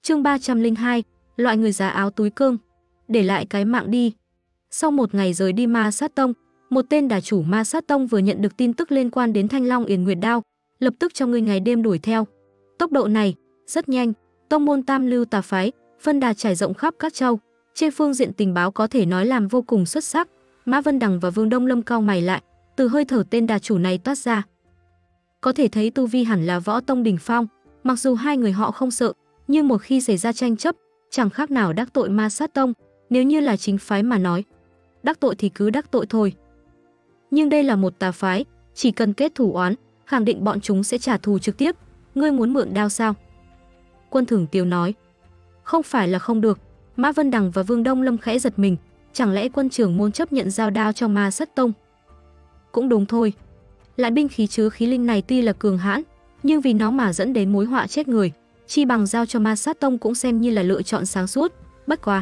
Chương 302, loại người giá áo túi cơm, để lại cái mạng đi. Sau một ngày rời đi Ma Sát Tông, một tên đà chủ Ma Sát Tông vừa nhận được tin tức liên quan đến Thanh Long Yển Nguyệt Đao, lập tức cho người ngày đêm đuổi theo. Tốc độ này rất nhanh, tông môn Tam Lưu Tà phái phân đà trải rộng khắp các châu, trên phương diện tình báo có thể nói làm vô cùng xuất sắc. Mã Vân Đằng và Vương Đông Lâm cau mày lại, từ hơi thở tên đà chủ này toát ra, có thể thấy tu vi hẳn là võ tông đỉnh phong. Mặc dù hai người họ không sợ, nhưng một khi xảy ra tranh chấp, chẳng khác nào đắc tội Ma Sát Tông. Nếu như là chính phái mà nói, đắc tội thì cứ đắc tội thôi. Nhưng đây là một tà phái, chỉ cần kết thù oán, khẳng định bọn chúng sẽ trả thù trực tiếp. Ngươi muốn mượn đao sao? Quân Thưởng Tiếu nói. Không phải là không được. Mã Vân Đằng và Vương Đông Lâm khẽ giật mình. Chẳng lẽ quân trưởng môn chấp nhận giao đao cho Ma Sát Tông? Cũng đúng thôi. Loại binh khí chứa khí linh này tuy là cường hãn, nhưng vì nó mà dẫn đến mối họa chết người, chi bằng giao cho Ma Sát Tông cũng xem như là lựa chọn sáng suốt. Bất quá,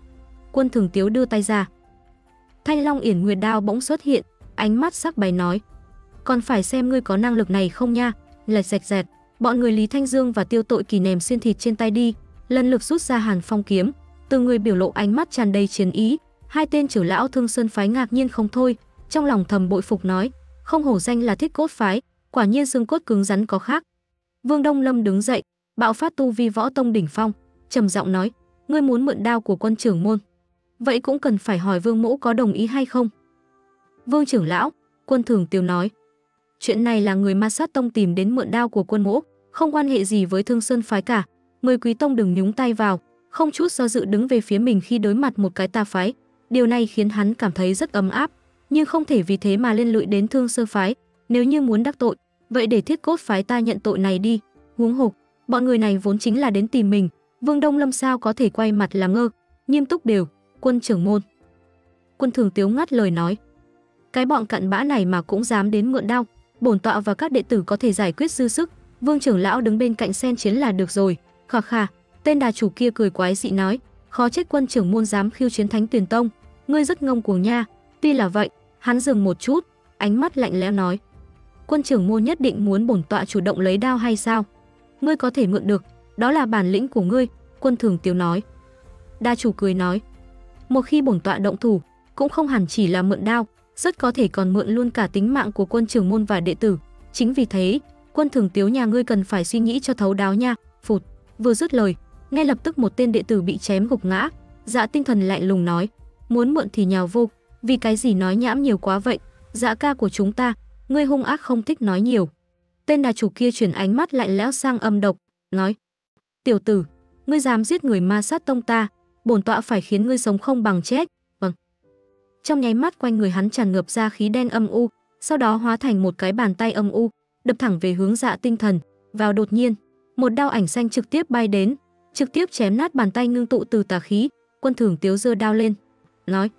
Quân Thưởng Tiếu đưa tay ra, Thanh Long Yển Nguyệt Đao bỗng xuất hiện, ánh mắt sắc bén nói: còn phải xem ngươi có năng lực này không nha. Lệch rạch rẹt, bọn người Lý Thanh Dương và Tiêu Tội Kỳ ném xiên thịt trên tay đi, lần lượt rút ra Hàn Phong kiếm, từng người biểu lộ ánh mắt tràn đầy chiến ý. Hai tên trưởng lão Thương Sơn phái ngạc nhiên không thôi, trong lòng thầm bội phục nói: không hổ danh là Thiết Cốt phái, quả nhiên xương cốt cứng rắn có khác. Vương Đông Lâm đứng dậy, bạo phát tu vi võ tông đỉnh phong, trầm giọng nói: ngươi muốn mượn đao của quân trưởng môn, vậy cũng cần phải hỏi Vương mỗ có đồng ý hay không. Vương trưởng lão, Quân Thưởng Tiếu nói: chuyện này là người Ma Sát Tông tìm đến mượn đao của quân mỗ, không quan hệ gì với Thương Sơn phái cả. Người Quý Tông đừng nhúng tay vào. Không chút do dự đứng về phía mình khi đối mặt một cái tà phái. Điều này khiến hắn cảm thấy rất ấm áp, nhưng không thể vì thế mà liên lụy đến Thương Sơn phái. Nếu như muốn đắc tội, vậy để Thiết Cốt phái ta nhận tội này đi. Huống hồ, bọn người này vốn chính là đến tìm mình. Vương Đông Lâm sao có thể quay mặt làm ngơ, nghiêm túc đều: quân trưởng môn. Quân Thưởng Tiếu ngắt lời nói: cái bọn cặn bã này mà cũng dám đến mượn đao, bổn tọa và các đệ tử có thể giải quyết dư sức. Vương trưởng lão đứng bên cạnh xen chiến là được rồi. Khà khà, tên đà chủ kia cười quái dị nói: khó trách quân trưởng môn dám khiêu chiến Thánh Tuyền Tông, ngươi rất ngông cuồng nha. Tuy là vậy, hắn dừng một chút, ánh mắt lạnh lẽo nói: quân trưởng môn nhất định muốn bổn tọa chủ động lấy đao hay sao? Ngươi có thể mượn được, đó là bản lĩnh của ngươi. Quân Thưởng Tiếu nói. Đa chủ cười nói: một khi bổn tọa động thủ, cũng không hẳn chỉ là mượn đao, rất có thể còn mượn luôn cả tính mạng của quân trưởng môn và đệ tử. Chính vì thế, Quân Thưởng Tiếu nhà ngươi cần phải suy nghĩ cho thấu đáo nha. Phụt, vừa dứt lời, ngay lập tức một tên đệ tử bị chém gục ngã. Dạ Tinh Thần lạnh lùng nói: muốn mượn thì nhào vô, vì cái gì nói nhảm nhiều quá vậy? Dạ ca của chúng ta, ngươi hung ác không thích nói nhiều. Tên đà chủ kia chuyển ánh mắt lạnh lẽo sang âm độc, nói: tiểu tử, ngươi dám giết người Ma Sát Tông ta, bổn tọa phải khiến ngươi sống không bằng chết. Vâng. Trong nháy mắt quanh người hắn tràn ngập ra khí đen âm u, sau đó hóa thành một cái bàn tay âm u, đập thẳng về hướng Dạ Tinh Thần. Vào đột nhiên, một đao ảnh xanh trực tiếp bay đến, trực tiếp chém nát bàn tay ngưng tụ từ tà khí. Quân Thưởng Tiếu giơ đao lên, nói: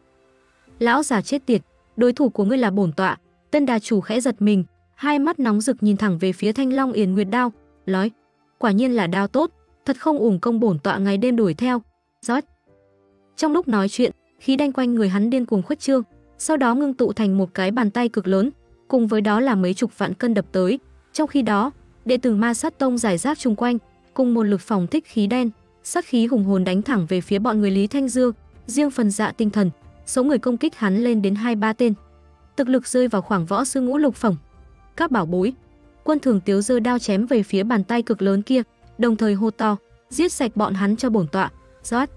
lão già chết tiệt, đối thủ của ngươi là bổn tọa. Tên đà chủ khẽ giật mình, hai mắt nóng rực nhìn thẳng về phía Thanh Long Yển Nguyệt Đao, nói: quả nhiên là đao tốt, thật không uổng công bổn tọa ngày đêm đuổi theo. Rót. Trong lúc nói chuyện, khí đen quanh người hắn điên cuồng khuếch trương, sau đó ngưng tụ thành một cái bàn tay cực lớn, cùng với đó là mấy chục vạn cân đập tới. Trong khi đó, đệ tử Ma Sát Tông giải rác chung quanh, cùng một lực phòng thích khí đen, sát khí hùng hồn đánh thẳng về phía bọn người Lý Thanh Dương. Riêng phần Dạ Tinh Thần, số người công kích hắn lên đến 2-3 tên, thực lực rơi vào khoảng võ sư ngũ lục phẩm. Các bảo bối. Quân Thưởng Tiếu giơ đao chém về phía bàn tay cực lớn kia, đồng thời hô to: giết sạch bọn hắn cho bổn tọa. Rót.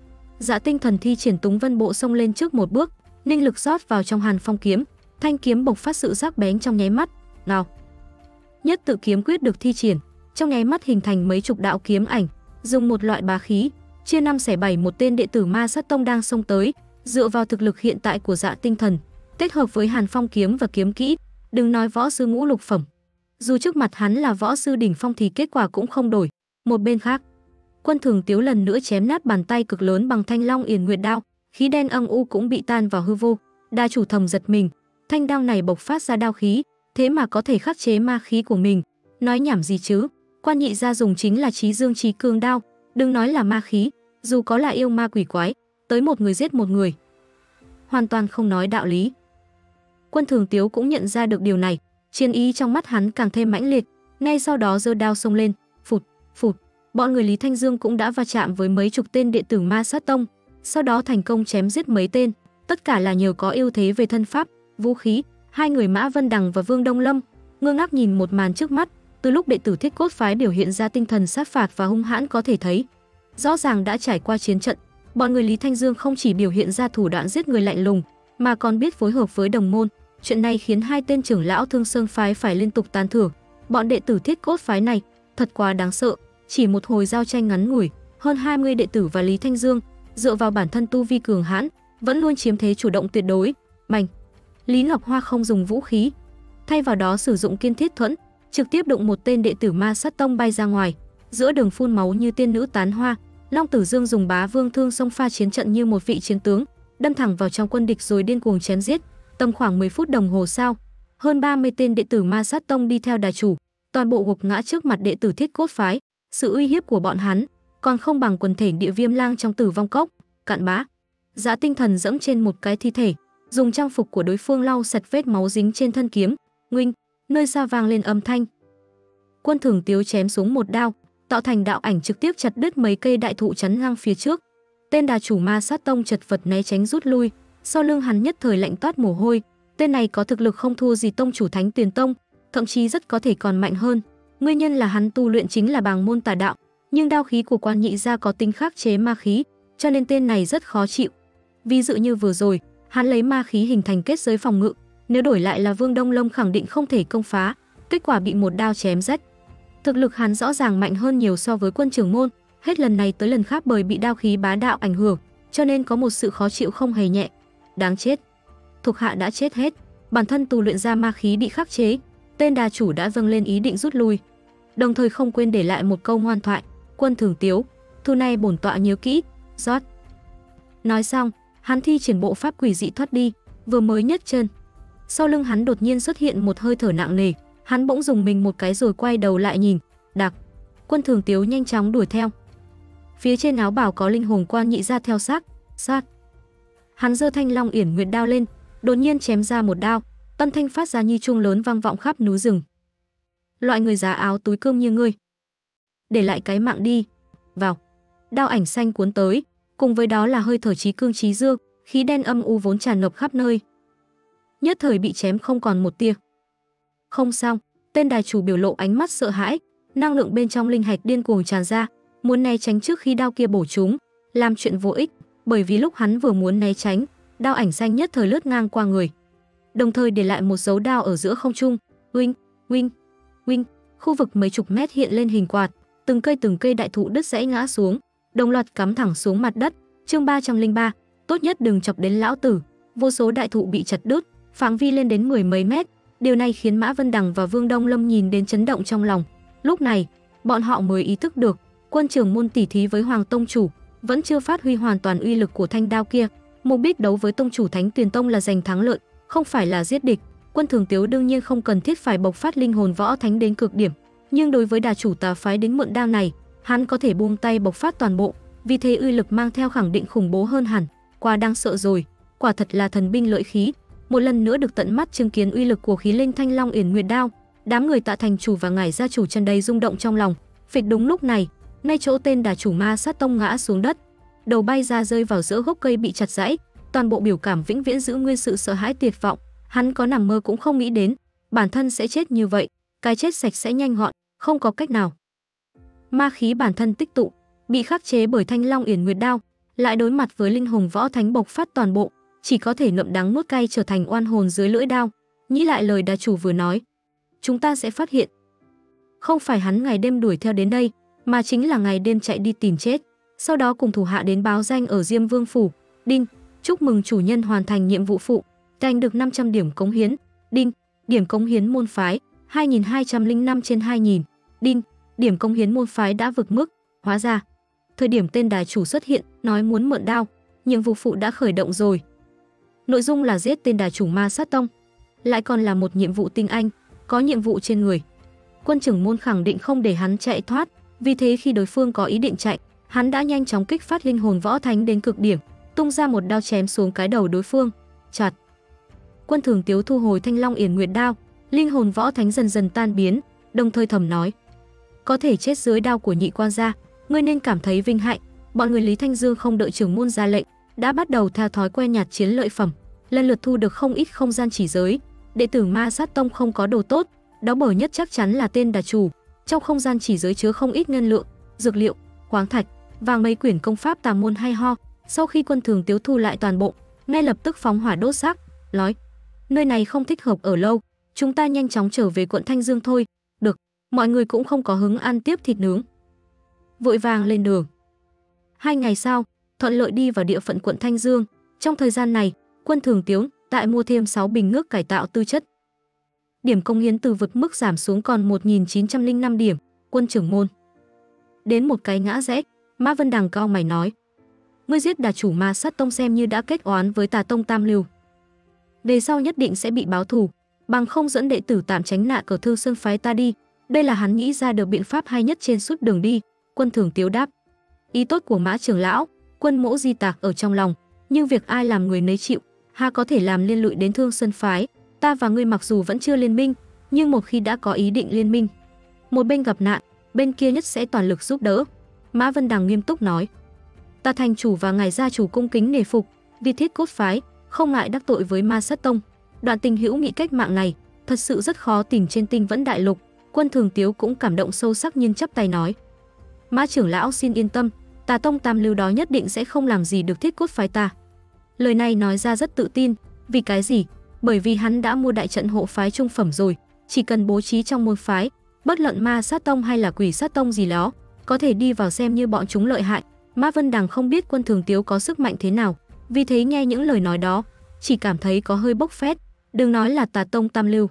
Dạ Tinh Thần thi triển Túng Vân Bộ xông lên trước một bước, ninh lực rót vào trong Hàn Phong kiếm, thanh kiếm bộc phát sự sắc bén trong nháy mắt. Nào. Nhất tự kiếm quyết được thi triển, trong nháy mắt hình thành mấy chục đạo kiếm ảnh, dùng một loại bá khí, chia 5 xẻ 7 một tên đệ tử Ma Sát Tông đang xông tới. Dựa vào thực lực hiện tại của Dạ Tinh Thần, kết hợp với Hàn Phong kiếm và kiếm kỹ, đừng nói võ sư ngũ lục phẩm, dù trước mặt hắn là võ sư đỉnh phong thì kết quả cũng không đổi. Một bên khác, Quân Thưởng Tiếu lần nữa chém nát bàn tay cực lớn bằng Thanh Long Yển Nguyệt Đao, khí đen âm u cũng bị tan vào hư vô. Đa chủ thầm giật mình, thanh đao này bộc phát ra đao khí, thế mà có thể khắc chế ma khí của mình. Nói nhảm gì chứ, Quan nhị gia dùng chính là Chí Dương Chí Cương đao, đừng nói là ma khí, dù có là yêu ma quỷ quái, tới một người giết một người, hoàn toàn không nói đạo lý. Quân Thưởng Tiếu cũng nhận ra được điều này, chiến ý trong mắt hắn càng thêm mãnh liệt, ngay sau đó giơ đao xông lên. Phụt, phụt, bọn người Lý Thanh Dương cũng đã va chạm với mấy chục tên đệ tử Ma Sát Tông, sau đó thành công chém giết mấy tên, tất cả là nhờ có ưu thế về thân pháp, vũ khí. Hai người Mã Vân Đằng và Vương Đông Lâm ngơ ngác nhìn một màn trước mắt, từ lúc đệ tử Thiết Cốt phái biểu hiện ra tinh thần sát phạt và hung hãn có thể thấy, rõ ràng đã trải qua chiến trận, bọn người Lý Thanh Dương không chỉ biểu hiện ra thủ đoạn giết người lạnh lùng, mà còn biết phối hợp với đồng môn. Chuyện này khiến hai tên trưởng lão Thương Sơn phái phải liên tục tán thưởng, bọn đệ tử Thiết Cốt phái này thật quá đáng sợ. Chỉ một hồi giao tranh ngắn ngủi, hơn 20 đệ tử và Lý Thanh Dương dựa vào bản thân tu vi cường hãn, vẫn luôn chiếm thế chủ động tuyệt đối. Bành! Lý Ngọc Hoa không dùng vũ khí, thay vào đó sử dụng Kiên Thiết Thuẫn, trực tiếp đụng một tên đệ tử Ma Sát Tông bay ra ngoài, giữa đường phun máu như tiên nữ tán hoa. Long Tử Dương dùng Bá Vương Thương xông pha chiến trận như một vị chiến tướng, đâm thẳng vào trong quân địch rồi điên cuồng chém giết. Tầm khoảng 10 phút đồng hồ sau, hơn 30 tên đệ tử Ma Sát Tông đi theo đà chủ, toàn bộ gục ngã trước mặt đệ tử Thiết Cốt phái. Sự uy hiếp của bọn hắn còn không bằng quần thể Địa Viêm Lang trong Tử Vong Cốc. Cạn bã. Dã Tinh Thần dẫm trên một cái thi thể, dùng trang phục của đối phương lau sạch vết máu dính trên thân kiếm. Nguinh, nơi xa vang lên âm thanh. Quân Thường Tiếu chém xuống một đao, tạo thành đạo ảnh trực tiếp chặt đứt mấy cây đại thụ chắn ngang phía trước. Tên đà chủ Ma Sát Tông chật vật né tránh rút lui, sau lưng hắn nhất thời lạnh toát mồ hôi. Tên này có thực lực không thua gì tông chủ Thánh Tuyền Tông, thậm chí rất có thể còn mạnh hơn. Nguyên nhân là hắn tu luyện chính là bàng môn tà đạo, nhưng đao khí của Quan Nhị gia có tính khắc chế ma khí, cho nên tên này rất khó chịu. Ví dụ như vừa rồi, hắn lấy ma khí hình thành kết giới phòng ngự, nếu đổi lại là Vương Đông Lâm khẳng định không thể công phá, kết quả bị một đao chém rách. Thực lực hắn rõ ràng mạnh hơn nhiều so với Quân trưởng môn, hết lần này tới lần khác bởi bị đao khí bá đạo ảnh hưởng, cho nên có một sự khó chịu không hề nhẹ. Đáng chết, thuộc hạ đã chết hết, bản thân tu luyện ra ma khí bị khắc chế. Tên đà chủ đã dâng lên ý định rút lui, đồng thời không quên để lại một câu ngoan thoại: Quân Thường Tiếu, thu này bổn tọa nhớ kỹ. Rót. Nói xong, hắn thi triển bộ pháp quỷ dị thoát đi, vừa mới nhấc chân, sau lưng hắn đột nhiên xuất hiện một hơi thở nặng nề, hắn bỗng dùng mình một cái rồi quay đầu lại nhìn. Đặc. Quân Thường Tiếu nhanh chóng đuổi theo. Phía trên áo bào có linh hồn Quan Nhị gia theo sát. Hắn giơ thanh Long Yển Nguyệt đao lên, đột nhiên chém ra một đao, âm thanh phát ra như chuông lớn vang vọng khắp núi rừng. Loại người giá áo túi cơm như ngươi, để lại cái mạng đi. Vào. Đao ảnh xanh cuốn tới, cùng với đó là hơi thở chí cương chí dương, khí đen âm u vốn tràn ngập khắp nơi, nhất thời bị chém không còn một tia. Không xong, tên đài chủ biểu lộ ánh mắt sợ hãi, năng lượng bên trong linh hạch điên cuồng tràn ra, muốn né tránh trước khi đao kia bổ trúng, làm chuyện vô ích, bởi vì lúc hắn vừa muốn né tránh, đao ảnh xanh nhất thời lướt ngang qua người, đồng thời để lại một dấu đao ở giữa không trung. Uinh, uinh, uinh, khu vực mấy chục mét hiện lên hình quạt, từng cây đại thụ đứt gãy ngã xuống, đồng loạt cắm thẳng xuống mặt đất. Chương 303, tốt nhất đừng chọc đến lão tử. Vô số đại thụ bị chặt đứt, phạm vi lên đến mười mấy mét. Điều này khiến Mã Vân Đằng và Vương Đông Lâm nhìn đến chấn động trong lòng. Lúc này, bọn họ mới ý thức được, Quân trưởng môn tỉ thí với Hoàng tông chủ vẫn chưa phát huy hoàn toàn uy lực của thanh đao kia. Mục đích đấu với tông chủ Thánh Tuyền Tông là giành thắng lợi, không phải là giết địch. Quân Thường Tiếu đương nhiên không cần thiết phải bộc phát linh hồn võ thánh đến cực điểm, nhưng đối với đà chủ tà phái đến mượn đao này, hắn có thể buông tay bộc phát toàn bộ, vì thế uy lực mang theo khẳng định khủng bố hơn hẳn. Quá đáng sợ rồi, quả thật là thần binh lợi khí. Một lần nữa được tận mắt chứng kiến uy lực của khí linh thanh Long Yển Nguyệt đao, đám người Tạ thành chủ và Ngải gia chủ chân đầy rung động trong lòng. Phịch, đúng lúc này, ngay chỗ tên đà chủ Ma Sát Tông ngã xuống đất, đầu bay ra rơi vào giữa gốc cây bị chặt gãy, toàn bộ biểu cảm vĩnh viễn giữ nguyên sự sợ hãi tuyệt vọng. Hắn có nằm mơ cũng không nghĩ đến bản thân sẽ chết như vậy, cái chết sạch sẽ nhanh gọn, không có cách nào. Ma khí bản thân tích tụ, bị khắc chế bởi thanh Long Yển Nguyệt đao, lại đối mặt với linh hồn võ thánh bộc phát toàn bộ, chỉ có thể ngậm đắng nuốt cay trở thành oan hồn dưới lưỡi đao. Nghĩ lại lời đà chủ vừa nói, chúng ta sẽ phát hiện, không phải hắn ngày đêm đuổi theo đến đây, mà chính là ngày đêm chạy đi tìm chết, sau đó cùng thủ hạ đến báo danh ở Diêm Vương phủ. Đinh, chúc mừng chủ nhân hoàn thành nhiệm vụ phụ, giành được 500 điểm cống hiến. Đinh, điểm cống hiến môn phái 2205 trên 2000. Đinh, điểm cống hiến môn phái đã vượt mức. Hóa ra, thời điểm tên đài chủ xuất hiện nói muốn mượn đao, nhiệm vụ phụ đã khởi động rồi. Nội dung là giết tên đài chủ Ma Sát Tông, lại còn là một nhiệm vụ tinh anh, có nhiệm vụ trên người. Quân trưởng môn khẳng định không để hắn chạy thoát, vì thế khi đối phương có ý định chạy, hắn đã nhanh chóng kích phát linh hồn võ thánh đến cực điểm, tung ra một đao chém xuống cái đầu đối phương. Chặt. Quân Thường Tiếu thu hồi thanh Long Yển Nguyệt đao, linh hồn võ thánh dần dần tan biến, đồng thời thầm nói: có thể chết dưới đao của nhị quan gia, Ngươi nên cảm thấy vinh hạnh. Bọn người Lý Thanh Dương không đợi trưởng môn ra lệnh, đã bắt đầu theo thói quen nhặt chiến lợi phẩm, lần lượt thu được không ít không gian chỉ giới. Đệ tử Ma Sát Tông không có đồ tốt, đó bở nhất chắc chắn là tên đà chủ. Trong không gian chỉ giới chứa không ít ngân lượng, dược liệu, khoáng thạch và mấy quyển công pháp tà môn hay ho. Sau khi Quân Thường Tiếu thu lại toàn bộ, ngay lập tức phóng hỏa đốt xác, nói: nơi này không thích hợp ở lâu, chúng ta nhanh chóng trở về quận Thanh Dương thôi. Được, mọi người cũng không có hứng ăn tiếp thịt nướng, vội vàng lên đường. 2 ngày sau, thuận lợi đi vào địa phận quận Thanh Dương. Trong thời gian này, Quân Thường Tiếu tại mua thêm 6 bình nước cải tạo tư chất. Điểm công hiến từ vượt mức giảm xuống còn 1905 điểm. Quân trưởng môn. Đến một cái ngã rẽ, Mã Vân Đằng cau mày nói: ngươi giết đà chủ Ma Sát Tông xem như đã kết oán với Tà Tông Tam Lưu. Về sau nhất định sẽ bị báo thù, bằng không dẫn đệ tử tạm tránh nạn cờ Thư Sơn phái ta đi. Đây là hắn nghĩ ra được biện pháp hay nhất trên suốt đường đi. Quân Thường Tiếu đáp: ý tốt của Mã trưởng lão, Quân mỗ di tạc ở trong lòng, nhưng việc ai làm người nấy chịu, ha có thể làm liên lụy đến Thương Sơn phái. Ta và ngươi mặc dù vẫn chưa liên minh, nhưng một khi đã có ý định liên minh, một bên gặp nạn, bên kia nhất sẽ toàn lực giúp đỡ. Mã Vân Đằng nghiêm túc nói: ta thành chủ và ngài gia chủ cung kính nể phục, vì Thiết Cốt phái không ngại đắc tội với Ma Sát Tông. Đoạn tình hữu nghị cách mạng này thật sự rất khó tìm trên Tinh Vẫn Đại Lục. Quân Thường Tiếu cũng cảm động sâu sắc nhưng chắp tay nói: Mã trưởng lão xin yên tâm, Tà Tông Tam Lưu đó nhất định sẽ không làm gì được Thiết Cốt phái ta. Lời này nói ra rất tự tin. Vì cái gì? Bởi vì hắn đã mua đại trận hộ phái trung phẩm rồi, chỉ cần bố trí trong môn phái, bất luận Ma Sát Tông hay là Quỷ Sát Tông gì đó, có thể đi vào xem như bọn chúng lợi hại. Mã Vân Đằng không biết Quân Thường Tiếu có sức mạnh thế nào, vì thế nghe những lời nói đó, chỉ cảm thấy có hơi bốc phét. Đừng nói là Tà Tông Tam Lưu,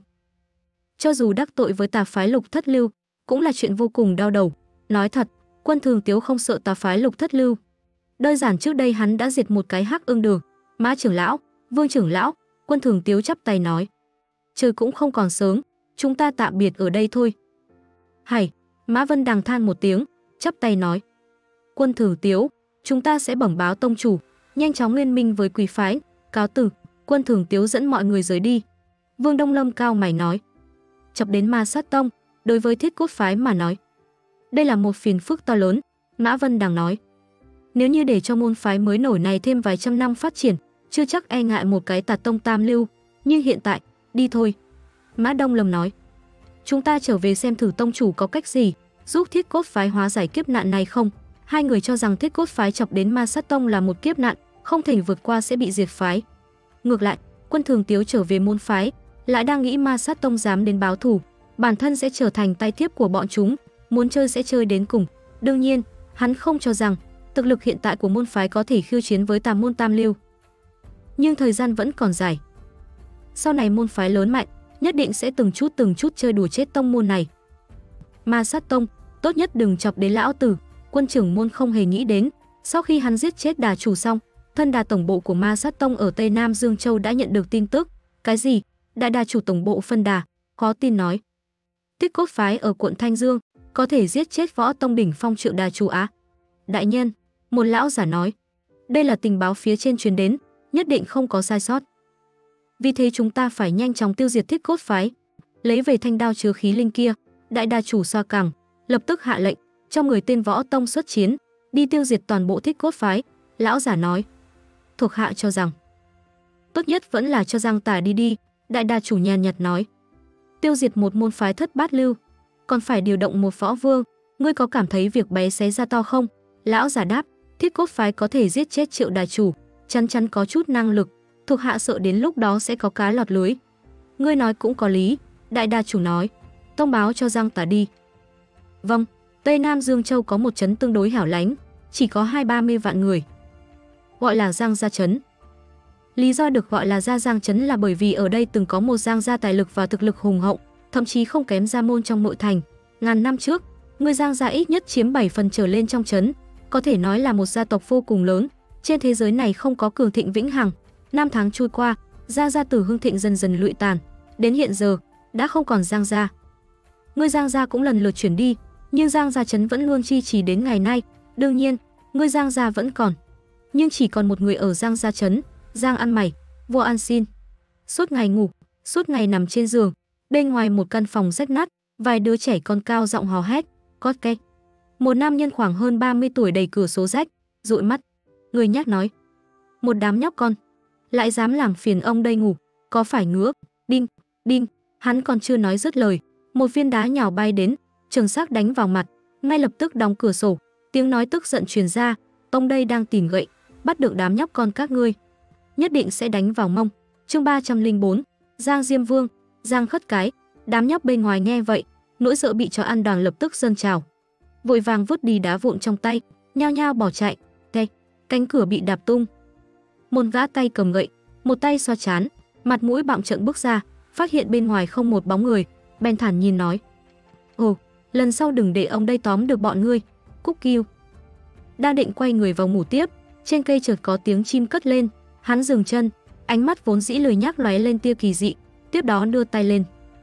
cho dù đắc tội với tà phái Lục Thất Lưu, cũng là chuyện vô cùng đau đầu. Nói thật, Quân Thường Tiếu không sợ tà phái Lục Thất Lưu. Đơn giản trước đây hắn đã diệt một cái Hắc Ương Đường. Mã trưởng lão, Vương trưởng lão, Quân Thường Tiếu chắp tay nói: trời cũng không còn sớm, chúng ta tạm biệt ở đây thôi. Hài, Mã Vân Đằng than một tiếng, chắp tay nói: Quân Thường Tiếu, chúng ta sẽ bẩm báo tông chủ, nhanh chóng liên minh với Quỷ phái, cáo từ. Quân Thường Tiếu dẫn mọi người rời đi. Vương Đông Lâm cao mày nói: chọc đến Ma Sát Tông, đối với Thiết Cốt phái mà nói, đây là một phiền phức to lớn. Mã Vân Đằng nói: nếu như để cho môn phái mới nổi này thêm vài trăm năm phát triển, chưa chắc e ngại một cái Tà Tông Tam Lưu, nhưng hiện tại, đi thôi. Mã Đông Lâm nói: chúng ta trở về xem thử tông chủ có cách gì giúp Thiết Cốt phái hóa giải kiếp nạn này không. Hai người cho rằng Thiết Cốt phái chọc đến Ma Sát Tông là một kiếp nạn, không thể vượt qua sẽ bị diệt phái. Ngược lại, Quân Thường Tiếu trở về môn phái, lại đang nghĩ Ma Sát Tông dám đến báo thù, bản thân sẽ trở thành tay tiếp của bọn chúng, muốn chơi sẽ chơi đến cùng. Đương nhiên, hắn không cho rằng thực lực hiện tại của môn phái có thể khiêu chiến với Tà môn Tam Lưu. Nhưng thời gian vẫn còn dài. Sau này môn phái lớn mạnh, nhất định sẽ từng chút chơi đùa chết tông môn này. Ma Sát Tông, tốt nhất đừng chọc đến lão tử. Quân trưởng môn không hề nghĩ đến, sau khi hắn giết chết đà chủ xong, thân đà tổng bộ của Ma Sát Tông ở Tây Nam Dương Châu đã nhận được tin tức. Cái gì? Đại đà chủ tổng bộ phân đà? Khó tin nói: Thiết Cốt phái ở quận Thanh Dương có thể giết chết võ tông đỉnh phong Triệu đà chủ á? Đại nhân, một lão giả nói, đây là tình báo phía trên truyền đến, nhất định không có sai sót. Vì thế chúng ta phải nhanh chóng tiêu diệt Thiết Cốt phái, lấy về thanh đao chứa khí linh kia. Đại đà chủ xoa cằm, lập tức hạ lệnh cho người tên võ tông xuất chiến, đi tiêu diệt toàn bộ Thiết Cốt phái. Lão giả nói, thuộc hạ cho rằng tốt nhất vẫn là cho Giang Tả đi. Đại đà chủ nhàn nhạt nói, tiêu diệt một môn phái thất bát lưu, còn phải điều động một võ vương, ngươi có cảm thấy việc bé xé ra to không? Lão giả đáp, Thiết Cốt phái có thể giết chết Triệu đà chủ, chắn chắn có chút năng lực, thuộc hạ sợ đến lúc đó sẽ có cá lọt lưới. Ngươi nói cũng có lý. Đại đà chủ nói, thông báo cho Giang Tả đi. Vâng. Tây Nam Dương Châu có một trấn tương đối hẻo lánh, chỉ có 20-30 vạn người, gọi là Giang Gia trấn. Lý do được gọi là Giang trấn là bởi vì ở đây từng có một Giang gia tài lực và thực lực hùng hậu, thậm chí không kém Gia môn trong nội thành. Ngàn năm trước, người Giang gia ít nhất chiếm 7 phần trở lên trong trấn, có thể nói là một gia tộc vô cùng lớn. Trên thế giới này không có cường thịnh vĩnh hằng. Năm tháng trôi qua, Giang gia từ hưng thịnh dần dần lụi tàn, đến hiện giờ đã không còn Giang gia. Người Giang gia cũng lần lượt chuyển đi, nhưng Giang Gia trấn vẫn luôn duy trì đến ngày nay. Đương nhiên, người Giang Gia vẫn còn, nhưng chỉ còn một người ở Giang Gia trấn, Giang Ăn Mày, vua An Xin. Suốt ngày ngủ, suốt ngày nằm trên giường. Bên ngoài một căn phòng rách nát, vài đứa trẻ con cao giọng hò hét, cót két, Một nam nhân khoảng hơn 30 tuổi đẩy cửa sổ rách, dụi mắt. Người nhát nói: "Một đám nhóc con, lại dám làm phiền ông đây ngủ, có phải ngứa?" Đinh, đinh, hắn còn chưa nói dứt lời, một viên đá nhào bay đến, chuẩn xác đánh vào mặt, ngay lập tức đóng cửa sổ, tiếng nói tức giận truyền ra: "Ông đây đang tìm gậy, bắt được đám nhóc con các ngươi, nhất định sẽ đánh vào mông." Chương 304, Giang Diêm Vương, Giang Khất Cái. Đám nhóc bên ngoài nghe vậy, nỗi sợ bị chó ăn đòn lập tức dâng trào, vội vàng vứt đi đá vụn trong tay, nhao nhao bỏ chạy. Cánh cửa bị đạp tung. Một gã tay cầm gậy, một tay xoa trán, mặt mũi bặm trợn bước ra, phát hiện bên ngoài không một bóng người, bèn thản nhiên nói: "Ồ, lần sau đừng để ông đây tóm được bọn ngươi." Cúc kêu. Đang định quay người vào ngủ tiếp, trên cây chợt có tiếng chim cất lên, hắn dừng chân, ánh mắt vốn dĩ lười nhác lóe lên tia kỳ dị, tiếp đó đưa tay lên.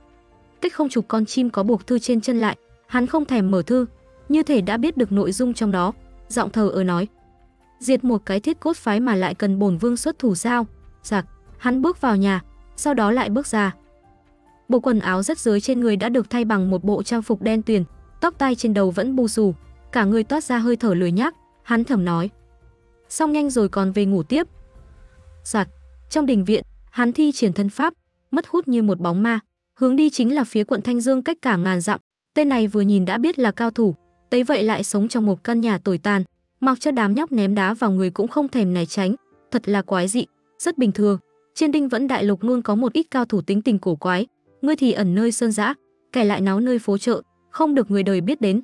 Cách không chục con chim có buộc thư trên chân lại, hắn không thèm mở thư, như thể đã biết được nội dung trong đó, giọng thờ ơ nói: "Diệt một cái Thiết Cốt phái mà lại cần bổn vương xuất thủ sao?" Giặc, hắn bước vào nhà, sau đó lại bước ra. Bộ quần áo rách rưới trên người đã được thay bằng một bộ trang phục đen tuyền, tóc tai trên đầu vẫn bù xù, cả người toát ra hơi thở lười nhác, hắn thầm nói: "Xong nhanh rồi còn về ngủ tiếp." Giặc, trong đình viện, hắn thi triển thân pháp, mất hút như một bóng ma, hướng đi chính là phía quận Thanh Dương cách cả ngàn dặm. Tên này vừa nhìn đã biết là cao thủ, thấy vậy lại sống trong một căn nhà tồi tàn, mặc cho đám nhóc ném đá vào người cũng không thèm né tránh, thật là quái dị, rất bình thường. Trên Đinh Vẫn Đại Lục luôn có một ít cao thủ tính tình cổ quái, người thì ẩn nơi sơn dã, kẻ lại náo nơi phố chợ, không được người đời biết đến.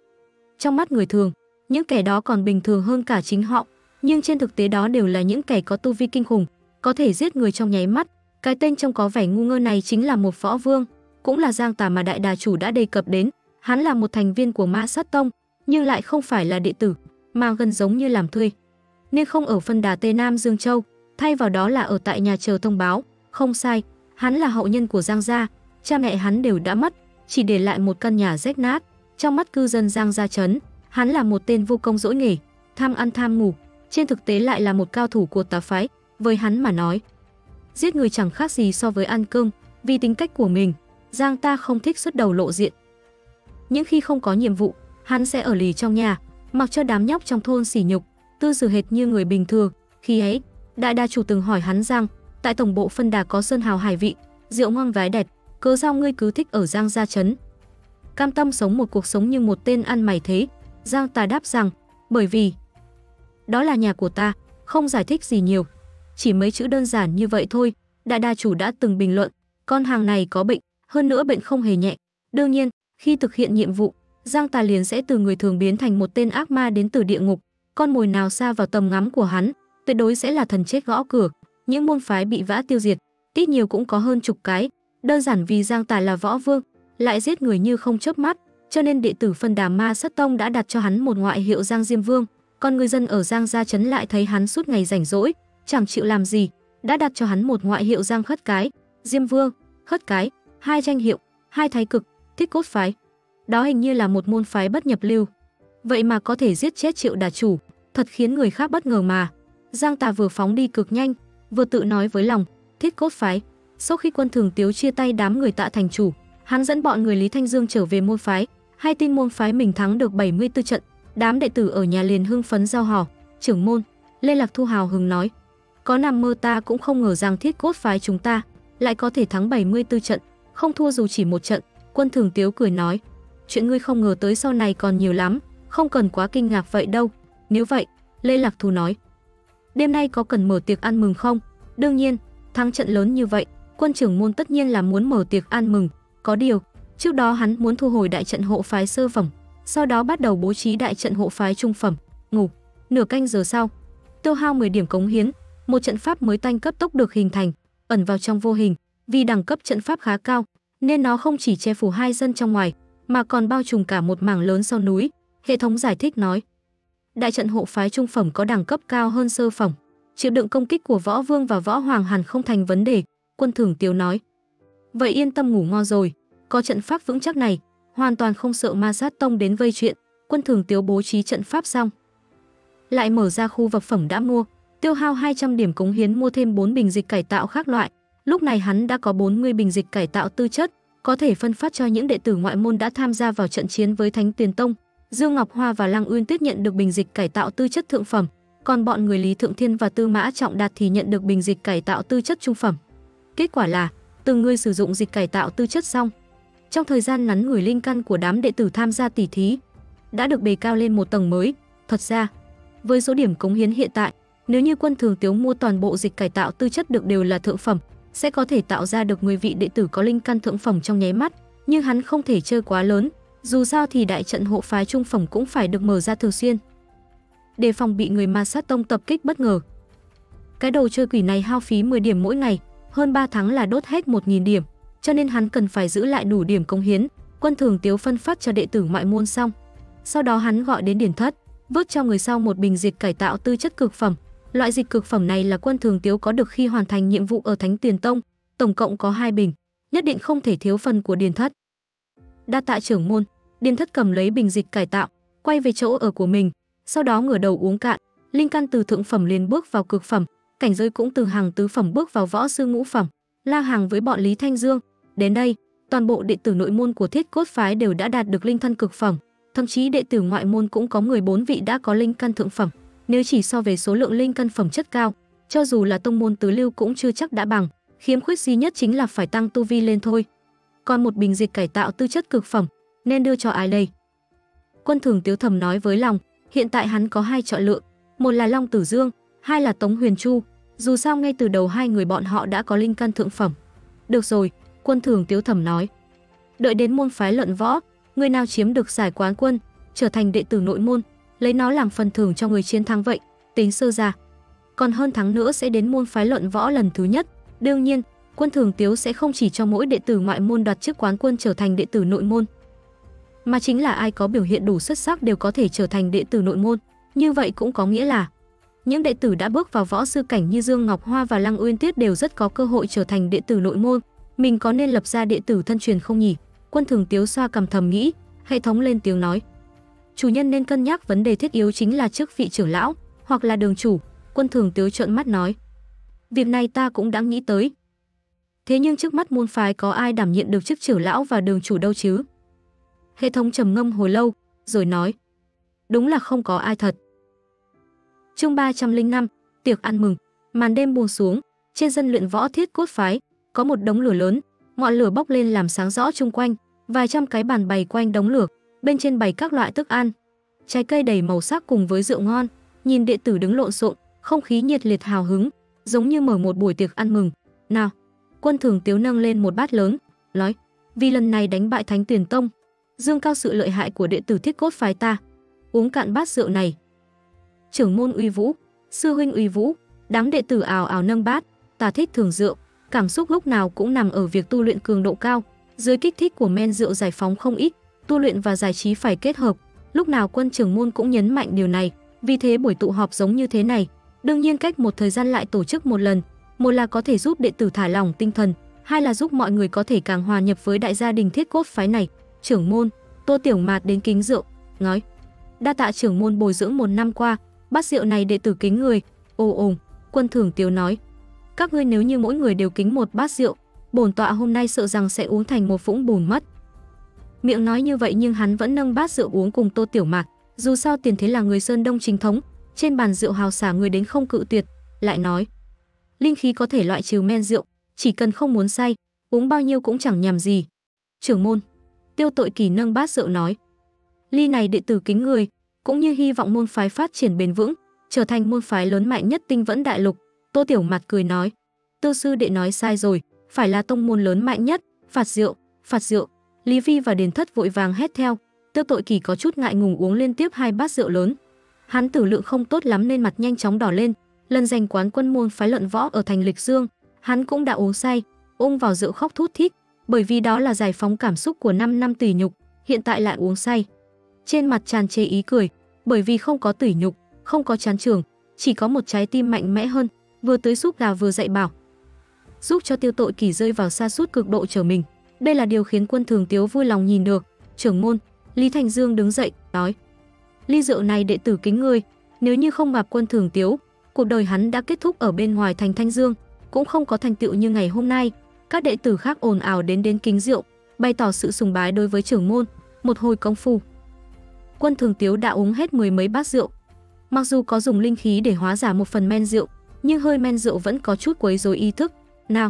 Trong mắt người thường, những kẻ đó còn bình thường hơn cả chính họ, nhưng trên thực tế đó đều là những kẻ có tu vi kinh khủng, có thể giết người trong nháy mắt. Cái tên trông có vẻ ngu ngơ này chính là một võ vương, cũng là Giang Tà mà đại đà chủ đã đề cập đến. Hắn là một thành viên của Mã Sát Tông, nhưng lại không phải là đệ tử, mà gần giống như làm thuê, nên không ở phân đà Tây Nam Dương Châu, thay vào đó là ở tại nhà chờ thông báo. Không sai, hắn là hậu nhân của Giang gia, cha mẹ hắn đều đã mất, chỉ để lại một căn nhà rách nát. Trong mắt cư dân Giang gia trấn, hắn là một tên vô công dỗi nghề, tham ăn tham ngủ, trên thực tế lại là một cao thủ của tà phái. Với hắn mà nói, giết người chẳng khác gì so với ăn cơm. Vì tính cách của mình, Giang ta không thích xuất đầu lộ diện. Những khi không có nhiệm vụ, hắn sẽ ở lì trong nhà, mặc cho đám nhóc trong thôn sỉ nhục, tư xử hệt như người bình thường. Khi ấy, đại đa chủ từng hỏi hắn rằng, tại tổng bộ phân đà có sơn hào hải vị, rượu ngon gái đẹp, cớ sao ngươi cứ thích ở Giang gia trấn, cam tâm sống một cuộc sống như một tên ăn mày thế? Giang ta đáp rằng, bởi vì đó là nhà của ta, không giải thích gì nhiều, chỉ mấy chữ đơn giản như vậy thôi. Đại đa chủ đã từng bình luận, con hàng này có bệnh, hơn nữa bệnh không hề nhẹ. Đương nhiên, khi thực hiện nhiệm vụ, Giang Tà liền sẽ từ người thường biến thành một tên ác ma đến từ địa ngục. Con mồi nào xa vào tầm ngắm của hắn, tuyệt đối sẽ là thần chết gõ cửa. Những môn phái bị vã tiêu diệt, ít nhiều cũng có hơn chục cái. Đơn giản vì Giang Tà là võ vương, lại giết người như không chớp mắt, cho nên đệ tử phân đà Ma Sát Tông đã đặt cho hắn một ngoại hiệu Giang Diêm Vương. Còn người dân ở Giang gia trấn lại thấy hắn suốt ngày rảnh rỗi, chẳng chịu làm gì, đã đặt cho hắn một ngoại hiệu Giang Khất Cái. Diêm Vương, Khất Cái, hai danh hiệu, hai thái cực, Thiết Cốt phái. Đó hình như là một môn phái bất nhập lưu, vậy mà có thể giết chết Triệu đà chủ, thật khiến người khác bất ngờ mà. Giang Tà vừa phóng đi cực nhanh, vừa tự nói với lòng, Thiết Cốt phái. Sau khi Quân Thường Tiếu chia tay đám người Tạ thành chủ, hắn dẫn bọn người Lý Thanh Dương trở về môn phái, hay tin môn phái mình thắng được 74 trận, đám đệ tử ở nhà liền hưng phấn rao hò. Trưởng môn Lê Lạc Thu hào hứng nói, có nằm mơ ta cũng không ngờ rằng Thiết Cốt phái chúng ta lại có thể thắng 74 trận, không thua dù chỉ một trận. Quân Thường Tiếu cười nói, chuyện ngươi không ngờ tới sau này còn nhiều lắm, không cần quá kinh ngạc vậy đâu. Nếu vậy, Lê Lạc Thu nói, đêm nay có cần mở tiệc ăn mừng không? Đương nhiên, thắng trận lớn như vậy, Quân trưởng môn tất nhiên là muốn mở tiệc ăn mừng. Có điều, trước đó hắn muốn thu hồi đại trận hộ phái sơ phẩm, sau đó bắt đầu bố trí đại trận hộ phái trung phẩm. Ngủ. Nửa canh giờ sau, tiêu hao 10 điểm cống hiến, một trận pháp mới tanh cấp tốc được hình thành, ẩn vào trong vô hình. Vì đẳng cấp trận pháp khá cao, nên nó không chỉ che phủ hai dân trong ngoài, mà còn bao trùm cả một mảng lớn sau núi. Hệ thống giải thích nói, đại trận hộ phái trung phẩm có đẳng cấp cao hơn sơ phẩm, chịu đựng công kích của võ vương và võ hoàng hẳn không thành vấn đề. Quân Thường Tiếu nói, vậy yên tâm ngủ ngon rồi, có trận pháp vững chắc này, hoàn toàn không sợ Ma Sát Tông đến vây chuyện. Quân Thường Tiếu bố trí trận pháp xong, lại mở ra khu vật phẩm đã mua, tiêu hao 200 điểm cống hiến mua thêm 4 bình dịch cải tạo khác loại. Lúc này hắn đã có 40 bình dịch cải tạo tư chất, có thể phân phát cho những đệ tử ngoại môn đã tham gia vào trận chiến với Thánh Tuyền Tông. Dương Ngọc Hoa và Lăng Uyên Tuyết nhận được bình dịch cải tạo tư chất thượng phẩm, còn bọn người Lý Thượng Thiên và Tư Mã Trọng Đạt thì nhận được bình dịch cải tạo tư chất trung phẩm. Kết quả là từng người sử dụng dịch cải tạo tư chất xong, trong thời gian ngắn người linh căn của đám đệ tử tham gia tỉ thí đã được đề cao lên một tầng mới. Thật ra, với số điểm cống hiến hiện tại, nếu như Quân Thường Tiếu mua toàn bộ dịch cải tạo tư chất được đều là thượng phẩm, sẽ có thể tạo ra được 10 vị đệ tử có linh căn thượng phẩm trong nháy mắt, nhưng hắn không thể chơi quá lớn, dù sao thì đại trận hộ phái trung phẩm cũng phải được mở ra thường xuyên, đề phòng bị người Ma Sát Tông tập kích bất ngờ. Cái đồ chơi quỷ này hao phí 10 điểm mỗi ngày, hơn 3 tháng là đốt hết 1000 điểm, cho nên hắn cần phải giữ lại đủ điểm cống hiến. Quân Thường Tiếu phân phát cho đệ tử ngoại môn xong, sau đó hắn gọi đến Điền Thất, vớt cho người sau một bình dịch cải tạo tư chất cực phẩm. Loại dịch cực phẩm này là Quân Thường Tiếu có được khi hoàn thành nhiệm vụ ở Thánh Tiền Tông, tổng cộng có 2 bình, nhất định không thể thiếu phần của Điền Thất. Đa tạ trưởng môn. Điền Thất cầm lấy bình dịch cải tạo, quay về chỗ ở của mình, sau đó ngửa đầu uống cạn, linh căn từ thượng phẩm liền bước vào cực phẩm, cảnh giới cũng từ hàng tứ phẩm bước vào võ sư ngũ phẩm, la hàng với bọn Lý Thanh Dương. Đến đây, toàn bộ đệ tử nội môn của Thiết Cốt phái đều đã đạt được linh thân cực phẩm, thậm chí đệ tử ngoại môn cũng có 14 vị đã có linh căn thượng phẩm. Nếu chỉ so về số lượng linh căn phẩm chất cao, cho dù là tông môn tứ lưu cũng chưa chắc đã bằng, khiếm khuyết duy nhất chính là phải tăng tu vi lên thôi. Còn một bình dịch cải tạo tư chất cực phẩm, nên đưa cho ai đây? Quân Thường Tiếu thầm nói với lòng, hiện tại hắn có 2 chọn lựa, một là Long Tử Dương, 2 là Tống Huyền Chu, dù sao ngay từ đầu 2 người bọn họ đã có linh căn thượng phẩm. Được rồi, Quân Thường Tiếu thầm nói, đợi đến môn phái luận võ, người nào chiếm được giải quán quân, trở thành đệ tử nội môn, lấy nó làm phần thưởng cho người chiến thắng vậy, tính sơ ra. Còn hơn tháng nữa sẽ đến môn phái luận võ lần thứ nhất, đương nhiên, Quân Thường Tiếu sẽ không chỉ cho mỗi đệ tử ngoại môn đoạt chức quán quân trở thành đệ tử nội môn, mà chính là ai có biểu hiện đủ xuất sắc đều có thể trở thành đệ tử nội môn. Như vậy cũng có nghĩa là những đệ tử đã bước vào võ sư cảnh như Dương Ngọc Hoa và Lăng Uyên Tuyết đều rất có cơ hội trở thành đệ tử nội môn. Mình có nên lập ra đệ tử thân truyền không nhỉ? Quân Thường Tiếu xoa cằm thầm nghĩ. Hệ thống lên tiếng nói, chủ nhân nên cân nhắc vấn đề thiết yếu chính là chức vị trưởng lão hoặc là đường chủ. Quân Thường Tiếu trợn mắt nói, việc này ta cũng đã nghĩ tới, thế nhưng trước mắt môn phái có ai đảm nhiệm được chức trưởng lão và đường chủ đâu chứ? Hệ thống trầm ngâm hồi lâu, rồi nói, đúng là không có ai thật. Chương 305, tiệc ăn mừng. Màn đêm buông xuống, trên sân luyện võ Thiết Cốt phái có một đống lửa lớn, ngọn lửa bốc lên làm sáng rõ chung quanh, vài trăm cái bàn bày quanh đống lửa, bên trên bày các loại thức ăn, trái cây đầy màu sắc cùng với rượu ngon. Nhìn đệ tử đứng lộn xộn, không khí nhiệt liệt hào hứng, giống như mở một buổi tiệc ăn mừng. Nào, Quân Thường Tiếu nâng lên một bát lớn, nói, vì lần này đánh bại Thánh Tiền Tông, dương cao sự lợi hại của đệ tử Thiết Cốt phái ta, uống cạn bát rượu này. Trưởng môn uy vũ, sư huynh uy vũ, đám đệ tử ào ào nâng bát. Ta thích thường rượu, cảm xúc lúc nào cũng nằm ở việc tu luyện cường độ cao, dưới kích thích của men rượu giải phóng không ít, tu luyện và giải trí phải kết hợp. Lúc nào Quân trưởng môn cũng nhấn mạnh điều này, vì thế buổi tụ họp giống như thế này, đương nhiên cách một thời gian lại tổ chức một lần, một là có thể giúp đệ tử thả lỏng tinh thần, hai là giúp mọi người có thể càng hòa nhập với đại gia đình Thiết Cốt phái này. Trưởng môn, Tô Tiểu Mạt đến kính rượu, nói, đa tạ trưởng môn bồi dưỡng 1 năm qua, bát rượu này đệ tử kính người. Ồ, Quân Thường Tiếu nói, các ngươi nếu như mỗi người đều kính một bát rượu, bổn tọa hôm nay sợ rằng sẽ uống thành một vũng bùn mất. Miệng nói như vậy nhưng hắn vẫn nâng bát rượu uống cùng Tô Tiểu Mạt, dù sao tiền thế là người Sơn Đông chính thống, trên bàn rượu hào xả người đến không cự tuyệt. Lại nói, linh khí có thể loại trừ men rượu, chỉ cần không muốn say, uống bao nhiêu cũng chẳng nhằm gì. Trưởng môn, Tiêu Tội Kỳ nâng bát rượu nói, ly này đệ tử kính người, cũng như hy vọng môn phái phát triển bền vững, trở thành môn phái lớn mạnh nhất Tinh Vẫn Đại Lục. Tô Tiểu Mạt cười nói, Tư sư đệ nói sai rồi, phải là tông môn lớn mạnh nhất. Phạt rượu, phạt rượu. Lý Vi và Điền Thất vội vàng hét theo. Tiêu Tội Kỳ có chút ngại ngùng uống liên tiếp 2 bát rượu lớn. Hắn tử lượng không tốt lắm nên mặt nhanh chóng đỏ lên. Lần giành quán quân môn phái luận võ ở thành Lịch Dương, hắn cũng đã uống say, ôm vào rượu khóc thút thít, bởi vì đó là giải phóng cảm xúc của 5 năm tủi nhục, hiện tại lại uống say. Trên mặt tràn trề ý cười, bởi vì không có tủi nhục, không có chán trường, chỉ có một trái tim mạnh mẽ hơn, vừa tới giúp gà vừa dạy bảo, giúp cho Tiêu Tội Kỳ rơi vào sa sút cực độ trở mình. Đây là điều khiến Quân Thường Tiếu vui lòng nhìn được. Trưởng môn, Lý Thành Dương đứng dậy, nói, ly rượu này đệ tử kính ngươi. Nếu như không gặp Quân Thường Tiếu, cuộc đời hắn đã kết thúc ở bên ngoài thành Thanh Dương, cũng không có thành tựu như ngày hôm nay. Các đệ tử khác ồn ào đến kính rượu, bày tỏ sự sùng bái đối với trưởng môn. Một hồi công phu, Quân Thường Tiếu đã uống hết mười mấy bát rượu. Mặc dù có dùng linh khí để hóa giải một phần men rượu, nhưng hơi men rượu vẫn có chút quấy rối ý thức. Nào,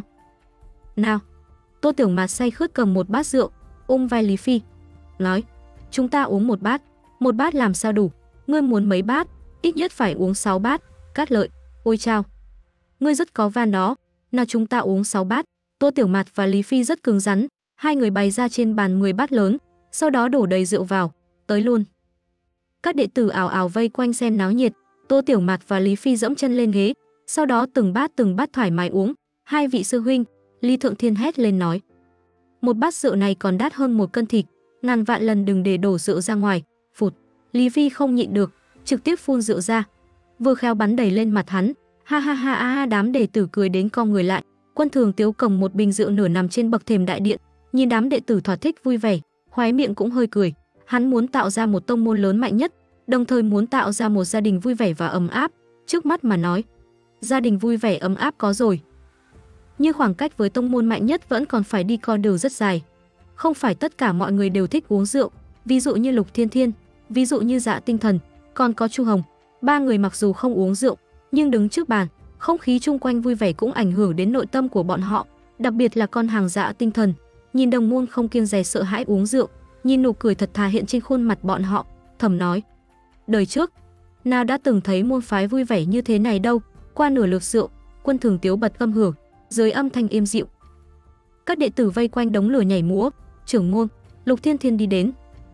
nào. Tô Tiểu Mạt say khướt cầm một bát rượu, ôm vai Lý Phi, nói: chúng ta uống một bát làm sao đủ, ngươi muốn mấy bát, ít nhất phải uống 6 bát. Cát Lợi: ôi chao, ngươi rất có van đó, nào chúng ta uống 6 bát. Tô Tiểu Mạt và Lý Phi rất cứng rắn, hai người bày ra trên bàn 10 bát lớn, sau đó đổ đầy rượu vào, tới luôn. Các đệ tử ào ào vây quanh xem náo nhiệt. Tô Tiểu Mạt và Lý Phi dẫm chân lên ghế, sau đó từng bát thoải mái uống. Hai vị sư huynh, Lý Thượng Thiên hét lên nói: một bát rượu này còn đắt hơn 1 cân thịt, ngàn vạn lần đừng để đổ rượu ra ngoài. Phụt, Lý Phi không nhịn được, trực tiếp phun rượu ra, vừa khéo bắn đầy lên mặt hắn. Ha ha ha ha, đám đệ tử cười đến co người lại. Quân Thường Tiếu cầm một bình rượu nửa nằm trên bậc thềm đại điện, nhìn đám đệ tử thỏa thích vui vẻ, khóe miệng cũng hơi cười. Hắn muốn tạo ra một tông môn lớn mạnh nhất, đồng thời muốn tạo ra một gia đình vui vẻ và ấm áp. Trước mắt mà nói, gia đình vui vẻ ấm áp có rồi, nhưng khoảng cách với tông môn mạnh nhất vẫn còn phải đi con đường rất dài. Không phải tất cả mọi người đều thích uống rượu, ví dụ như Lục Thiên Thiên, ví dụ như Dạ Tinh Thần, còn có Chu Hồng. Ba người mặc dù không uống rượu, nhưng đứng trước bàn, không khí chung quanh vui vẻ cũng ảnh hưởng đến nội tâm của bọn họ, đặc biệt là con hàng Dạ Tinh Thần. Nhìn đồng môn không kiêng dè sợ hãi uống rượu, nhìn nụ cười thật thà hiện trên khuôn mặt bọn họ, thầm nói: đời trước nào đã từng thấy môn phái vui vẻ như thế này đâu. Qua nửa lượt rượu, Quân Thường Tiếu bật âm hưởng, dưới âm thanh êm dịu, các đệ tử vây quanh đống lửa nhảy múa. Trưởng môn Lục Thiên Thiên đi đến,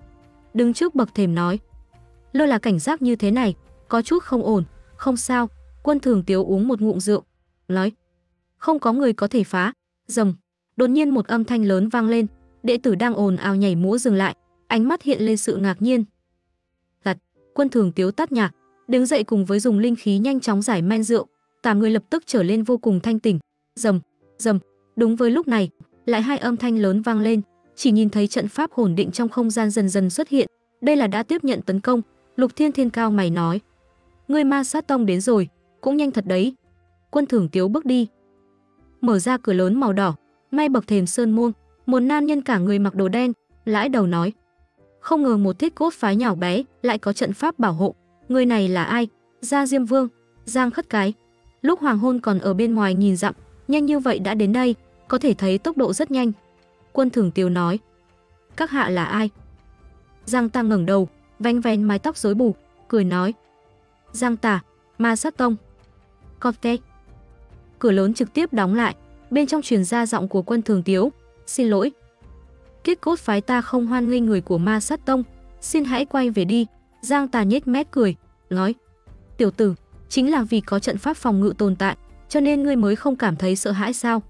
đứng trước bậc thềm nói: lơ là cảnh giác như thế này, có chút không ổn. Không sao. Quân Thường Tiếu uống một ngụm rượu, nói: không có người có thể phá. Rầm. Đột nhiên một âm thanh lớn vang lên, đệ tử đang ồn ào nhảy múa dừng lại, ánh mắt hiện lên sự ngạc nhiên. Gặt. Quân Thường Tiếu tắt nhạc, đứng dậy cùng với dùng linh khí nhanh chóng giải men rượu, cả người lập tức trở lên vô cùng thanh tỉnh. Rầm, rầm. Đúng với lúc này, lại hai âm thanh lớn vang lên, chỉ nhìn thấy trận pháp hồn định trong không gian dần dần xuất hiện. Đây là đã tiếp nhận tấn công. Lục Thiên Thiên cao mày nói: người Ma Sát Tông đến rồi, cũng nhanh thật đấy. Quân Thường Tiếu bước đi, mở ra cửa lớn màu đỏ, ngay bậc thềm sơn môn, một nam nhân cả người mặc đồ đen, lãi đầu nói: không ngờ một Thiết Cốt phái nhỏ bé lại có trận pháp bảo hộ. Người này là ai? Gia Diêm Vương, Giang Khất Cái. Lúc hoàng hôn còn ở bên ngoài nhìn dặm, nhanh như vậy đã đến đây, có thể thấy tốc độ rất nhanh. Quân Thường Tiếu nói: các hạ là ai? Giang Ta ngẩng đầu, vén vén mái tóc rối bù, cười nói: Giang Tà, Ma Sát Tông. Cọp két. Cửa lớn trực tiếp đóng lại, bên trong truyền ra giọng của Quân Thường Tiếu: xin lỗi, Thiết Cốt phái ta không hoan nghênh người của Ma Sát Tông, xin hãy quay về đi. Giang Tà nhếch mép cười, nói: tiểu tử, chính là vì có trận pháp phòng ngự tồn tại, cho nên ngươi mới không cảm thấy sợ hãi sao?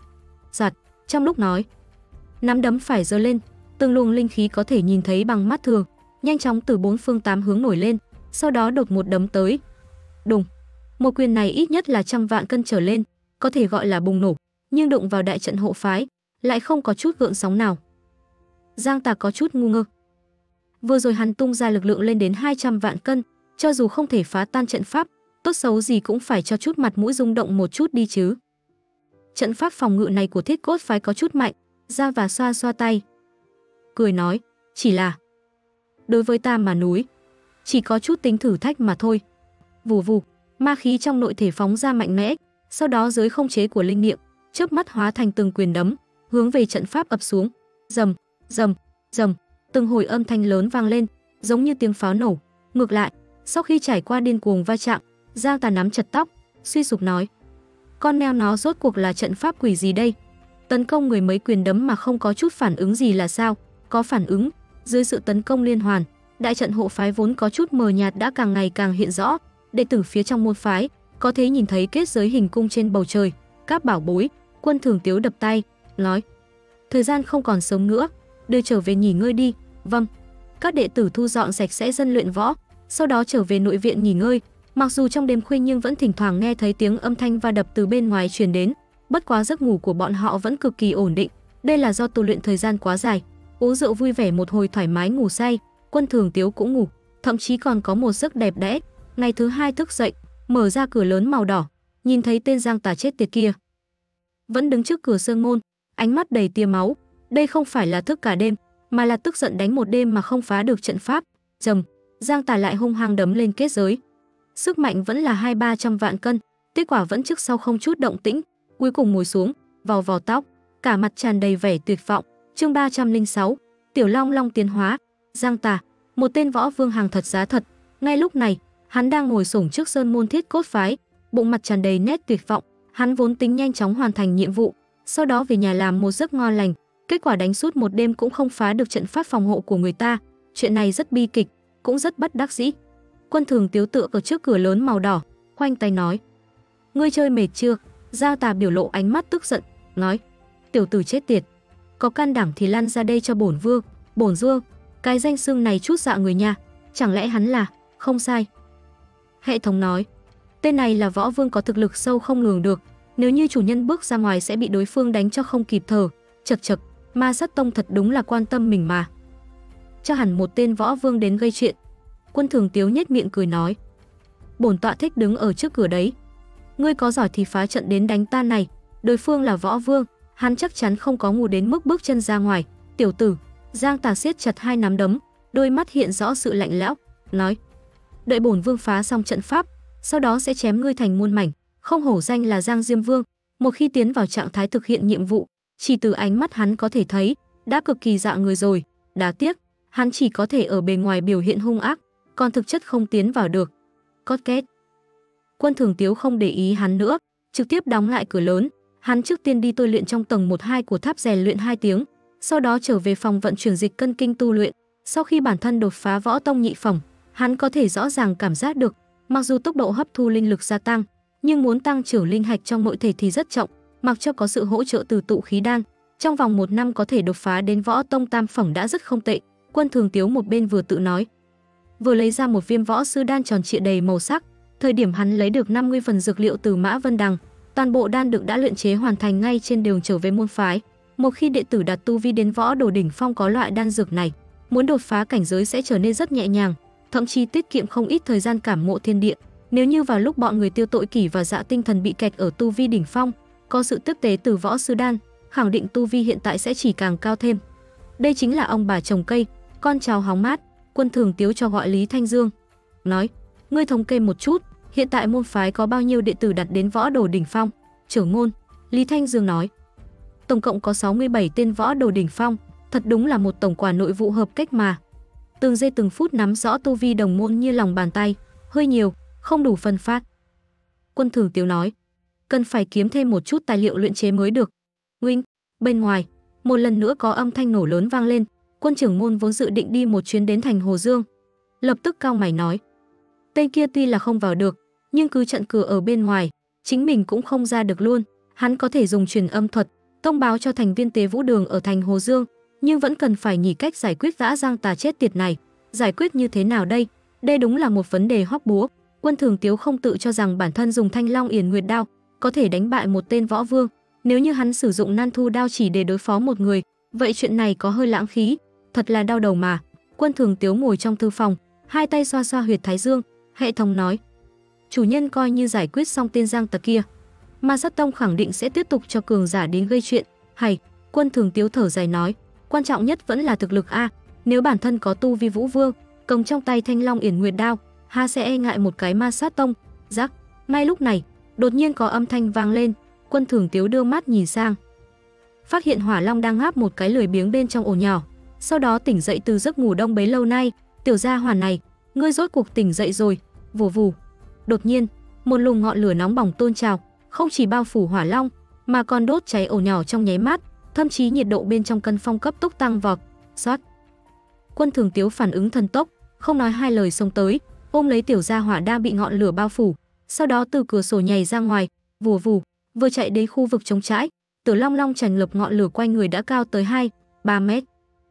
Giạt. Trong lúc nói, nắm đấm phải giơ lên, từng luồng linh khí có thể nhìn thấy bằng mắt thường, nhanh chóng từ 4 phương 8 hướng nổi lên, sau đó đột một đấm tới. Đùng. Một quyền này ít nhất là 100 vạn cân trở lên, có thể gọi là bùng nổ, nhưng đụng vào đại trận hộ phái lại không có chút gợn sóng nào. Giang Tà có chút ngu ngơ. Vừa rồi hắn tung ra lực lượng lên đến 200 vạn cân, cho dù không thể phá tan trận pháp, tốt xấu gì cũng phải cho chút mặt mũi rung động một chút đi chứ. Trận pháp phòng ngự này của Thiết Cốt phái có chút mạnh. Ra và xoa xoa tay, cười nói: chỉ là đối với ta mà núi, chỉ có chút tính thử thách mà thôi. Vù vù, ma khí trong nội thể phóng ra mạnh mẽ, sau đó dưới không chế của linh niệm, chớp mắt hóa thành từng quyền đấm, hướng về trận pháp ập xuống. Rầm, rầm, rầm, từng hồi âm thanh lớn vang lên, giống như tiếng pháo nổ. Ngược lại, sau khi trải qua điên cuồng va chạm, Giang Tà nắm chặt tóc, suy sụp nói: con mèo nó rốt cuộc là trận pháp quỷ gì đây? Tấn công người mấy quyền đấm mà không có chút phản ứng gì là sao? Có phản ứng, dưới sự tấn công liên hoàn, đại trận hộ phái vốn có chút mờ nhạt đã càng ngày càng hiện rõ. Đệ tử phía trong môn phái có thể nhìn thấy kết giới hình cung trên bầu trời, các bảo bối. Quân Thường Tiếu đập tay, nói: thời gian không còn sớm nữa, đưa trở về nghỉ ngơi đi. Vâng. Các đệ tử thu dọn sạch sẽ dân luyện võ, sau đó trở về nội viện nghỉ ngơi. Mặc dù trong đêm khuya nhưng vẫn thỉnh thoảng nghe thấy tiếng âm thanh va đập từ bên ngoài truyền đến. Bất quá giấc ngủ của bọn họ vẫn cực kỳ ổn định. Đây là do tu luyện thời gian quá dài, uống rượu vui vẻ một hồi thoải mái ngủ say. Quân Thường Tiếu cũng ngủ, thậm chí còn có một giấc đẹp đẽ. Ngày thứ hai thức dậy, mở ra cửa lớn màu đỏ, nhìn thấy tên Giang Tà chết tiệt kia vẫn đứng trước cửa sơn môn, ánh mắt đầy tia máu. Đây không phải là thức cả đêm, mà là tức giận đánh một đêm mà không phá được trận pháp. Rầm, Giang Tà lại hung hăng đấm lên kết giới. Sức mạnh vẫn là 200-300 vạn cân, kết quả vẫn trước sau không chút động tĩnh, cuối cùng ngồi xuống, vò vò tóc, cả mặt tràn đầy vẻ tuyệt vọng. Chương 306, Tiểu Long Long tiến hóa. Giang Tà, một tên võ vương hàng thật giá thật. Ngay lúc này, hắn đang ngồi xổm trước sơn môn Thiết Cốt phái, bụng mặt tràn đầy nét tuyệt vọng. Hắn vốn tính nhanh chóng hoàn thành nhiệm vụ, sau đó về nhà làm một giấc ngon lành, kết quả đánh suốt một đêm cũng không phá được trận pháp phòng hộ của người ta. Chuyện này rất bi kịch, cũng rất bất đắc dĩ. Quân Thường Tiếu tựa ở trước cửa lớn màu đỏ, khoanh tay nói: "Ngươi chơi mệt chưa?" Giang Tà biểu lộ ánh mắt tức giận, nói: "Tiểu tử chết tiệt, có can đảm thì lăn ra đây cho bổn vương." "Bổn vương?" Cái danh xưng này chút dạ người nha, chẳng lẽ hắn là... Không sai. Hệ thống nói, tên này là võ vương có thực lực sâu không lường được, nếu như chủ nhân bước ra ngoài sẽ bị đối phương đánh cho không kịp thở. Chật chật, Ma Sát Tông thật đúng là quan tâm mình mà. Cho hẳn một tên võ vương đến gây chuyện. Quân Thường Tiếu nhếch miệng cười nói, bổn tọa thích đứng ở trước cửa đấy. Ngươi có giỏi thì phá trận đến đánh ta này. Đối phương là võ vương, hắn chắc chắn không có ngu đến mức bước chân ra ngoài. Tiểu tử. Giang Tà siết chặt hai nắm đấm, đôi mắt hiện rõ sự lạnh lẽo, nói: đợi bổn vương phá xong trận pháp, sau đó sẽ chém ngươi thành muôn mảnh. Không hổ danh là Giang Diêm Vương, một khi tiến vào trạng thái thực hiện nhiệm vụ, chỉ từ ánh mắt hắn có thể thấy đã cực kỳ dạ người rồi. Đáng tiếc, hắn chỉ có thể ở bề ngoài biểu hiện hung ác, còn thực chất không tiến vào được. Cót két. Quân Thường Tiếu không để ý hắn nữa, trực tiếp đóng lại cửa lớn. Hắn trước tiên đi tôi luyện trong tầng 1-2 của tháp rèn luyện 2 tiếng, sau đó trở về phòng vận chuyển dịch cân kinh tu luyện. Sau khi bản thân đột phá võ tông nhị phẩm, hắn có thể rõ ràng cảm giác được, mặc dù tốc độ hấp thu linh lực gia tăng, nhưng muốn tăng trưởng linh hạch trong nội thể thì rất chậm. Mặc cho có sự hỗ trợ từ tụ khí đan, trong vòng 1 năm có thể đột phá đến võ tông tam phẩm đã rất không tệ. Quân Thường Tiếu một bên vừa tự nói, vừa lấy ra một viên võ sư đan tròn trịa đầy màu sắc. Thời điểm hắn lấy được 50 phần dược liệu từ Mã Vân Đằng, toàn bộ đan dược đã luyện chế hoàn thành ngay trên đường trở về môn phái. Một khi đệ tử đạt tu vi đến võ đồ đỉnh phong có loại đan dược này, muốn đột phá cảnh giới sẽ trở nên rất nhẹ nhàng, thậm chí tiết kiệm không ít thời gian cảm ngộ thiên địa. Nếu như vào lúc bọn người Tiêu Tội Kỷ và Dạ Tinh Thần bị kẹt ở tu vi đỉnh phong, có sự tiếp tế từ võ sư đan, khẳng định tu vi hiện tại sẽ chỉ càng cao thêm. Đây chính là ông bà trồng cây, con cháu hóng mát. Quân Thường Tiếu cho gọi Lý Thanh Dương, nói: ngươi thống kê một chút, hiện tại môn phái có bao nhiêu đệ tử đạt đến võ đồ đỉnh phong? Trưởng môn, Lý Thanh Dương nói, tổng cộng có 67 tên võ đồ đỉnh phong, thật đúng là một tổng quả nội vụ hợp cách mà. Từng giây từng phút nắm rõ tu vi đồng môn như lòng bàn tay, hơi nhiều, không đủ phân phát. Quân Thường Tiếu nói, cần phải kiếm thêm một chút tài liệu luyện chế mới được. Huynh, bên ngoài, một lần nữa có âm thanh nổ lớn vang lên. Quân trưởng môn vốn dự định đi một chuyến đến thành Hồ Dương, lập tức cau mày nói, tên kia tuy là không vào được, nhưng cứ chặn cửa ở bên ngoài, chính mình cũng không ra được luôn. Hắn có thể dùng truyền âm thuật thông báo cho thành viên tế vũ đường ở thành Hồ Dương, nhưng vẫn cần phải nghĩ cách giải quyết gã Giang Tà chết tiệt này. Giải quyết như thế nào đây? Đây đúng là một vấn đề hóc búa. Quân Thường Tiếu không tự cho rằng bản thân dùng Thanh Long Yển Nguyệt đao có thể đánh bại một tên võ vương. Nếu như hắn sử dụng Nan Thu đao chỉ để đối phó một người, vậy chuyện này có hơi lãng phí, thật là đau đầu mà. Quân Thường Tiếu ngồi trong thư phòng, hai tay xoa xoa huyệt thái dương, hệ thống nói, chủ nhân coi như giải quyết xong tên Giang Tà kia, Ma Sát Tông khẳng định sẽ tiếp tục cho cường giả đến gây chuyện. Hay, Quân Thường Tiếu thở dài nói, quan trọng nhất vẫn là thực lực a. Nếu bản thân có tu vi vũ vương, cầm trong tay Thanh Long Yển Nguyệt đao, ha sẽ e ngại một cái Ma Sát Tông. Rắc. Ngay lúc này, đột nhiên có âm thanh vang lên. Quân Thường Tiếu đưa mắt nhìn sang, phát hiện Hỏa Long đang ngáp một cái lười biếng bên trong ổ nhỏ, sau đó tỉnh dậy từ giấc ngủ đông bấy lâu nay. Tiểu gia hỏa này, ngươi rốt cuộc tỉnh dậy rồi. Vù vù. Đột nhiên, một luồng ngọn lửa nóng bỏng tôn trào, không chỉ bao phủ Hỏa Long, mà còn đốt cháy ổ nhỏ trong nháy mắt, thậm chí nhiệt độ bên trong căn phong cấp tốc tăng vọt. Xoát. Quân Thường Tiếu phản ứng thần tốc, không nói hai lời xông tới, ôm lấy tiểu gia hỏa đang bị ngọn lửa bao phủ, sau đó từ cửa sổ nhảy ra ngoài. Vù vù. Vừa chạy đến khu vực trống trãi, Tiểu Long Long tràn ngập ngọn lửa quanh người đã cao tới 2-3 mét.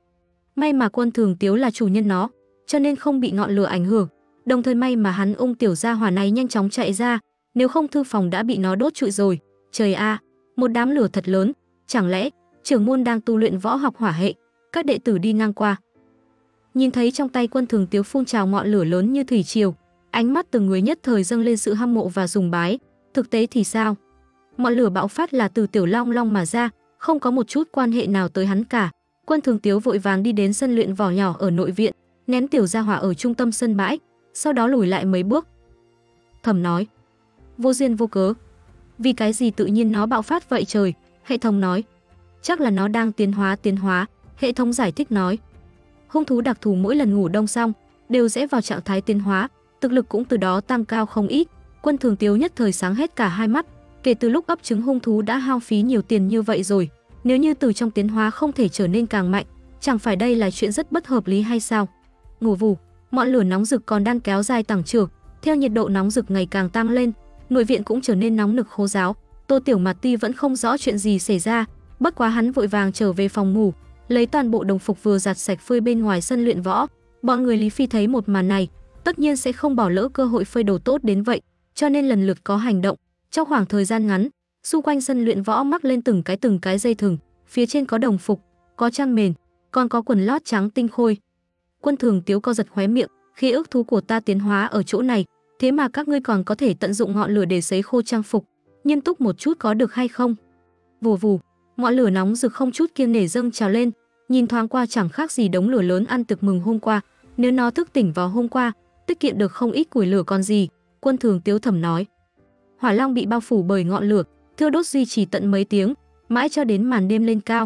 May mà Quân Thường Tiếu là chủ nhân nó, cho nên không bị ngọn lửa ảnh hưởng. Đồng thời may mà hắn ôm tiểu gia hỏa này nhanh chóng chạy ra, nếu không thư phòng đã bị nó đốt trụi rồi. Trời a, một đám lửa thật lớn, chẳng lẽ trưởng môn đang tu luyện võ học hỏa hệ? Các đệ tử đi ngang qua, nhìn thấy trong tay Quân Thường Tiếu phun trào ngọn lửa lớn như thủy triều, ánh mắt từng người nhất thời dâng lên sự hâm mộ và sùng bái. Thực tế thì sao? Ngọn lửa bạo phát là từ Tiểu Long Long mà ra, không có một chút quan hệ nào tới hắn cả. Quân Thường Tiếu vội vàng đi đến sân luyện võ nhỏ ở nội viện, ném tiểu gia hỏa ở trung tâm sân bãi, sau đó lùi lại mấy bước. Thầm nói, vô duyên vô cớ. Vì cái gì tự nhiên nó bạo phát vậy trời? Hệ thống nói, chắc là nó đang tiến hóa. Hệ thống giải thích nói, hung thú đặc thù mỗi lần ngủ đông xong đều rẽ vào trạng thái tiến hóa, thực lực cũng từ đó tăng cao không ít. Quân Thường Tiếu nhất thời sáng hết cả hai mắt, kể từ lúc ấp trứng hung thú đã hao phí nhiều tiền như vậy rồi, nếu như từ trong tiến hóa không thể trở nên càng mạnh, chẳng phải đây là chuyện rất bất hợp lý hay sao? Ngủ vù, ngọn lửa nóng rực còn đang kéo dài tăng trưởng, theo nhiệt độ nóng rực ngày càng tăng lên, nội viện cũng trở nên nóng nực khô ráo. Tô Tiểu Mạt Ti vẫn không rõ chuyện gì xảy ra, bất quá hắn vội vàng trở về phòng ngủ, lấy toàn bộ đồng phục vừa giặt sạch phơi bên ngoài sân luyện võ. Bọn người Lý Phi thấy một màn này, tất nhiên sẽ không bỏ lỡ cơ hội phơi đồ tốt đến vậy, cho nên lần lượt có hành động. Trong khoảng thời gian ngắn, xung quanh sân luyện võ mắc lên từng cái dây thừng, phía trên có đồng phục, có chăn mền, còn có quần lót trắng tinh khôi. Quân Thường Tiếu co giật khóe miệng, khi ước thú của ta tiến hóa ở chỗ này, thế mà các ngươi còn có thể tận dụng ngọn lửa để sấy khô trang phục, nghiêm túc một chút có được hay không? Vù vù, ngọn lửa nóng rực không chút kiêng nể dâng trào lên, nhìn thoáng qua chẳng khác gì đống lửa lớn ăn tiệc mừng hôm qua. Nếu nó thức tỉnh vào hôm qua, tiết kiệm được không ít củi lửa còn gì. Quân Thường Tiếu thầm nói. Hỏa long bị bao phủ bởi ngọn lửa, thiêu đốt duy trì tận mấy tiếng, mãi cho đến màn đêm lên cao.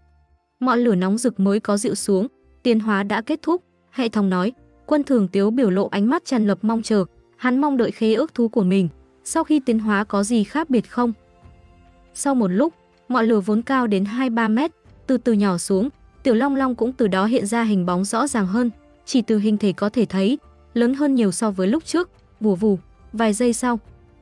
Ngọn lửa nóng rực mới có dịu xuống, tiến hóa đã kết thúc. Hệ thống nói. Quân Thường Tiếu biểu lộ ánh mắt tràn ngập mong chờ, hắn mong đợi khế ước thú của mình. Sau khi tiến hóa có gì khác biệt không? Sau một lúc, ngọn lửa vốn cao đến 2-3 mét, từ từ nhỏ xuống, Tiểu Long Long cũng từ đó hiện ra hình bóng rõ ràng hơn, chỉ từ hình thể có thể thấy, lớn hơn nhiều so với lúc trước. Vù vù, vài giây sau,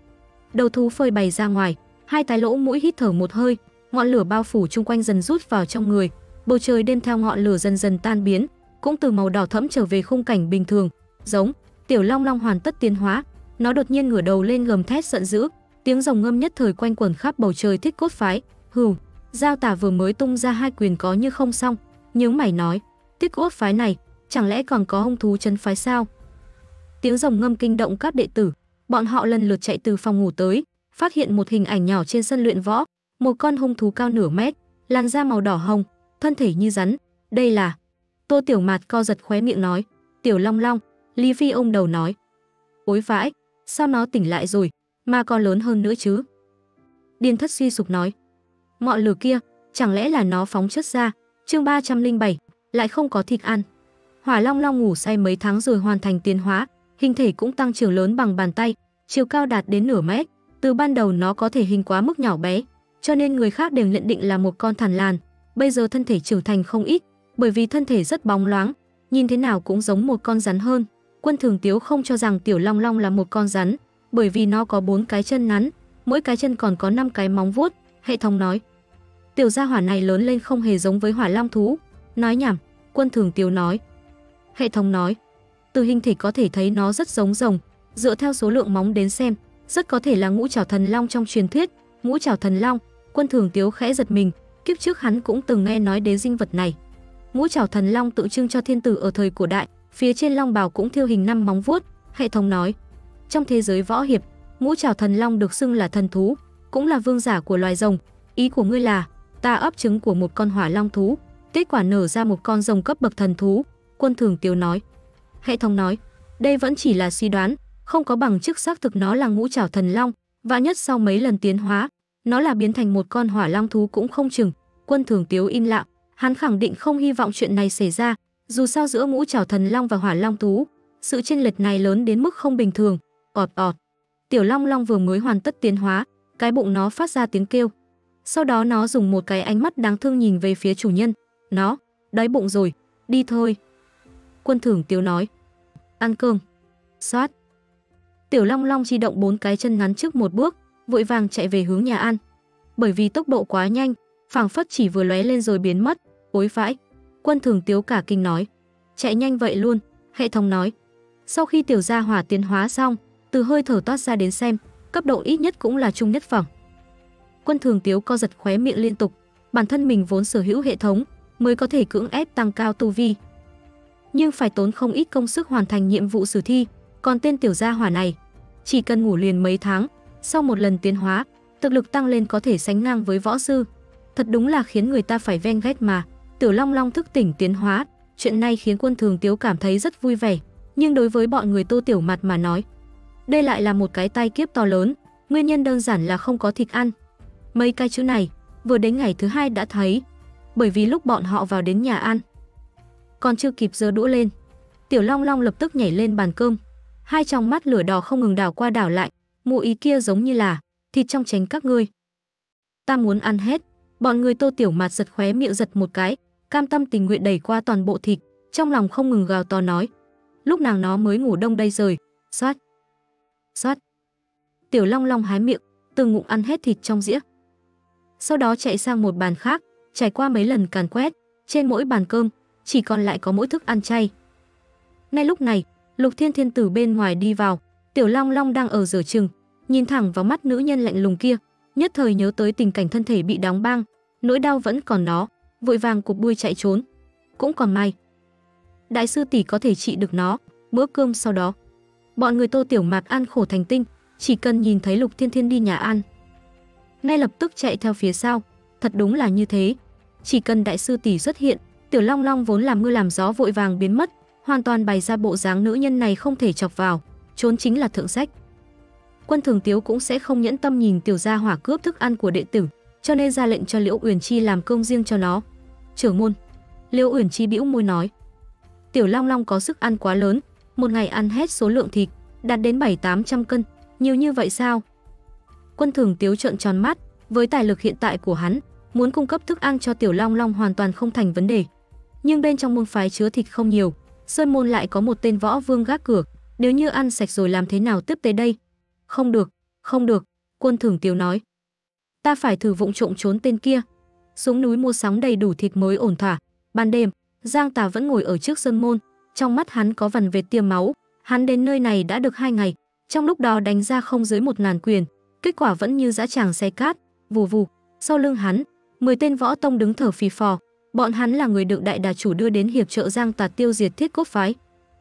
đầu thú phơi bày ra ngoài, hai cái lỗ mũi hít thở một hơi, ngọn lửa bao phủ chung quanh dần rút vào trong người, bầu trời đêm theo ngọn lửa dần dần tan biến, cũng từ màu đỏ thẫm trở về khung cảnh bình thường. Giống, Tiểu Long Long hoàn tất tiến hóa, nó đột nhiên ngửa đầu lên gầm thét giận dữ, tiếng rồng ngâm nhất thời quanh quẩn khắp bầu trời Thiết Cốt phái. Hừ, Giao Tả vừa mới tung ra hai quyền có như không xong, nhướng mày nói, Thiết Cốt phái này chẳng lẽ còn có hung thú trấn phái sao? Tiếng rồng ngâm kinh động các đệ tử, bọn họ lần lượt chạy từ phòng ngủ tới, phát hiện một hình ảnh nhỏ trên sân luyện võ, một con hung thú cao nửa mét, làn da màu đỏ hồng, thân thể như rắn. Đây là... Tô Tiểu Mạt co giật khóe miệng nói, Tiểu Long Long. Lý Phi ôm đầu nói, ối vãi, sao nó tỉnh lại rồi, mà còn lớn hơn nữa chứ? Điền Thất suy sụp nói, ngọn lửa kia, chẳng lẽ là nó phóng chất ra? Chương 307, lại không có thịt ăn. Hỏa Long Long ngủ say mấy tháng rồi hoàn thành tiến hóa, hình thể cũng tăng trưởng lớn bằng bàn tay, chiều cao đạt đến nửa mét. Từ ban đầu nó có thể hình quá mức nhỏ bé, cho nên người khác đều nhận định là một con thằn lằn. Bây giờ thân thể trưởng thành không ít, bởi vì thân thể rất bóng loáng, nhìn thế nào cũng giống một con rắn hơn. Quân Thường Tiếu không cho rằng Tiểu Long Long là một con rắn, bởi vì nó có 4 cái chân ngắn, mỗi cái chân còn có 5 cái móng vuốt. Hệ thống nói, tiểu gia hỏa này lớn lên không hề giống với Hỏa Long thú. Nói nhảm, Quân Thường Tiếu nói. Hệ thống nói, từ hình thể có thể thấy nó rất giống rồng, dựa theo số lượng móng đến xem, rất có thể là Ngũ Trảo Thần Long trong truyền thuyết. Ngũ Trảo Thần Long, Quân Thường Tiếu khẽ giật mình, kiếp trước hắn cũng từng nghe nói đến sinh vật này. Ngũ Trảo Thần Long tượng trưng cho thiên tử ở thời cổ đại, phía trên long bào cũng thiêu hình 5 móng vuốt. Hệ thống nói, trong thế giới võ hiệp, Ngũ Trảo Thần Long được xưng là thần thú, cũng là vương giả của loài rồng. Ý của ngươi là ta ấp trứng của một con hỏa long thú, kết quả nở ra một con rồng cấp bậc thần thú? Quân Thường Tiếu nói. Hệ thống nói, đây vẫn chỉ là suy đoán, không có bằng chứng xác thực nó là Ngũ Trảo Thần Long, và nhất sau mấy lần tiến hóa, nó là biến thành một con hỏa long thú cũng không chừng. Quân Thường Tiếu im lặng, hắn khẳng định không hy vọng chuyện này xảy ra, dù sao giữa Ngũ Trảo Thần Long và hỏa long thú, sự chênh lệch này lớn đến mức không bình thường. Ọt ọt. Tiểu Long Long vừa mới hoàn tất tiến hóa, cái bụng nó phát ra tiếng kêu. Sau đó nó dùng một cái ánh mắt đáng thương nhìn về phía chủ nhân. Nó đói bụng rồi, đi thôi. Quân Thường Tiếu nói, ăn cơm. Xoát. Tiểu Long Long di động 4 cái chân ngắn trước một bước, vội vàng chạy về hướng nhà ăn. Bởi vì tốc độ quá nhanh, phảng phất chỉ vừa lóe lên rồi biến mất. Ối vãi. Quân Thường Tiếu cả kinh nói, chạy nhanh vậy luôn? Hệ thống nói, sau khi tiểu gia hỏa tiến hóa xong, từ hơi thở toát ra đến xem, cấp độ ít nhất cũng là trung nhất phẩm. Quân Thường Tiếu co giật khóe miệng liên tục, bản thân mình vốn sở hữu hệ thống, mới có thể cưỡng ép tăng cao tu vi, nhưng phải tốn không ít công sức hoàn thành nhiệm vụ sử thi. Còn tên tiểu gia hỏa này, chỉ cần ngủ liền mấy tháng, sau một lần tiến hóa, thực lực tăng lên có thể sánh ngang với võ sư. Thật đúng là khiến người ta phải ven ghét mà. Tiểu Long Long thức tỉnh tiến hóa, Chuyện này khiến Quân Thường Tiếu cảm thấy rất vui vẻ, nhưng đối với bọn người Tô Tiểu Mạt mà nói, đây lại là một cái tai kiếp to lớn, nguyên nhân đơn giản là không có thịt ăn. Mấy cái chữ này, vừa đến ngày thứ hai đã thấy, bởi vì lúc bọn họ vào đến nhà ăn, còn chưa kịp giơ đũa lên, Tiểu Long Long lập tức nhảy lên bàn cơm, hai tròng mắt lửa đỏ không ngừng đảo qua đảo lại, mụ ý kia giống như là thịt trong chén các ngươi. Ta muốn ăn hết. Bọn người Tô Tiểu Mạt giật khóe miệng giật một cái, cam tâm tình nguyện đẩy qua toàn bộ thịt, trong lòng không ngừng gào to nói. Lúc nàng nó mới ngủ đông đây rồi. Xoát, xoát. Tiểu Long Long há miệng, từng ngụm ăn hết thịt trong dĩa. Sau đó chạy sang một bàn khác, trải qua mấy lần càn quét, trên mỗi bàn cơm chỉ còn lại có mỗi thức ăn chay. Ngay lúc này, Lục Thiên Thiên từ bên ngoài đi vào, Tiểu Long Long đang ở giở chừng, nhìn thẳng vào mắt nữ nhân lạnh lùng kia, nhất thời nhớ tới tình cảnh thân thể bị đóng băng, nỗi đau vẫn còn đó, vội vàng cụp đuôi chạy trốn. Cũng còn may, đại sư tỷ có thể trị được nó. Bữa cơm sau đó, bọn người Tô Tiểu Mạt ăn khổ thành tinh, chỉ cần nhìn thấy Lục Thiên Thiên đi nhà ăn, ngay lập tức chạy theo phía sau. Thật đúng là như thế, chỉ cần đại sư tỷ xuất hiện, Tiểu Long Long vốn làm mưa làm gió vội vàng biến mất, hoàn toàn bày ra bộ dáng nữ nhân này không thể chọc vào, trốn chính là thượng sách. Quân Thường Tiếu cũng sẽ không nhẫn tâm nhìn tiểu gia hỏa cướp thức ăn của đệ tử, cho nên ra lệnh cho Liễu Uyển Chi làm cơm riêng cho nó. Trưởng môn, Liễu Uyển Chi bĩu môi nói. Tiểu Long Long có sức ăn quá lớn, một ngày ăn hết số lượng thịt, đạt đến 700-800 cân, nhiều như vậy sao? Quân Thường Tiếu trợn tròn mắt, với tài lực hiện tại của hắn, muốn cung cấp thức ăn cho Tiểu Long Long hoàn toàn không thành vấn đề. Nhưng bên trong môn phái chứa thịt không nhiều, Sơn môn lại có một tên võ vương gác cửa, nếu như ăn sạch rồi làm thế nào tiếp tới đây? Không được, không được, Quân Thường Tiếu nói. Ta phải thử vụng trộm trốn tên kia, xuống núi mua sắm đầy đủ thịt mới ổn thỏa. Ban đêm, Giang Tà vẫn ngồi ở trước sơn môn, trong mắt hắn có vằn vệt tia máu. Hắn đến nơi này đã được 2 ngày, trong lúc đó đánh ra không dưới 1000 quyền, kết quả vẫn như dã tràng xe cát. Vù vù, sau lưng hắn, 10 tên võ tông đứng thở phì phò, bọn hắn là người được đại đà chủ đưa đến hiệp trợ Giang Tà tiêu diệt Thiết Cốt phái.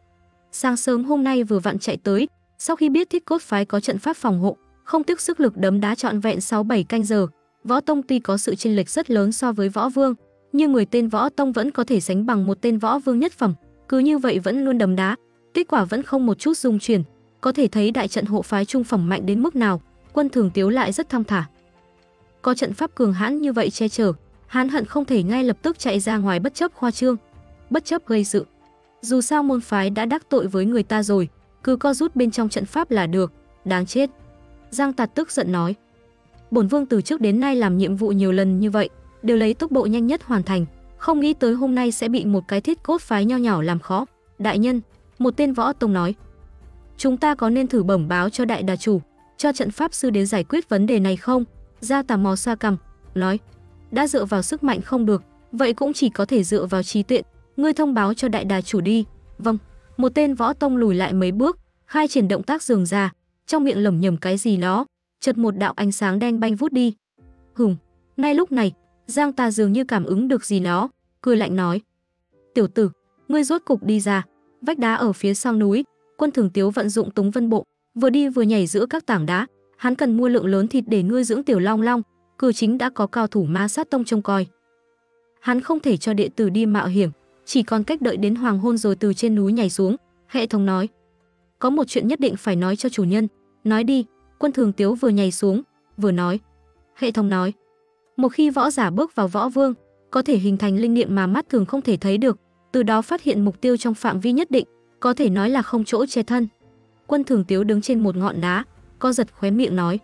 Sáng sớm hôm nay vừa vặn chạy tới, sau khi biết Thiết Cốt phái có trận pháp phòng hộ, không tiếc sức lực đấm đá trọn vẹn 6-7 canh giờ. Võ tông tuy có sự chênh lệch rất lớn so với võ vương, nhưng 10 tên võ tông vẫn có thể sánh bằng một tên võ vương nhất phẩm, cứ như vậy vẫn luôn đấm đá, kết quả vẫn không một chút rung chuyển, có thể thấy đại trận hộ phái trung phẩm mạnh đến mức nào. Quân Thường Tiếu lại rất thong thả. Có trận pháp cường hãn như vậy che chở, hắn hận không thể ngay lập tức chạy ra ngoài bất chấp khoa trương, bất chấp gây sự. Dù sao môn phái đã đắc tội với người ta rồi, cứ co rút bên trong trận pháp là được. Đáng chết. Giang Tạt tức giận nói. Bổn vương từ trước đến nay làm nhiệm vụ nhiều lần như vậy, đều lấy tốc độ nhanh nhất hoàn thành, không nghĩ tới hôm nay sẽ bị một cái Thiết Cốt phái nho nhỏ làm khó. Đại nhân, một tên võ tông nói, chúng ta có nên thử bẩm báo cho đại đà chủ, cho trận pháp sư đến giải quyết vấn đề này không? Gia Tà mò xoa cằm, nói, đã dựa vào sức mạnh không được, vậy cũng chỉ có thể dựa vào trí tuệ, ngươi thông báo cho đại đà chủ đi. Vâng. Một tên võ tông lùi lại mấy bước, khai triển động tác dường ra, trong miệng lẩm nhẩm cái gì đó, chợt một đạo ánh sáng đen banh vút đi. Hùng. Ngay lúc này, Giang Tà dường như cảm ứng được gì đó, cười lạnh nói, tiểu tử, ngươi rốt cục đi ra. Vách đá ở phía sau núi, Quân Thường Tiếu vận dụng Túng Vân Bộ, vừa đi vừa nhảy giữa các tảng đá. Hắn cần mua lượng lớn thịt để nuôi dưỡng Tiểu Long Long, cửa chính đã có cao thủ Ma Sát Tông trông coi. Hắn không thể cho đệ tử đi mạo hiểm, chỉ còn cách đợi đến hoàng hôn rồi từ trên núi nhảy xuống. Hệ thống nói, có một chuyện nhất định phải nói cho chủ nhân. Nói đi. Quân Thường Tiếu vừa nhảy xuống, vừa nói. Hệ thống nói, một khi võ giả bước vào võ vương, có thể hình thành linh niệm mà mắt thường không thể thấy được, từ đó phát hiện mục tiêu trong phạm vi nhất định, có thể nói là không chỗ che thân. Quân Thường Tiếu đứng trên một ngọn đá, co giật khóe miệng nói,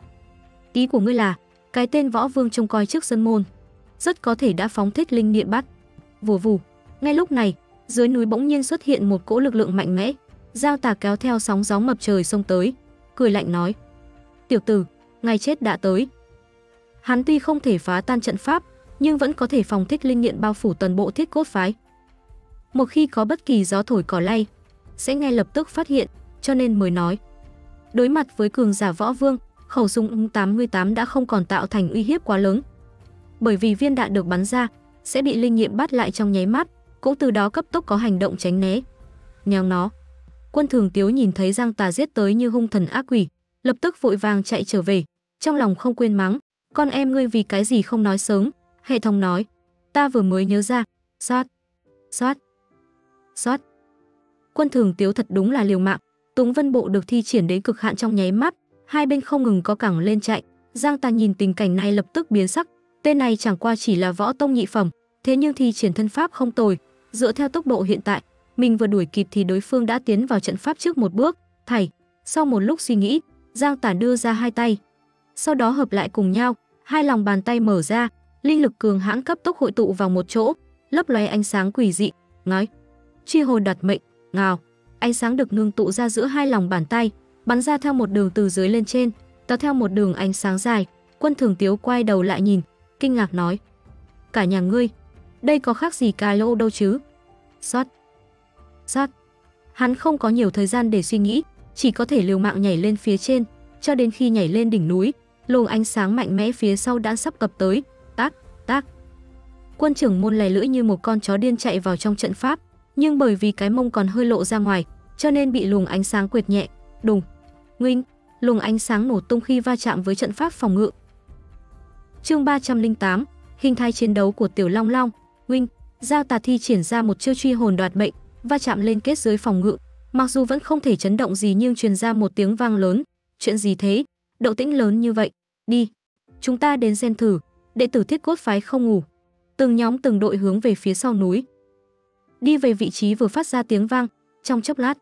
ý của ngươi là cái tên võ vương trông coi trước sân môn rất có thể đã phóng thích linh niệm bắt. Vù vù. Ngay lúc này, dưới núi bỗng nhiên xuất hiện một cỗ lực lượng mạnh mẽ. Giao Tà kéo theo sóng gió ngập trời xông tới, cười lạnh nói, tiểu tử, ngày chết đã tới. Hắn tuy không thể phá tan trận pháp, nhưng vẫn có thể phòng thích linh niệm bao phủ toàn bộ Thiết Cốt phái. Một khi có bất kỳ gió thổi cỏ lay, sẽ ngay lập tức phát hiện, cho nên mới nói. Đối mặt với cường giả võ vương, khẩu súng 88 đã không còn tạo thành uy hiếp quá lớn. Bởi vì viên đạn được bắn ra sẽ bị linh nghiệm bắt lại trong nháy mắt, cũng từ đó cấp tốc có hành động tránh né. Nhào nó. Quân Thường Tiếu nhìn thấy Giang Tà giết tới như hung thần ác quỷ, lập tức vội vàng chạy trở về, trong lòng không quên mắng, con em ngươi vì cái gì không nói sớm. Hệ thống nói, ta vừa mới nhớ ra. Xoát, xoát. Xoát. Quân Thường Tiếu thật đúng là liều mạng, Túng Vân Bộ được thi triển đến cực hạn trong nháy mắt, hai bên không ngừng có cẳng lên chạy. Giang Tà nhìn tình cảnh này lập tức biến sắc, tên này chẳng qua chỉ là võ tông nhị phẩm, thế nhưng thi triển thân pháp không tồi, dựa theo tốc độ hiện tại, mình vừa đuổi kịp thì đối phương đã tiến vào trận pháp trước một bước. Thầy, sau một lúc suy nghĩ, Giang Tà đưa ra hai tay, sau đó hợp lại cùng nhau, hai lòng bàn tay mở ra, linh lực cường hãn cấp tốc hội tụ vào một chỗ, lấp lóe ánh sáng quỷ dị, nói: "Truy hồn đoạt mệnh." Ngào, ánh sáng được ngưng tụ ra giữa hai lòng bàn tay, bắn ra theo một đường từ dưới lên trên, tạo theo một đường ánh sáng dài. Quân Thường Tiếu quay đầu lại nhìn, kinh ngạc nói: "Cả nhà ngươi, đây có khác gì cà lô đâu chứ?" Xoát, xoát. Hắn không có nhiều thời gian để suy nghĩ, chỉ có thể liều mạng nhảy lên phía trên, cho đến khi nhảy lên đỉnh núi, luồng ánh sáng mạnh mẽ phía sau đã sắp cập tới. Tác, tác. Quân trưởng môn lè lưỡi như một con chó điên chạy vào trong trận pháp, nhưng bởi vì cái mông còn hơi lộ ra ngoài, cho nên bị luồng ánh sáng quệt nhẹ. Đùng, nguinh, luồng ánh sáng nổ tung khi va chạm với trận pháp phòng ngự. Chương 308, hình thái chiến đấu của Tiểu Long Long. Nguinh, Giao Tà thi triển ra một chiêu truy hồn đoạt mệnh, va chạm lên kết giới phòng ngự, mặc dù vẫn không thể chấn động gì nhưng truyền ra một tiếng vang lớn. Chuyện gì thế? Động tĩnh lớn như vậy. Đi, chúng ta đến xem thử. Đệ tử Thiết Cốt phái không ngủ. Từng nhóm từng đội hướng về phía sau núi, đi về vị trí vừa phát ra tiếng vang. Trong chốc lát,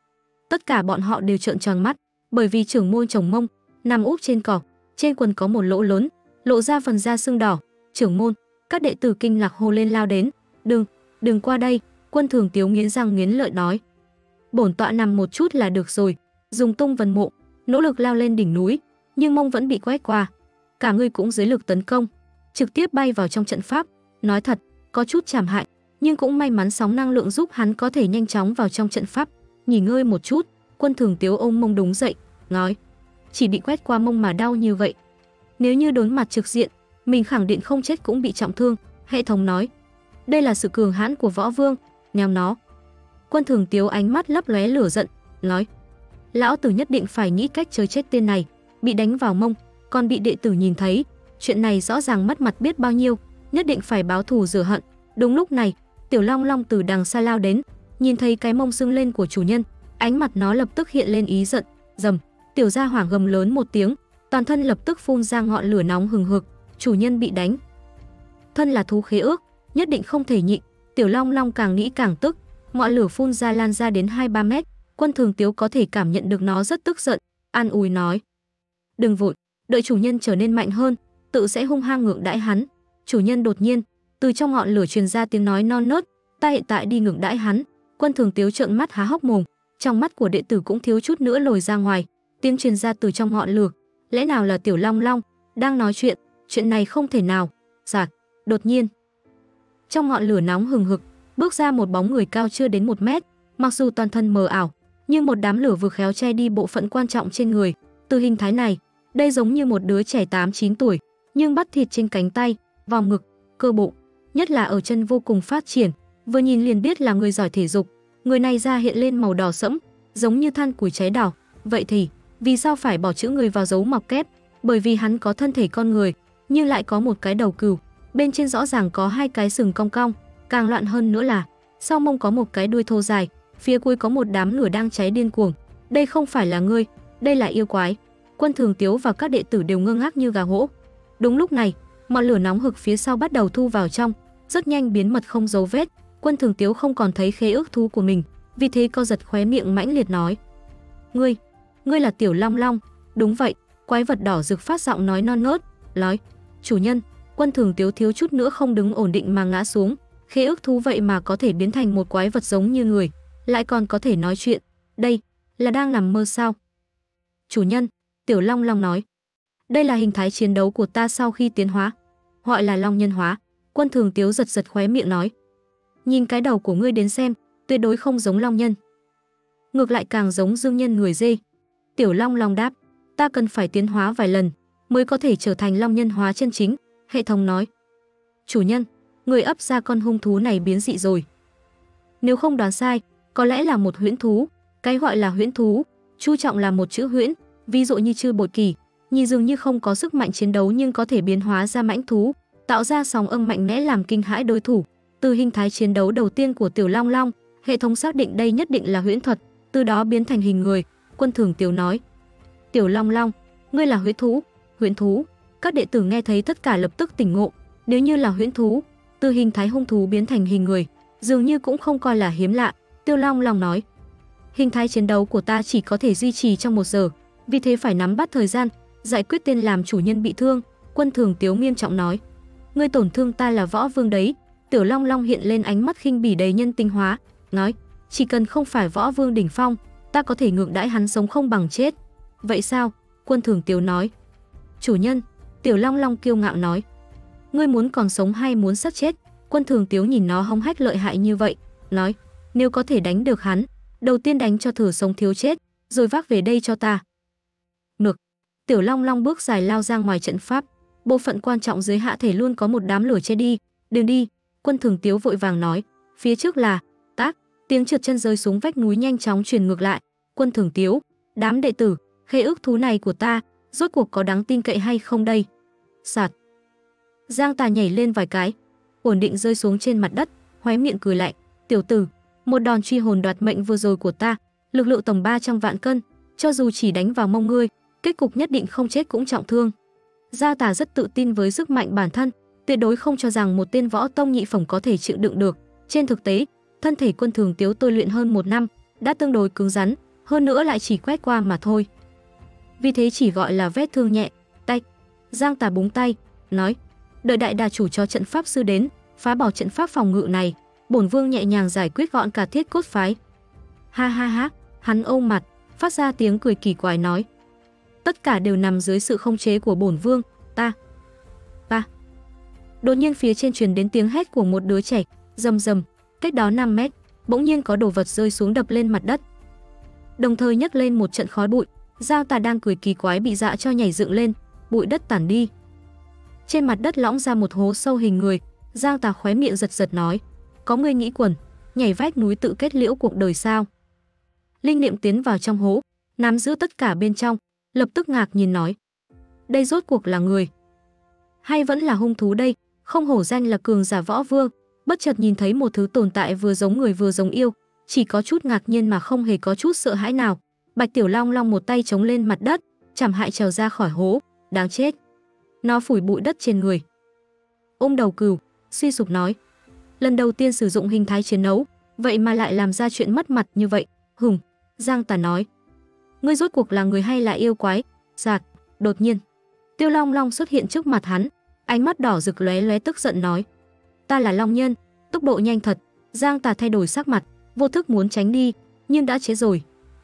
tất cả bọn họ đều trợn tròn mắt, bởi vì trưởng môn chồng mông nằm úp trên cỏ, trên quần có một lỗ lớn, lộ ra phần da sưng đỏ. Trưởng môn, các đệ tử kinh ngạc hô lên lao đến. Đừng qua đây. Quân Thường Tiếu nghiến răng nghiến lợi nói: "Bổn tọa nằm một chút là được rồi." Dùng tung vần mộ, nỗ lực lao lên đỉnh núi, nhưng mông vẫn bị quét qua. Cả người cũng dưới lực tấn công, trực tiếp bay vào trong trận pháp. Nói thật, có chút chảm hại, nhưng cũng may mắn sóng năng lượng giúp hắn có thể nhanh chóng vào trong trận pháp. Nghỉ ngơi một chút. Quân Thường Tiếu ôm mông đứng dậy, nói: "Chỉ bị quét qua mông mà đau như vậy, nếu như đối mặt trực diện, mình khẳng định không chết cũng bị trọng thương." Hệ thống nói: "Đây là sự cường hãn của võ vương, nhằm nó." Quân Thường Tiếu ánh mắt lấp lóe lửa giận, nói: "Lão tử nhất định phải nghĩ cách chơi chết tên này, bị đánh vào mông, còn bị đệ tử nhìn thấy, chuyện này rõ ràng mất mặt biết bao nhiêu, nhất định phải báo thù rửa hận." Đúng lúc này, Tiểu Long Long từ đằng xa lao đến, nhìn thấy cái mông sưng lên của chủ nhân, ánh mặt nó lập tức hiện lên ý giận. Rầm, tiểu gia hỏa gầm lớn một tiếng, toàn thân lập tức phun ra ngọn lửa nóng hừng hực. Chủ nhân bị đánh, thân là thú khế ước, nhất định không thể nhịn. Tiểu Long Long càng nghĩ càng tức, ngọn lửa phun ra lan ra đến 2-3 mét. Quân Thường Tiếu có thể cảm nhận được nó rất tức giận, an ủi nói: "Đừng vội, đợi chủ nhân trở nên mạnh hơn, tự sẽ hung hăng ngược đãi hắn." Chủ nhân. Đột nhiên, từ trong ngọn lửa truyền ra tiếng nói non nớt: "Ta hiện tại đi ngược đãi hắn." Quân Thường Tiếu trợn mắt há hốc mồm, trong mắt của đệ tử cũng thiếu chút nữa lồi ra ngoài. Tiếng truyền ra từ trong ngọn lửa, lẽ nào là Tiểu Long Long đang nói chuyện? Chuyện này không thể nào. Rạc. Đột nhiên, trong ngọn lửa nóng hừng hực, bước ra một bóng người cao chưa đến 1 mét, mặc dù toàn thân mờ ảo, nhưng một đám lửa vừa khéo che đi bộ phận quan trọng trên người. Từ hình thái này, đây giống như một đứa trẻ 8-9 tuổi, nhưng bắp thịt trên cánh tay, vòng ngực, cơ bụng, nhất là ở chân vô cùng phát triển, vừa nhìn liền biết là người giỏi thể dục. Người này da hiện lên màu đỏ sẫm, giống như than củi cháy đỏ. Vậy thì, vì sao phải bỏ chữ người vào dấu ngoặc kép? Bởi vì hắn có thân thể con người, nhưng lại có một cái đầu cừu, bên trên rõ ràng có 2 cái sừng cong cong, càng loạn hơn nữa là sau mông có một cái đuôi thô dài, phía cuối có một đám lửa đang cháy điên cuồng. Đây không phải là ngươi, đây là yêu quái. Quân Thường Tiếu và các đệ tử đều ngơ ngác như gà hỗ. Đúng lúc này, ngọn lửa nóng hực phía sau bắt đầu thu vào trong, rất nhanh biến mất không dấu vết. Quân Thường Tiếu không còn thấy khế ước thú của mình, vì thế co giật khóe miệng mãnh liệt nói: Ngươi là Tiểu Long Long?" "Đúng vậy." Quái vật đỏ rực phát giọng nói non nớt, nói: "Chủ nhân." Quân Thường Tiếu thiếu chút nữa không đứng ổn định mà ngã xuống. Khế ước thú vậy mà có thể biến thành một quái vật giống như người, lại còn có thể nói chuyện, đây là đang nằm mơ sao? "Chủ nhân." Tiểu Long Long nói: "Đây là hình thái chiến đấu của ta sau khi tiến hóa, gọi là Long Nhân hóa." Quân Thường Tiếu giật giật khóe miệng nói: "Nhìn cái đầu của ngươi đến xem, tuyệt đối không giống Long Nhân, ngược lại càng giống Dương Nhân người dê." Tiểu Long Long đáp: "Ta cần phải tiến hóa vài lần mới có thể trở thành Long Nhân hóa chân chính." Hệ thống nói: "Chủ nhân, người ấp ra con hung thú này biến dị rồi. Nếu không đoán sai, có lẽ là một huyễn thú." Cái gọi là huyễn thú, chú trọng là một chữ huyễn, ví dụ như Trư Bột Kỳ, nhìn dường như không có sức mạnh chiến đấu nhưng có thể biến hóa ra mãnh thú, tạo ra sóng âm mạnh mẽ làm kinh hãi đối thủ. Từ hình thái chiến đấu đầu tiên của Tiểu Long Long, Hệ thống xác định đây nhất định là huyễn thuật, từ đó biến thành hình người. Quân Thường Tiếu nói: Tiểu Long Long, ngươi là huyễn thú. Huyễn thú? Các đệ tử nghe thấy tất cả lập tức tỉnh ngộ. Nếu như là huyễn thú, từ hình thái hung thú biến thành hình người, dường như cũng không coi là hiếm lạ. Tiêu Long Long nói: Hình thái chiến đấu của ta chỉ có thể duy trì trong 1 giờ, vì thế phải nắm bắt thời gian, giải quyết tên làm chủ nhân bị thương. Quân Thường Tiếu nghiêm trọng nói: Ngươi tổn thương ta là võ vương đấy. Tiểu Long Long hiện lên ánh mắt khinh bỉ đầy nhân tính hóa, nói: Chỉ cần không phải võ vương đỉnh phong, ta có thể ngược đãi hắn sống không bằng chết. Vậy sao? Quân Thường Tiếu nói. Chủ nhân. Tiểu Long Long kiêu ngạo nói: Ngươi muốn còn sống hay muốn xác chết? Quân Thường Tiếu nhìn nó hống hách lợi hại như vậy, nói: Nếu có thể đánh được hắn, đầu tiên đánh cho thử sống thiếu chết, rồi vác về đây cho ta. Được. Tiểu Long Long bước dài lao ra ngoài trận pháp. Bộ phận quan trọng dưới hạ thể luôn có một đám lửa che đi. Đừng đi. Quân Thường Tiếu vội vàng nói. Phía trước là tác. Tiếng trượt chân rơi xuống vách núi nhanh chóng truyền ngược lại. Quân Thường Tiếu, đám đệ tử, khế ước thú này của ta rốt cuộc có đáng tin cậy hay không đây? Sạt. Giang Tà nhảy lên vài cái, ổn định rơi xuống trên mặt đất, khóe miệng cười lạnh. Tiểu tử, một đòn truy hồn đoạt mệnh vừa rồi của ta, lực lượng tầm 300 vạn cân, cho dù chỉ đánh vào mông ngươi, kết cục nhất định không chết cũng trọng thương. Giang Tà rất tự tin với sức mạnh bản thân, tuyệt đối không cho rằng một tên võ tông nhị phẩm có thể chịu đựng được. Trên thực tế, thân thể Quân Thường Tiếu tôi luyện hơn 1 năm, đã tương đối cứng rắn, hơn nữa lại chỉ quét qua mà thôi. Vì thế chỉ gọi là vết thương nhẹ. Tách. Giang Tà búng tay, nói: Đợi đại đà chủ cho trận pháp sư đến, phá bỏ trận pháp phòng ngự này, bổn vương nhẹ nhàng giải quyết gọn cả Thiết Cốt phái. Ha ha ha, hắn ôm mặt, phát ra tiếng cười kỳ quái nói: Tất cả đều nằm dưới sự khống chế của bổn vương, ta. Đột nhiên phía trên truyền đến tiếng hét của một đứa trẻ, rầm rầm, cách đó 5 mét, bỗng nhiên có đồ vật rơi xuống đập lên mặt đất. Đồng thời nhấc lên một trận khói bụi, Giang Tà đang cười kỳ quái bị dọa cho nhảy dựng lên, bụi đất tản đi. Trên mặt đất lõng ra một hố sâu hình người, Giang Tà khóe miệng giật giật nói: Có người nghĩ quẩn, nhảy vách núi tự kết liễu cuộc đời sao? Linh niệm tiến vào trong hố, nắm giữ tất cả bên trong, lập tức ngạc nhiên nói: Đây rốt cuộc là người hay vẫn là hung thú đây? Không hổ danh là cường giả võ vương, bất chợt nhìn thấy một thứ tồn tại vừa giống người vừa giống yêu, chỉ có chút ngạc nhiên mà không hề có chút sợ hãi nào. Bạch Tiểu Long Long một tay chống lên mặt đất, chảm hại trèo ra khỏi hố, đáng chết. Nó phủi bụi đất trên người, ôm đầu cừu, suy sụp nói: Lần đầu tiên sử dụng hình thái chiến đấu, vậy mà lại làm ra chuyện mất mặt như vậy. Hùng. Giang Tà nói: Ngươi rốt cuộc là người hay là yêu quái? Sạt. Đột nhiên, Tiêu Long Long xuất hiện trước mặt hắn, ánh mắt đỏ rực lóe lóe tức giận nói: Ta là Long Nhân, tốc độ nhanh thật. Giang Tà thay đổi sắc mặt, vô thức muốn tránh đi, nhưng đã trễ rồi.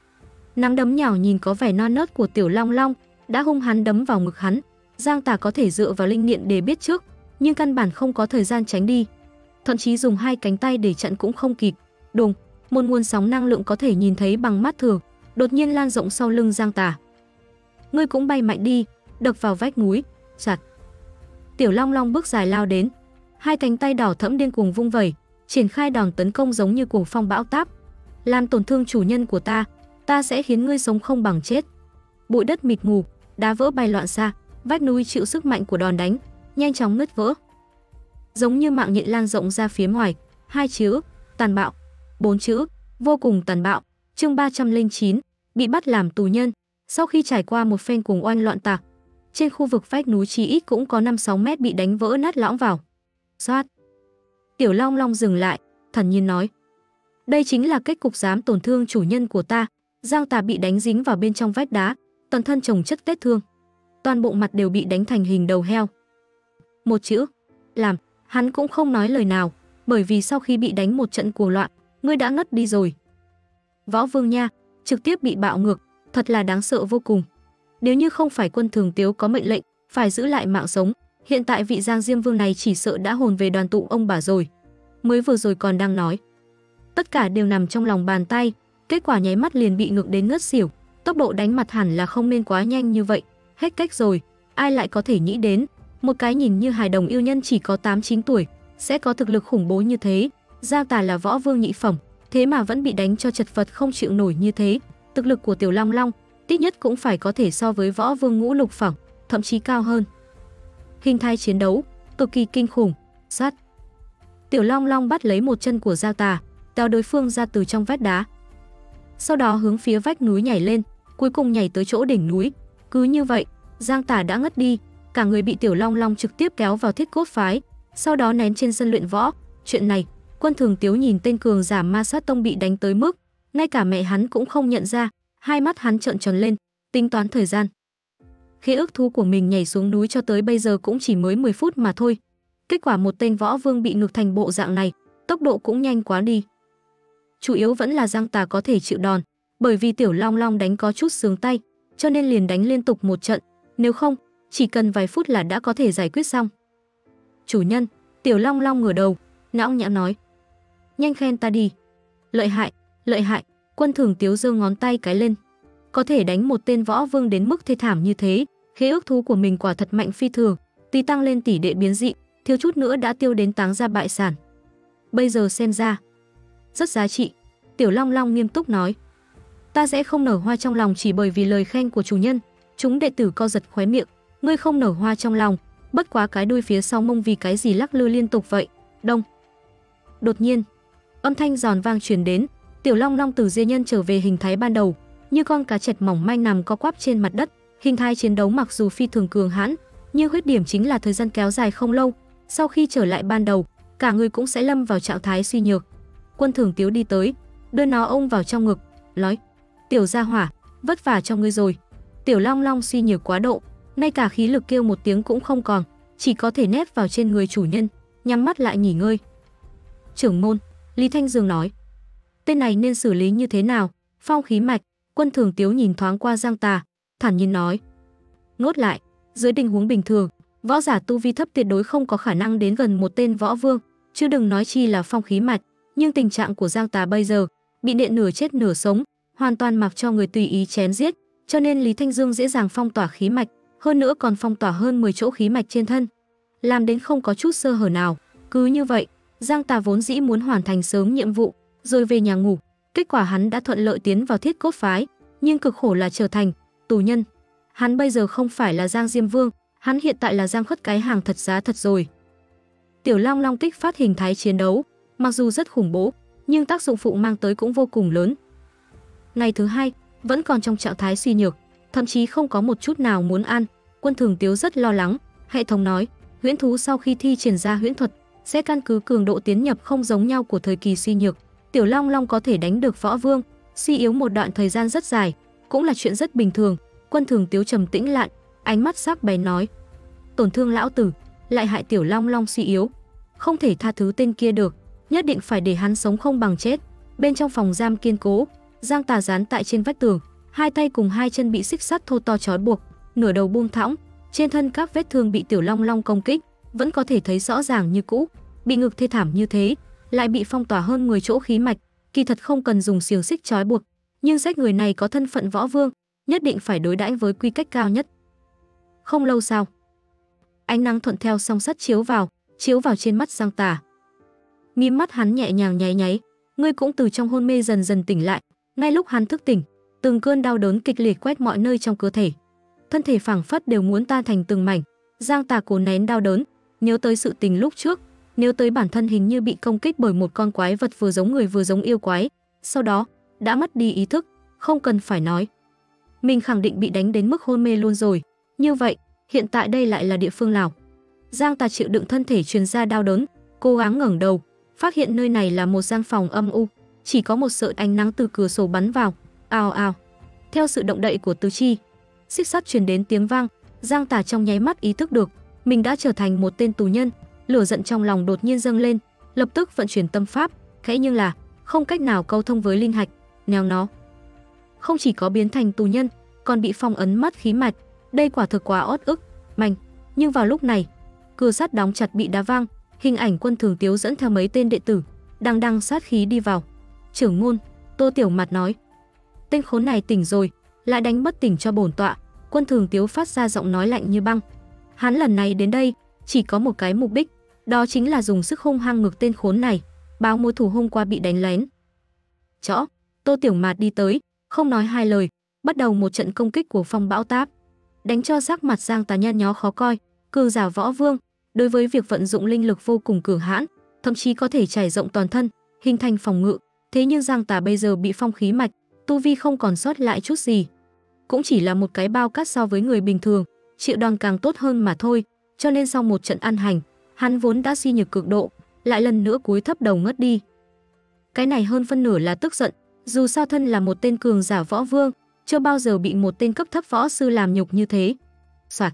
Nắm đấm nhỏ nhìn có vẻ non nớt của Tiểu Long Long đã hung hăng đấm vào ngực hắn. Giang Tà có thể dựa vào linh niệm để biết trước, nhưng căn bản không có thời gian tránh đi, thậm chí dùng 2 cánh tay để chặn cũng không kịp. Đùng, một nguồn sóng năng lượng có thể nhìn thấy bằng mắt thường đột nhiên lan rộng sau lưng Giang Tà. Ngươi cũng bay mạnh đi, đập vào vách núi. Chặt. Tiểu Long Long bước dài lao đến, 2 cánh tay đỏ thẫm điên cuồng vung vẩy, triển khai đòn tấn công giống như cuồng phong bão táp. Làm tổn thương chủ nhân của ta, ta sẽ khiến ngươi sống không bằng chết. Bụi đất mịt mù, đá vỡ bay loạn xa, vách núi chịu sức mạnh của đòn đánh, nhanh chóng nứt vỡ. Giống như mạng nhện lan rộng ra phía ngoài. 2 chữ: tàn bạo. 4 chữ: vô cùng tàn bạo. Chương 309, bị bắt làm tù nhân. Sau khi trải qua một phen cuồng oanh loạn tạc, trên khu vực vách núi chí ít cũng có 5-6 mét bị đánh vỡ nát lõm vào. Xoát. Tiểu Long Long dừng lại, thản nhiên nói: Đây chính là kết cục dám tổn thương chủ nhân của ta. Giang Tà bị đánh dính vào bên trong vách đá, toàn thân chồng chất vết thương, toàn bộ mặt đều bị đánh thành hình đầu heo. Một chữ: làm. Hắn cũng không nói lời nào, bởi vì sau khi bị đánh một trận cuồng loạn, ngươi đã ngất đi rồi. Võ vương nha, trực tiếp bị bạo ngược, thật là đáng sợ vô cùng. Nếu như không phải Quân Thường Tiếu có mệnh lệnh phải giữ lại mạng sống, hiện tại vị Giang Diêm Vương này chỉ sợ đã hồn về đoàn tụ ông bà rồi. Mới vừa rồi còn đang nói, tất cả đều nằm trong lòng bàn tay, kết quả nháy mắt liền bị ngược đến ngất xỉu. Tốc độ đánh mặt hẳn là không nên quá nhanh như vậy, hết cách rồi. Ai lại có thể nghĩ đến, một cái nhìn như hài đồng yêu nhân chỉ có 8-9 tuổi sẽ có thực lực khủng bố như thế. Giang Tà là võ vương nhị phẩm, thế mà vẫn bị đánh cho chật vật không chịu nổi như thế. Thực lực của Tiểu Long Long ít nhất cũng phải có thể so với võ vương ngũ lục phẩm, thậm chí cao hơn. Hình thái chiến đấu cực kỳ kinh khủng. Sát. Tiểu Long Long bắt lấy một chân của Giang Tà, kéo đối phương ra từ trong vách đá. Sau đó hướng phía vách núi nhảy lên, cuối cùng nhảy tới chỗ đỉnh núi. Cứ như vậy, Giang Tả đã ngất đi, cả người bị Tiểu Long Long trực tiếp kéo vào Thiết Cốt phái, sau đó ném trên sân luyện võ. Chuyện này, Quân Thường Tiếu nhìn tên cường giả Ma Sát Tông bị đánh tới mức ngay cả mẹ hắn cũng không nhận ra, hai mắt hắn trợn tròn lên, tính toán thời gian. Khế ước thú của mình nhảy xuống núi cho tới bây giờ cũng chỉ mới 10 phút mà thôi. Kết quả một tên võ vương bị ngược thành bộ dạng này, tốc độ cũng nhanh quá đi. Chủ yếu vẫn là Giang Tà có thể chịu đòn, bởi vì Tiểu Long Long đánh có chút sướng tay, cho nên liền đánh liên tục một trận, nếu không, chỉ cần vài phút là đã có thể giải quyết xong. Chủ nhân, Tiểu Long Long ngửa đầu, não nhã nói. Nhanh khen ta đi. Lợi hại, lợi hại, Quân Thường Tiếu giơ ngón tay cái lên. Có thể đánh một tên võ vương đến mức thê thảm như thế, khế ước thú của mình quả thật mạnh phi thường, tí tăng lên tỷ đệ biến dị, thiếu chút nữa đã tiêu đến táng ra bại sản. Bây giờ xem ra, rất giá trị. Tiểu Long Long nghiêm túc nói. Ta sẽ không nở hoa trong lòng chỉ bởi vì lời khen của chủ nhân. Chúng đệ tử co giật khóe miệng. Ngươi không nở hoa trong lòng, bất quá cái đuôi phía sau mông vì cái gì lắc lư liên tục vậy. Đông. Đột nhiên, âm thanh giòn vang truyền đến. Tiểu Long Long từ Diên Nhân trở về hình thái ban đầu, như con cá chạch mỏng manh nằm co quắp trên mặt đất. Hình thái chiến đấu mặc dù phi thường cường hãn, nhưng khuyết điểm chính là thời gian kéo dài không lâu. Sau khi trở lại ban đầu, cả người cũng sẽ lâm vào trạng thái suy nhược. Quân Thường Tiếu đi tới, đưa nó ôm vào trong ngực, nói: Tiểu gia hỏa, vất vả cho ngươi rồi. Tiểu Long Long suy nhược quá độ, ngay cả khí lực kêu một tiếng cũng không còn, chỉ có thể nép vào trên người chủ nhân, nhắm mắt lại nghỉ ngơi. Trưởng môn, Lý Thanh Dương nói. Tên này nên xử lý như thế nào? Phong khí mạch. Quân Thường Tiếu nhìn thoáng qua Giang Tà, thản nhiên nói. Ngốt lại, dưới tình huống bình thường, võ giả tu vi thấp tuyệt đối không có khả năng đến gần một tên võ vương, chứ đừng nói chi là phong khí mạch. Nhưng tình trạng của Giang Tà bây giờ, bị nện nửa chết nửa sống, hoàn toàn mặc cho người tùy ý chém giết, cho nên Lý Thanh Dương dễ dàng phong tỏa khí mạch, hơn nữa còn phong tỏa hơn 10 chỗ khí mạch trên thân, làm đến không có chút sơ hở nào. Cứ như vậy, Giang Tà vốn dĩ muốn hoàn thành sớm nhiệm vụ, rồi về nhà ngủ, kết quả hắn đã thuận lợi tiến vào Thiết Cốt phái, nhưng cực khổ là trở thành tù nhân. Hắn bây giờ không phải là Giang Diêm Vương, hắn hiện tại là Giang Khất cái hàng thật giá thật rồi. Tiểu Long Long kích phát hình thái chiến đấu, mặc dù rất khủng bố, nhưng tác dụng phụ mang tới cũng vô cùng lớn. Ngày thứ hai, vẫn còn trong trạng thái suy nhược, thậm chí không có một chút nào muốn ăn. Quân Thường Tiếu rất lo lắng, hệ thống nói, huyễn thú sau khi thi triển ra huyễn thuật sẽ căn cứ cường độ tiến nhập không giống nhau của thời kỳ suy nhược. Tiểu Long Long có thể đánh được võ vương, suy yếu một đoạn thời gian rất dài, cũng là chuyện rất bình thường. Quân Thường Tiếu trầm tĩnh lại, ánh mắt sắc bén nói, tổn thương lão tử, lại hại Tiểu Long Long suy yếu, không thể tha thứ tên kia được, nhất định phải để hắn sống không bằng chết. Bên trong phòng giam kiên cố, Giang Tà dán tại trên vách tường, hai tay cùng hai chân bị xích sắt thô to trói buộc, nửa đầu buông thõng, trên thân các vết thương bị Tiểu Long Long công kích vẫn có thể thấy rõ ràng như cũ. Bị ngực thê thảm như thế, lại bị phong tỏa hơn 10 chỗ khí mạch, kỳ thật không cần dùng xiềng xích trói buộc, nhưng sách người này có thân phận võ vương, nhất định phải đối đãi với quy cách cao nhất. Không lâu sau, ánh nắng thuận theo song sắt chiếu vào trên mắt Giang Tà. Mí mắt hắn nhẹ nhàng nháy nháy, ngươi cũng từ trong hôn mê dần dần tỉnh lại. Ngay lúc hắn thức tỉnh, từng cơn đau đớn kịch liệt quét mọi nơi trong cơ thể, thân thể phảng phất đều muốn tan thành từng mảnh. Giang Tà cố nén đau đớn, nhớ tới sự tình lúc trước, nhớ tới bản thân hình như bị công kích bởi một con quái vật vừa giống người vừa giống yêu quái, sau đó đã mất đi ý thức. Không cần phải nói, mình khẳng định bị đánh đến mức hôn mê luôn rồi. Như vậy, hiện tại đây lại là địa phương nào? Giang Tà chịu đựng thân thể truyền ra đau đớn, cố gắng ngẩng đầu, phát hiện nơi này là một gian phòng âm u, chỉ có một sợi ánh nắng từ cửa sổ bắn vào. Ào ào, theo sự động đậy của tứ chi, xích sắt truyền đến tiếng vang. Giang Tà trong nháy mắt ý thức được mình đã trở thành một tên tù nhân, lửa giận trong lòng đột nhiên dâng lên, lập tức vận chuyển tâm pháp, khẽ nhưng là không cách nào câu thông với linh hạch, nèo nó không chỉ có biến thành tù nhân, còn bị phong ấn mất khí mạch. Đây quả thực quá uất ức, manh. Nhưng vào lúc này, cửa sắt đóng chặt bị đá văng, hình ảnh Quân Thường Tiếu dẫn theo mấy tên đệ tử, đằng đằng sát khí đi vào. Trưởng môn, Tô Tiểu Mạt nói, tên khốn này tỉnh rồi, lại đánh bất tỉnh cho bổn tọa. Quân Thường Tiếu phát ra giọng nói lạnh như băng. Hắn lần này đến đây chỉ có một cái mục đích, đó chính là dùng sức hung hăng ngược tên khốn này, báo mối thù hôm qua bị đánh lén. Chõ, Tô Tiểu Mạt đi tới, không nói hai lời, bắt đầu một trận công kích của phong bão táp, đánh cho sắc mặt Giang Tà nhăn nhó khó coi. Cường giả võ vương, đối với việc vận dụng linh lực vô cùng cường hãn, thậm chí có thể trải rộng toàn thân, hình thành phòng ngự. Thế nhưng Giang Tà bây giờ bị phong khí mạch, tu vi không còn sót lại chút gì, cũng chỉ là một cái bao cát so với người bình thường, Triệu Đằng càng tốt hơn mà thôi. Cho nên sau một trận ăn hành, hắn vốn đã suy nhược cực độ, lại lần nữa cúi thấp đầu ngất đi. Cái này hơn phân nửa là tức giận, dù sao thân là một tên cường giả võ vương, chưa bao giờ bị một tên cấp thấp võ sư làm nhục như thế. Soạt,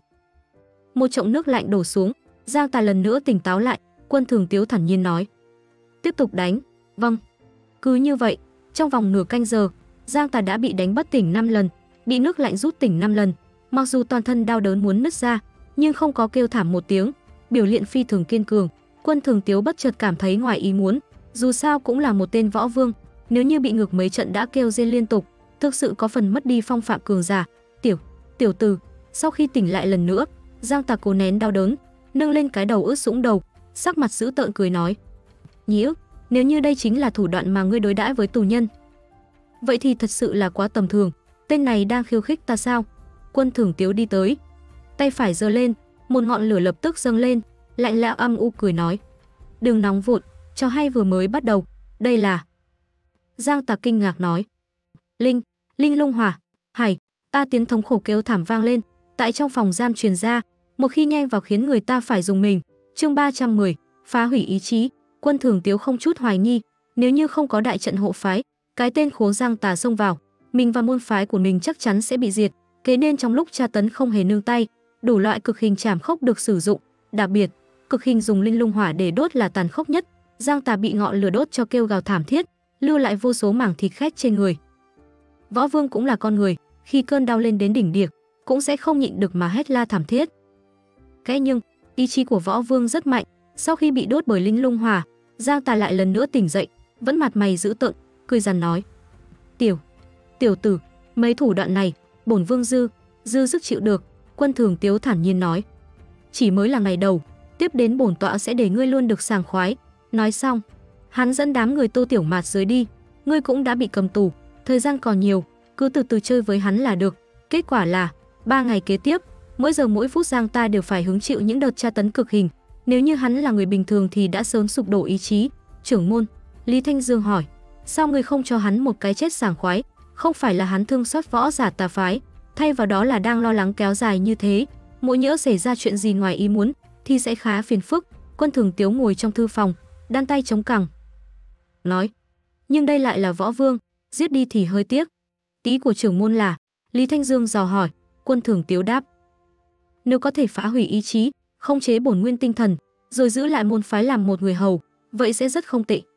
một chậu nước lạnh đổ xuống, Giang Tà lần nữa tỉnh táo lại. Quân Thường Tiếu thản nhiên nói: tiếp tục đánh. Vâng. Cứ như vậy, trong vòng nửa canh giờ, Giang Tà đã bị đánh bất tỉnh 5 lần, bị nước lạnh rút tỉnh 5 lần. Mặc dù toàn thân đau đớn muốn nứt ra, nhưng không có kêu thảm một tiếng, biểu hiện phi thường kiên cường. Quân Thường Tiếu bất chợt cảm thấy ngoài ý muốn, dù sao cũng là một tên võ vương, nếu như bị ngược mấy trận đã kêu rên liên tục, thực sự có phần mất đi phong phạm cường giả. Tiểu tử. Sau khi tỉnh lại lần nữa, Giang Tà cố nén đau đớn, nâng lên cái đầu ướt sũng đầu, sắc mặt dữ tợn cười nói: Nhĩ ức, nếu như đây chính là thủ đoạn mà ngươi đối đãi với tù nhân, vậy thì thật sự là quá tầm thường. Tên này đang khiêu khích ta sao? Quân Thường Tiếu đi tới, tay phải giơ lên, một ngọn lửa lập tức dâng lên, lạnh lẽo âm u cười nói: đừng nóng vội, trò hay vừa mới bắt đầu. Đây là... Giang Tà kinh ngạc nói: Linh lung hỏa. Hải, ta tiếng thống khổ kêu thảm vang lên, tại trong phòng giam truyền ra, một khi nhanh vào khiến người ta phải dùng mình. Chương 310, phá hủy ý chí. Quân Thường Tiếu không chút hoài nghi, nếu như không có đại trận hộ phái, cái tên khốn Giang Tà xông vào, mình và môn phái của mình chắc chắn sẽ bị diệt. Thế nên trong lúc tra tấn không hề nương tay, đủ loại cực hình trảm khốc được sử dụng, đặc biệt cực hình dùng linh lung hỏa để đốt là tàn khốc nhất. Giang Tà bị ngọn lửa đốt cho kêu gào thảm thiết, lưu lại vô số mảng thịt khét trên người. Võ vương cũng là con người, khi cơn đau lên đến đỉnh điểm, cũng sẽ không nhịn được mà hét la thảm thiết. Thế nhưng ý chí của võ vương rất mạnh, sau khi bị đốt bởi linh lung hỏa, Giang Tà lại lần nữa tỉnh dậy, vẫn mặt mày dữ tợn, cười gằn nói: Tiểu tử, mấy thủ đoạn này, bổn vương dư sức chịu được. Quân Thường Tiếu thản nhiên nói: chỉ mới là ngày đầu, tiếp đến bổn tọa sẽ để ngươi luôn được sảng khoái. Nói xong, hắn dẫn đám người Tô Tiểu Mạt dưới đi. Ngươi cũng đã bị cầm tù, thời gian còn nhiều, cứ từ từ chơi với hắn là được. Kết quả là 3 ngày kế tiếp, mỗi giờ mỗi phút Giang Tà đều phải hứng chịu những đợt tra tấn cực hình. Nếu như hắn là người bình thường thì đã sớm sụp đổ ý chí. Trưởng môn Lý Thanh Dương hỏi: sao ngươi không cho hắn một cái chết sảng khoái? Không phải là hắn thương xót võ giả tà phái, thay vào đó là đang lo lắng kéo dài như thế, mỗi nhỡ xảy ra chuyện gì ngoài ý muốn thì sẽ khá phiền phức. Quân Thường Tiếu ngồi trong thư phòng, đan tay chống cằm, nói: nhưng đây lại là võ vương, giết đi thì hơi tiếc. Ý của trưởng môn là? Lý Thanh Dương dò hỏi. Quân Thường Tiếu đáp: nếu có thể phá hủy ý chí, khống chế bổn nguyên tinh thần, rồi giữ lại môn phái làm một người hầu, vậy sẽ rất không tệ.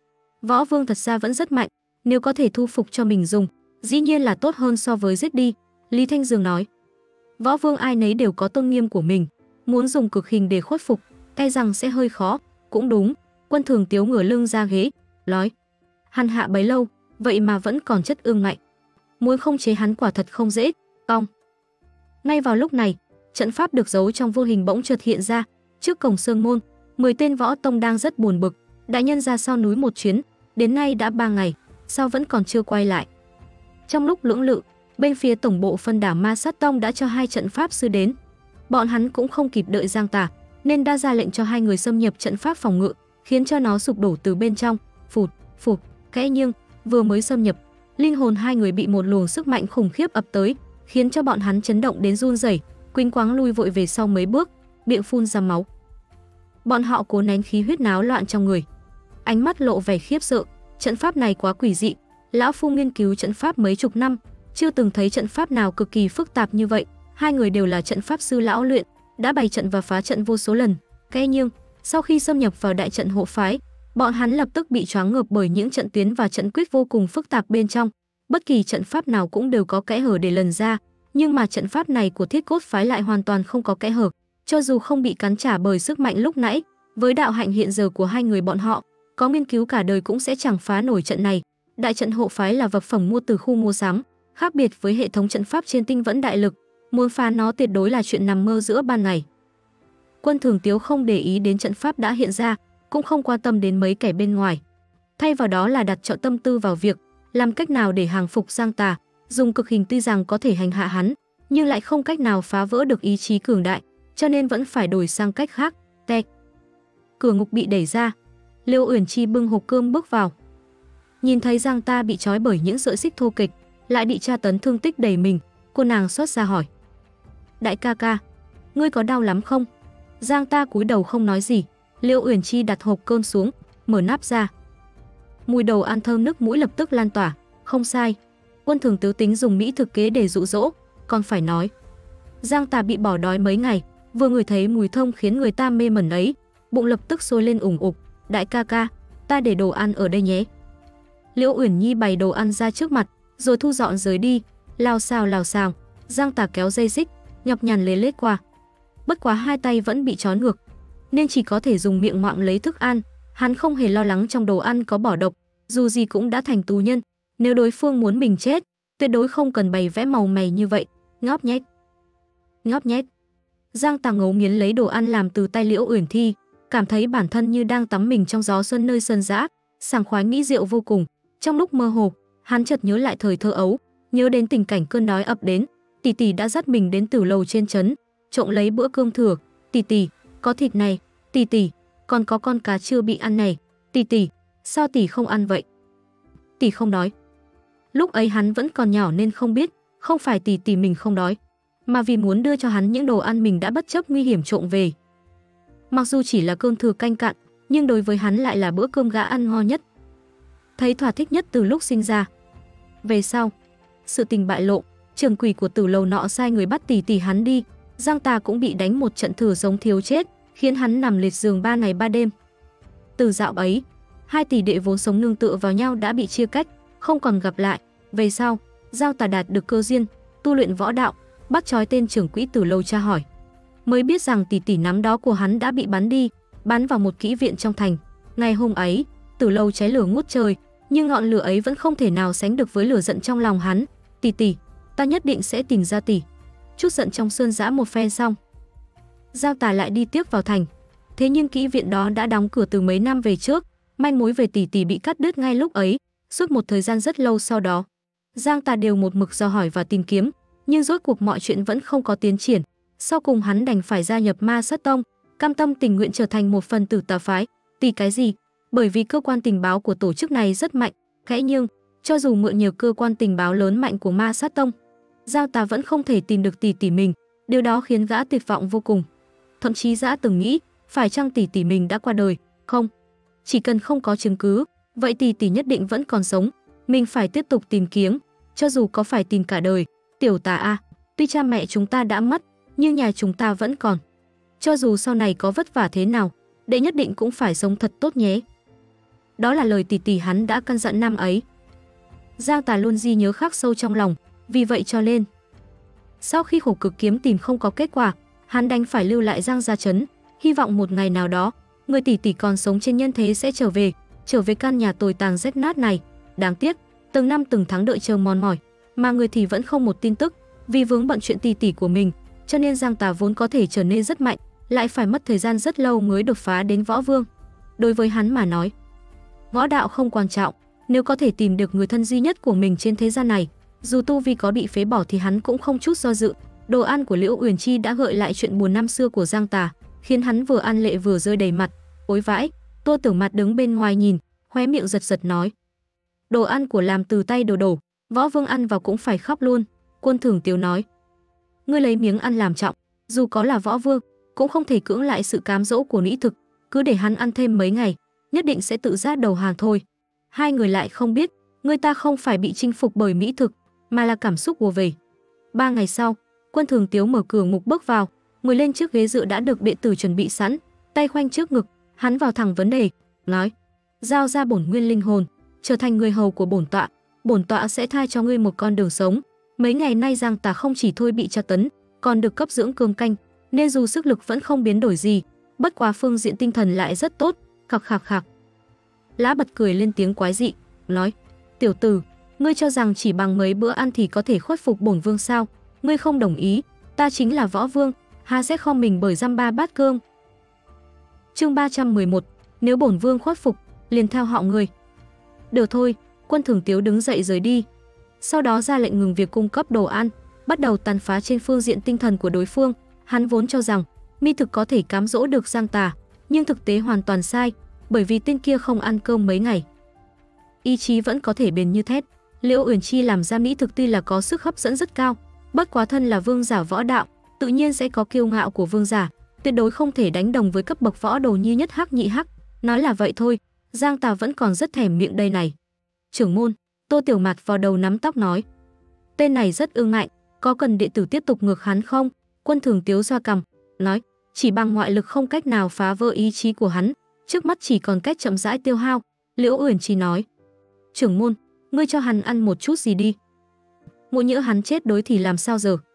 Võ vương thật ra vẫn rất mạnh, nếu có thể thu phục cho mình dùng, dĩ nhiên là tốt hơn so với giết đi. Lý Thanh Dương nói: võ vương ai nấy đều có tôn nghiêm của mình, muốn dùng cực hình để khuất phục, e rằng sẽ hơi khó. Cũng đúng. Quân Thường Tiếu ngửa lưng ra ghế, nói: hắn hạ bấy lâu, vậy mà vẫn còn chất ương ngạnh, muốn khống chế hắn quả thật không dễ. Cong. Ngay vào lúc này, trận pháp được giấu trong vô hình bỗng chợt hiện ra. Trước cổng Sơn môn, 10 tên võ tông đang rất buồn bực. Đại nhân ra sau núi một chuyến, đến nay đã 3 ngày, sao vẫn còn chưa quay lại? Trong lúc lưỡng lự, bên phía tổng bộ phân đảo Ma Sát Tông đã cho 2 trận pháp sư đến. Bọn hắn cũng không kịp đợi Giang Tà, nên đã ra lệnh cho 2 người xâm nhập trận pháp phòng ngự, khiến cho nó sụp đổ từ bên trong. Phụt. Kẽ nhưng vừa mới xâm nhập, linh hồn 2 người bị một luồng sức mạnh khủng khiếp ập tới, khiến cho bọn hắn chấn động đến run rẩy, quỳnh quáng lui vội về sau mấy bước, miệng phun ra máu. Bọn họ cố nén khí huyết náo loạn trong người, ánh mắt lộ vẻ khiếp sợ. Trận pháp này quá quỷ dị, lão phu nghiên cứu trận pháp mấy chục năm, chưa từng thấy trận pháp nào cực kỳ phức tạp như vậy. 2 người đều là trận pháp sư lão luyện, đã bày trận và phá trận vô số lần. Thế nhưng sau khi xâm nhập vào đại trận hộ phái, bọn hắn lập tức bị choáng ngợp bởi những trận tuyến và trận quyết vô cùng phức tạp bên trong. Bất kỳ trận pháp nào cũng đều có kẽ hở để lần ra, nhưng mà trận pháp này của Thiết Cốt phái lại hoàn toàn không có kẽ hở. Cho dù không bị cắn trả bởi sức mạnh lúc nãy, với đạo hạnh hiện giờ của 2 người bọn họ, có nghiên cứu cả đời cũng sẽ chẳng phá nổi trận này. Đại trận hộ phái là vật phẩm mua từ khu mua sắm, khác biệt với hệ thống trận pháp trên Tinh Vẫn Đại Lực, muốn phá nó tuyệt đối là chuyện nằm mơ giữa ban ngày. Quân Thường Tiếu không để ý đến trận pháp đã hiện ra, cũng không quan tâm đến mấy kẻ bên ngoài. Thay vào đó là đặt trọng tâm tư vào việc làm cách nào để hàng phục Giang Tà. Dùng cực hình tuy rằng có thể hành hạ hắn, nhưng lại không cách nào phá vỡ được ý chí cường đại, cho nên vẫn phải đổi sang cách khác. Tẹt. Cửa ngục bị đẩy ra. Liêu Uyển Chi bưng hộp cơm bước vào. Nhìn thấy Giang Ta bị trói bởi những sợi xích thô kệch, lại bị tra tấn thương tích đầy mình, cô nàng xót xa hỏi: "Đại ca ca, ngươi có đau lắm không?" Giang Ta cúi đầu không nói gì. Liêu Uyển Chi đặt hộp cơm xuống, mở nắp ra. Mùi đồ ăn thơm nức mũi lập tức lan tỏa. Không sai, Quân Thường Tếu tính dùng mỹ thực kế để dụ dỗ, còn phải nói. Giang Ta bị bỏ đói mấy ngày, vừa ngửi thấy mùi thơm khiến người ta mê mẩn ấy, bụng lập tức sôi lên ủng ục. "Đại ca ca, ta để đồ ăn ở đây nhé." Liễu Uyển Nhi bày đồ ăn ra trước mặt, rồi thu dọn rời đi. Lao xào, Giang Tà kéo dây xích, nhọc nhằn lê lết qua. Bất quá hai tay vẫn bị trói ngược, nên chỉ có thể dùng miệng ngoạm lấy thức ăn. Hắn không hề lo lắng trong đồ ăn có bỏ độc, dù gì cũng đã thành tù nhân, nếu đối phương muốn mình chết, tuyệt đối không cần bày vẽ màu mày như vậy. Ngóp nhét. Giang Tà ngấu nghiến lấy đồ ăn làm từ tay Liễu Uyển Thi, cảm thấy bản thân như đang tắm mình trong gió xuân nơi sơn dã, sảng khoái mỹ diệu vô cùng. Trong lúc mơ hồ, hắn chợt nhớ lại thời thơ ấu, nhớ đến tình cảnh cơn đói ập đến, tỷ tỷ đã dắt mình đến tử lầu trên trấn, trộm lấy bữa cơm thừa. "Tỷ, có thịt này, tỷ, còn có con cá chưa bị ăn này, tỷ, sao tỷ không ăn vậy?" Tỷ không đói. Lúc ấy hắn vẫn còn nhỏ nên không biết, không phải tỷ mình không đói, mà vì muốn đưa cho hắn những đồ ăn mình đã bất chấp nguy hiểm trộm về. Mặc dù chỉ là cơm thừa canh cạn, nhưng đối với hắn lại là bữa cơm gã ăn ngon nhất, thấy thỏa thích nhất từ lúc sinh ra. Về sau, sự tình bại lộ, trưởng quỷ của tử lầu nọ sai người bắt tỷ hắn đi, Giang Tà cũng bị đánh một trận thừa sống thiếu chết, khiến hắn nằm liệt giường 3 ngày 3 đêm. Từ dạo ấy, hai tỷ đệ vốn sống nương tựa vào nhau đã bị chia cách, không còn gặp lại. Về sau, Giang Tà đạt được cơ duyên, tu luyện võ đạo, bắt trói tên trưởng quỹ tử lầu tra hỏi, mới biết rằng tỷ nắm đó của hắn đã bị bắn đi, bắn vào một kỹ viện trong thành. Ngày hôm ấy, tử lầu cháy lửa ngút trời, nhưng ngọn lửa ấy vẫn không thể nào sánh được với lửa giận trong lòng hắn. "Tỷ, ta nhất định sẽ tìm ra tỷ." Chút giận trong sơn dã một phen xong, Giang Tà lại đi tiếp vào thành. Thế nhưng kỹ viện đó đã đóng cửa từ mấy năm về trước, manh mối về tỷ bị cắt đứt ngay lúc ấy. Suốt một thời gian rất lâu sau đó, Giang Tà đều một mực dò hỏi và tìm kiếm, nhưng rốt cuộc mọi chuyện vẫn không có tiến triển. Sau cùng hắn đành phải gia nhập Ma Sát Tông, cam tâm tình nguyện trở thành một phần tử tà phái. Tỷ cái gì? Bởi vì cơ quan tình báo của tổ chức này rất mạnh. Thế nhưng, cho dù mượn nhiều cơ quan tình báo lớn mạnh của Ma Sát Tông, Giang Tà vẫn không thể tìm được tỷ mình. Điều đó khiến gã tuyệt vọng vô cùng. Thậm chí gã từng nghĩ, phải chăng tỷ mình đã qua đời? Không, chỉ cần không có chứng cứ, vậy tỷ nhất định vẫn còn sống. Mình phải tiếp tục tìm kiếm, cho dù có phải tìm cả đời. Tiểu Tà a, tuy cha mẹ chúng ta đã mất, nhưng nhà chúng ta vẫn còn. Cho dù sau này có vất vả thế nào, đệ nhất định cũng phải sống thật tốt nhé. Đó là lời tỷ hắn đã căn dặn năm ấy. Giang Tà luôn ghi nhớ khắc sâu trong lòng, vì vậy cho nên, sau khi khổ cực kiếm tìm không có kết quả, hắn đành phải lưu lại Giang gia trấn, hy vọng một ngày nào đó, người tỷ còn sống trên nhân thế sẽ trở về căn nhà tồi tàn rách nát này. Đáng tiếc, từng năm từng tháng đợi chờ mòn mỏi, mà người thì vẫn không một tin tức. Vì vướng bận chuyện tỷ của mình, cho nên Giang Tà vốn có thể trở nên rất mạnh, lại phải mất thời gian rất lâu mới đột phá đến võ vương. Đối với hắn mà nói, võ đạo không quan trọng, nếu có thể tìm được người thân duy nhất của mình trên thế gian này, dù tu vi có bị phế bỏ thì hắn cũng không chút do dự. Đồ ăn của Liễu Uyển Chi đã gợi lại chuyện buồn năm xưa của Giang Tà, khiến hắn vừa ăn lệ vừa rơi đầy mặt. Ôi vãi! Tô Tử Mặt đứng bên ngoài nhìn, khóe miệng giật nói: "Đồ ăn của làm từ tay đồ, võ vương ăn vào cũng phải khóc luôn." Quân Thường Tiếu nói: "Ngươi lấy miếng ăn làm trọng, dù có là võ vương, cũng không thể cưỡng lại sự cám dỗ của mỹ thực, cứ để hắn ăn thêm mấy ngày, nhất định sẽ tự giác đầu hàng thôi." Hai người lại không biết, người ta không phải bị chinh phục bởi mỹ thực, mà là cảm xúc ùa về. 3 ngày sau, Quân Thường Tiếu mở cửa ngục bước vào, ngồi lên chiếc ghế dựa đã được đệ tử chuẩn bị sẵn, tay khoanh trước ngực, hắn vào thẳng vấn đề, nói: "Giao ra bổn nguyên linh hồn, trở thành người hầu của bổn tọa sẽ tha cho ngươi một con đường sống." Mấy ngày nay Giang Tà không chỉ thôi bị tra tấn, còn được cấp dưỡng cơm canh, nên dù sức lực vẫn không biến đổi gì, bất quá phương diện tinh thần lại rất tốt. Khạc. Lã bật cười lên tiếng quái dị, nói: "Tiểu tử, ngươi cho rằng chỉ bằng mấy bữa ăn thì có thể khuất phục bổn vương sao? Ngươi không đồng ý, ta chính là võ vương, há sẽ kho mình bởi dăm ba bát cơm." Chương 311, nếu bổn vương khuất phục, liền theo họ ngươi. Được thôi, Quân Thường Tiếu đứng dậy rời đi. Sau đó ra lệnh ngừng việc cung cấp đồ ăn, bắt đầu tàn phá trên phương diện tinh thần của đối phương. Hắn vốn cho rằng mỹ thực có thể cám dỗ được Giang Tà, nhưng thực tế hoàn toàn sai, bởi vì tên kia không ăn cơm mấy ngày. Ý chí vẫn có thể bền như thép. Liễu Uyển Chi làm ra mỹ thực tuy là có sức hấp dẫn rất cao, bất quá thân là vương giả võ đạo, tự nhiên sẽ có kiêu ngạo của vương giả, tuyệt đối không thể đánh đồng với cấp bậc võ đồ như nhất hắc nhị hắc. Nói là vậy thôi, Giang Tà vẫn còn rất thèm miệng đây này. Trưởng môn, Tô Tiểu Mạt vào đầu nắm tóc nói, tên này rất ương ngạnh, có cần đệ tử tiếp tục ngược hắn không? Quân Thường Tiếu xoa cằm, nói, chỉ bằng ngoại lực không cách nào phá vỡ ý chí của hắn, trước mắt chỉ còn cách chậm rãi tiêu hao. Liễu Uyển Chi nói, trưởng môn, ngươi cho hắn ăn một chút gì đi. Ngộ nhỡ hắn chết đói thì làm sao giờ?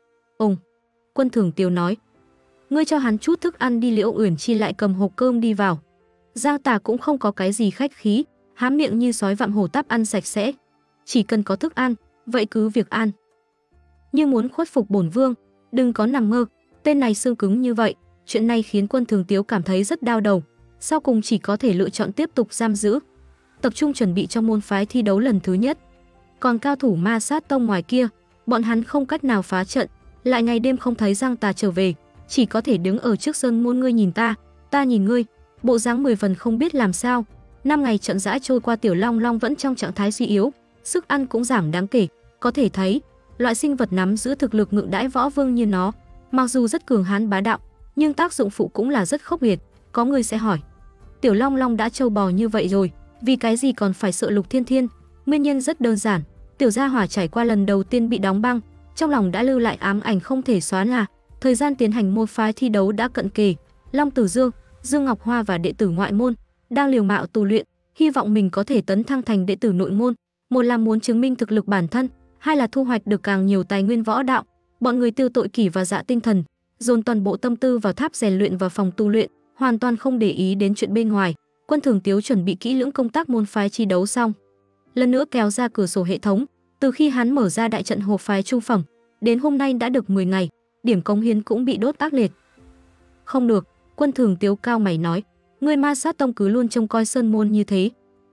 Quân Thường Tiếu nói, ngươi cho hắn chút thức ăn đi. Liễu Uyển Chi lại cầm hộp cơm đi vào. Giang Tà cũng không có cái gì khách khí, há miệng như sói vạm hổ táp ăn sạch sẽ. Chỉ cần có thức ăn, vậy cứ việc ăn. Nhưng muốn khuất phục bổn vương, đừng có nằm mơ. Tên này xương cứng như vậy, chuyện này khiến Quân Thường Tiếu cảm thấy rất đau đầu. Sau cùng chỉ có thể lựa chọn tiếp tục giam giữ, tập trung chuẩn bị cho môn phái thi đấu lần thứ nhất. Còn cao thủ Ma Sát Tông ngoài kia, bọn hắn không cách nào phá trận, lại ngày đêm không thấy Giang Tà trở về, chỉ có thể đứng ở trước sơn môn, ngươi nhìn ta nhìn ngươi, bộ dáng 10 phần không biết làm sao. 5 ngày chậm rãi trôi qua, Tiểu Long Long vẫn trong trạng thái suy yếu, sức ăn cũng giảm đáng kể, có thể thấy, loại sinh vật nắm giữ thực lực ngự đãi võ vương như nó, mặc dù rất cường hãn bá đạo, nhưng tác dụng phụ cũng là rất khốc liệt. Có người sẽ hỏi, Tiểu Long Long đã trâu bò như vậy rồi, vì cái gì còn phải sợ Lục Thiên Thiên? Nguyên nhân rất đơn giản, tiểu gia hỏa trải qua lần đầu tiên bị đóng băng, trong lòng đã lưu lại ám ảnh không thể xóa là thời gian tiến hành môn phái thi đấu đã cận kề. Long Tử Dương, Dương Ngọc Hoa và đệ tử ngoại môn đang liều mạng tu luyện, hy vọng mình có thể tấn thăng thành đệ tử nội môn. Một là muốn chứng minh thực lực bản thân, hai là thu hoạch được càng nhiều tài nguyên võ đạo. Bọn người tiêu tội kỷ và dạ tinh thần, dồn toàn bộ tâm tư vào tháp rèn luyện và phòng tu luyện, hoàn toàn không để ý đến chuyện bên ngoài. Quân Thường Tiếu chuẩn bị kỹ lưỡng công tác môn phái chi đấu xong, lần nữa kéo ra cửa sổ hệ thống. Từ khi hắn mở ra đại trận hộp phái trung phẩm, đến hôm nay đã được 10 ngày, điểm cống hiến cũng bị đốt ác liệt. Không được, Quân Thường Tiếu cao mày nói, người Ma Sát Tông cứ luôn trông coi sơn môn như thế,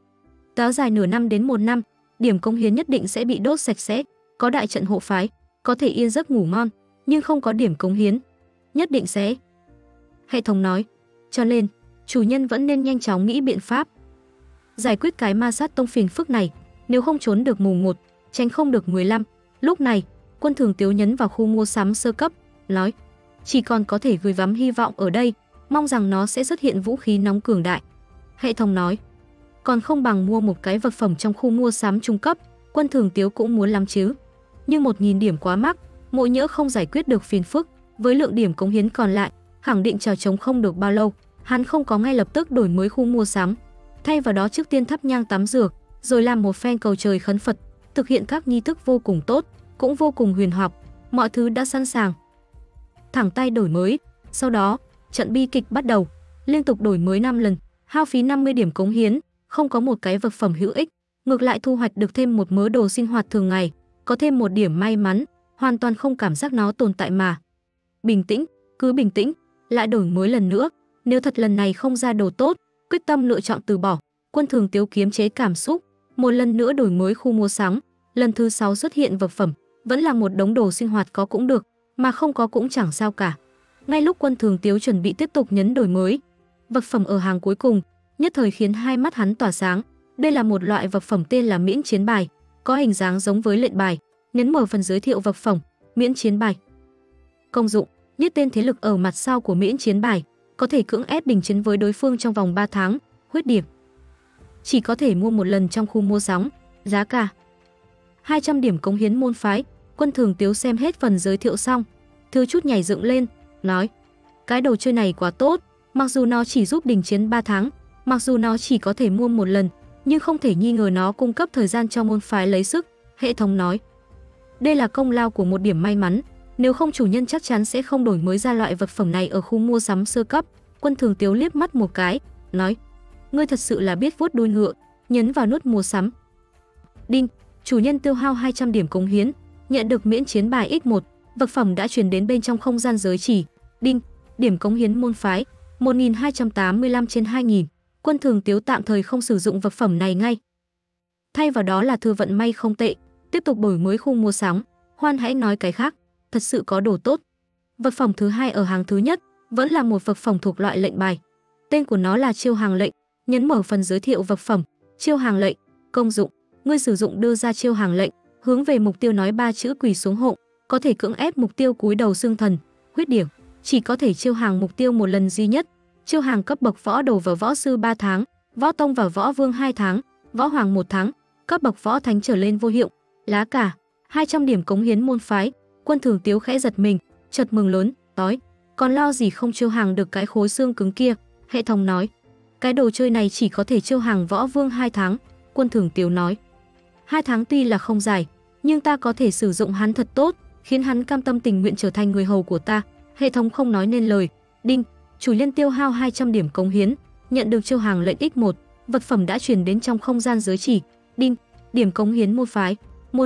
kéo dài nửa năm đến 1 năm, điểm cống hiến nhất định sẽ bị đốt sạch sẽ. Có đại trận hộ phái, có thể yên giấc ngủ ngon, nhưng không có điểm cống hiến, nhất định sẽ. Hệ thống nói, cho nên chủ nhân vẫn nên nhanh chóng nghĩ biện pháp giải quyết cái Ma Sát Tông phiền phức này, nếu không trốn được mùng 1, tránh không được 15. Lúc này, Quân Thường Tiếu nhấn vào khu mua sắm sơ cấp, nói, chỉ còn có thể gửi gắm hy vọng ở đây, mong rằng nó sẽ xuất hiện vũ khí nóng cường đại. Hệ thống nói, còn không bằng mua một cái vật phẩm trong khu mua sắm trung cấp. Quân Thường Tiếu cũng muốn lắm chứ, nhưng 1000 điểm quá mắc, mỗi nhỡ không giải quyết được phiền phức, với lượng điểm cống hiến còn lại, khẳng định trò trống không được bao lâu. Hắn không có ngay lập tức đổi mới khu mua sắm, thay vào đó trước tiên thắp nhang tắm rửa, rồi làm một phen cầu trời khấn Phật, thực hiện các nghi thức vô cùng tốt, cũng vô cùng huyền học. Mọi thứ đã sẵn sàng, thẳng tay đổi mới. Sau đó, trận bi kịch bắt đầu, liên tục đổi mới 5 lần, hao phí 50 điểm cống hiến, không có một cái vật phẩm hữu ích, ngược lại thu hoạch được thêm một mớ đồ sinh hoạt thường ngày, có thêm một điểm may mắn, hoàn toàn không cảm giác nó tồn tại mà. Bình tĩnh, cứ bình tĩnh, lại đổi mới lần nữa, nếu thật lần này không ra đồ tốt, quyết tâm lựa chọn từ bỏ. Quân Thường Tiếu kiềm chế cảm xúc, một lần nữa đổi mới khu mua sắm, lần thứ 6 xuất hiện vật phẩm, vẫn là một đống đồ sinh hoạt, có cũng được, mà không có cũng chẳng sao cả. Ngay lúc Quân Thường Tiếu chuẩn bị tiếp tục nhấn đổi mới, vật phẩm ở hàng cuối cùng, nhất thời khiến hai mắt hắn tỏa sáng. Đây là một loại vật phẩm tên là miễn chiến bài, có hình dáng giống với lệnh bài. Nhấn mở phần giới thiệu vật phẩm, miễn chiến bài. Công dụng, viết tên thế lực ở mặt sau của miễn chiến bài, có thể cưỡng ép đình chiến với đối phương trong vòng 3 tháng. Huyết điểm, chỉ có thể mua một lần trong khu mua sắm. Giá cả 200 điểm cống hiến môn phái. Quân Thường Tiếu xem hết phần giới thiệu xong, thứ chút nhảy dựng lên, nói, cái đồ chơi này quá tốt, mặc dù nó chỉ giúp đình chiến 3 tháng, mặc dù nó chỉ có thể mua một lần, nhưng không thể nghi ngờ nó cung cấp thời gian cho môn phái lấy sức. Hệ thống nói, đây là công lao của một điểm may mắn, nếu không chủ nhân chắc chắn sẽ không đổi mới ra loại vật phẩm này ở khu mua sắm sơ cấp. Quân Thường Tiếu liếc mắt một cái, nói, ngươi thật sự là biết vuốt đuôi ngựa. Nhấn vào nút mua sắm. Đinh, chủ nhân tiêu hao 200 điểm cống hiến, nhận được miễn chiến bài X1, vật phẩm đã truyền đến bên trong không gian giới chỉ. Đinh, điểm cống hiến môn phái 1285 trên 2000. Quân Thường Tiếu tạm thời không sử dụng vật phẩm này ngay, thay vào đó là thư vận may không tệ, tiếp tục đổi mới khu mua sắm. Hoan hãy nói cái khác, thật sự có đồ tốt. Vật phẩm thứ hai ở hàng thứ nhất vẫn là một vật phẩm thuộc loại lệnh bài, tên của nó là chiêu hàng lệnh, Nhấn mở phần giới thiệu vật phẩm. Chiêu hàng lệnh. Công dụng. Ngươi sử dụng đưa ra chiêu hàng lệnh, hướng về mục tiêu nói 3 chữ quỳ xuống hộ, có thể cưỡng ép mục tiêu cúi đầu xưng thần. Khuyết điểm. Chỉ có thể chiêu hàng mục tiêu một lần duy nhất. Chiêu hàng cấp bậc võ đầu và võ sư 3 tháng, võ tông và võ vương 2 tháng, võ hoàng 1 tháng, cấp bậc võ thánh trở lên vô hiệu. Lá cả 200 điểm cống hiến môn phái. Quân Thường Tiếu khẽ giật mình, chợt mừng lớn, nói: còn lo gì không chiêu hàng được cái khối xương cứng kia. Hệ thống nói: cái đồ chơi này chỉ có thể chiêu hàng võ vương 2 tháng. Quân Thường Tiếu nói: 2 tháng tuy là không dài, nhưng ta có thể sử dụng hắn thật tốt, khiến hắn cam tâm tình nguyện trở thành người hầu của ta. Hệ thống không nói nên lời. Đinh, chủ nhân tiêu hao 200 điểm cống hiến, nhận được chiêu hàng lệnh X1, vật phẩm đã truyền đến trong không gian giới chỉ. Đinh, điểm cống hiến môn phái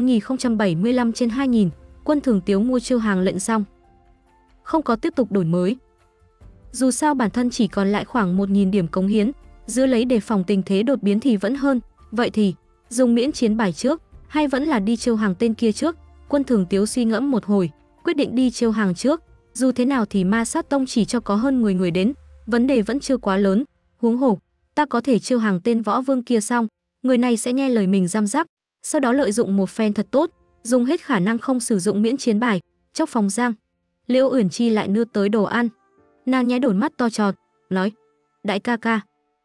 1075/2000. Quân Thường Tiếu mua chiêu hàng lệnh xong, không có tiếp tục đổi mới. Dù sao bản thân chỉ còn lại khoảng 1000 điểm cống hiến, giữ lấy đề phòng tình thế đột biến thì vẫn hơn. Vậy thì dùng miễn chiến bài trước, hay vẫn là đi chiêu hàng tên kia trước? Quân Thường Tiếu suy ngẫm một hồi, quyết định đi chiêu hàng trước. Dù thế nào thì Ma Sát Tông chỉ cho có hơn 10 người đến, vấn đề vẫn chưa quá lớn. Huống hồ, ta có thể chiêu hàng tên võ vương kia xong, người này sẽ nghe lời mình giam giáp, sau đó lợi dụng một phen thật tốt, dùng hết khả năng không sử dụng miễn chiến bài, chóc phòng giang. Liễu Uyển Chi lại đưa tới đồ ăn. Nàng nháy đôi mắt to tròn, nói: đại ca ca,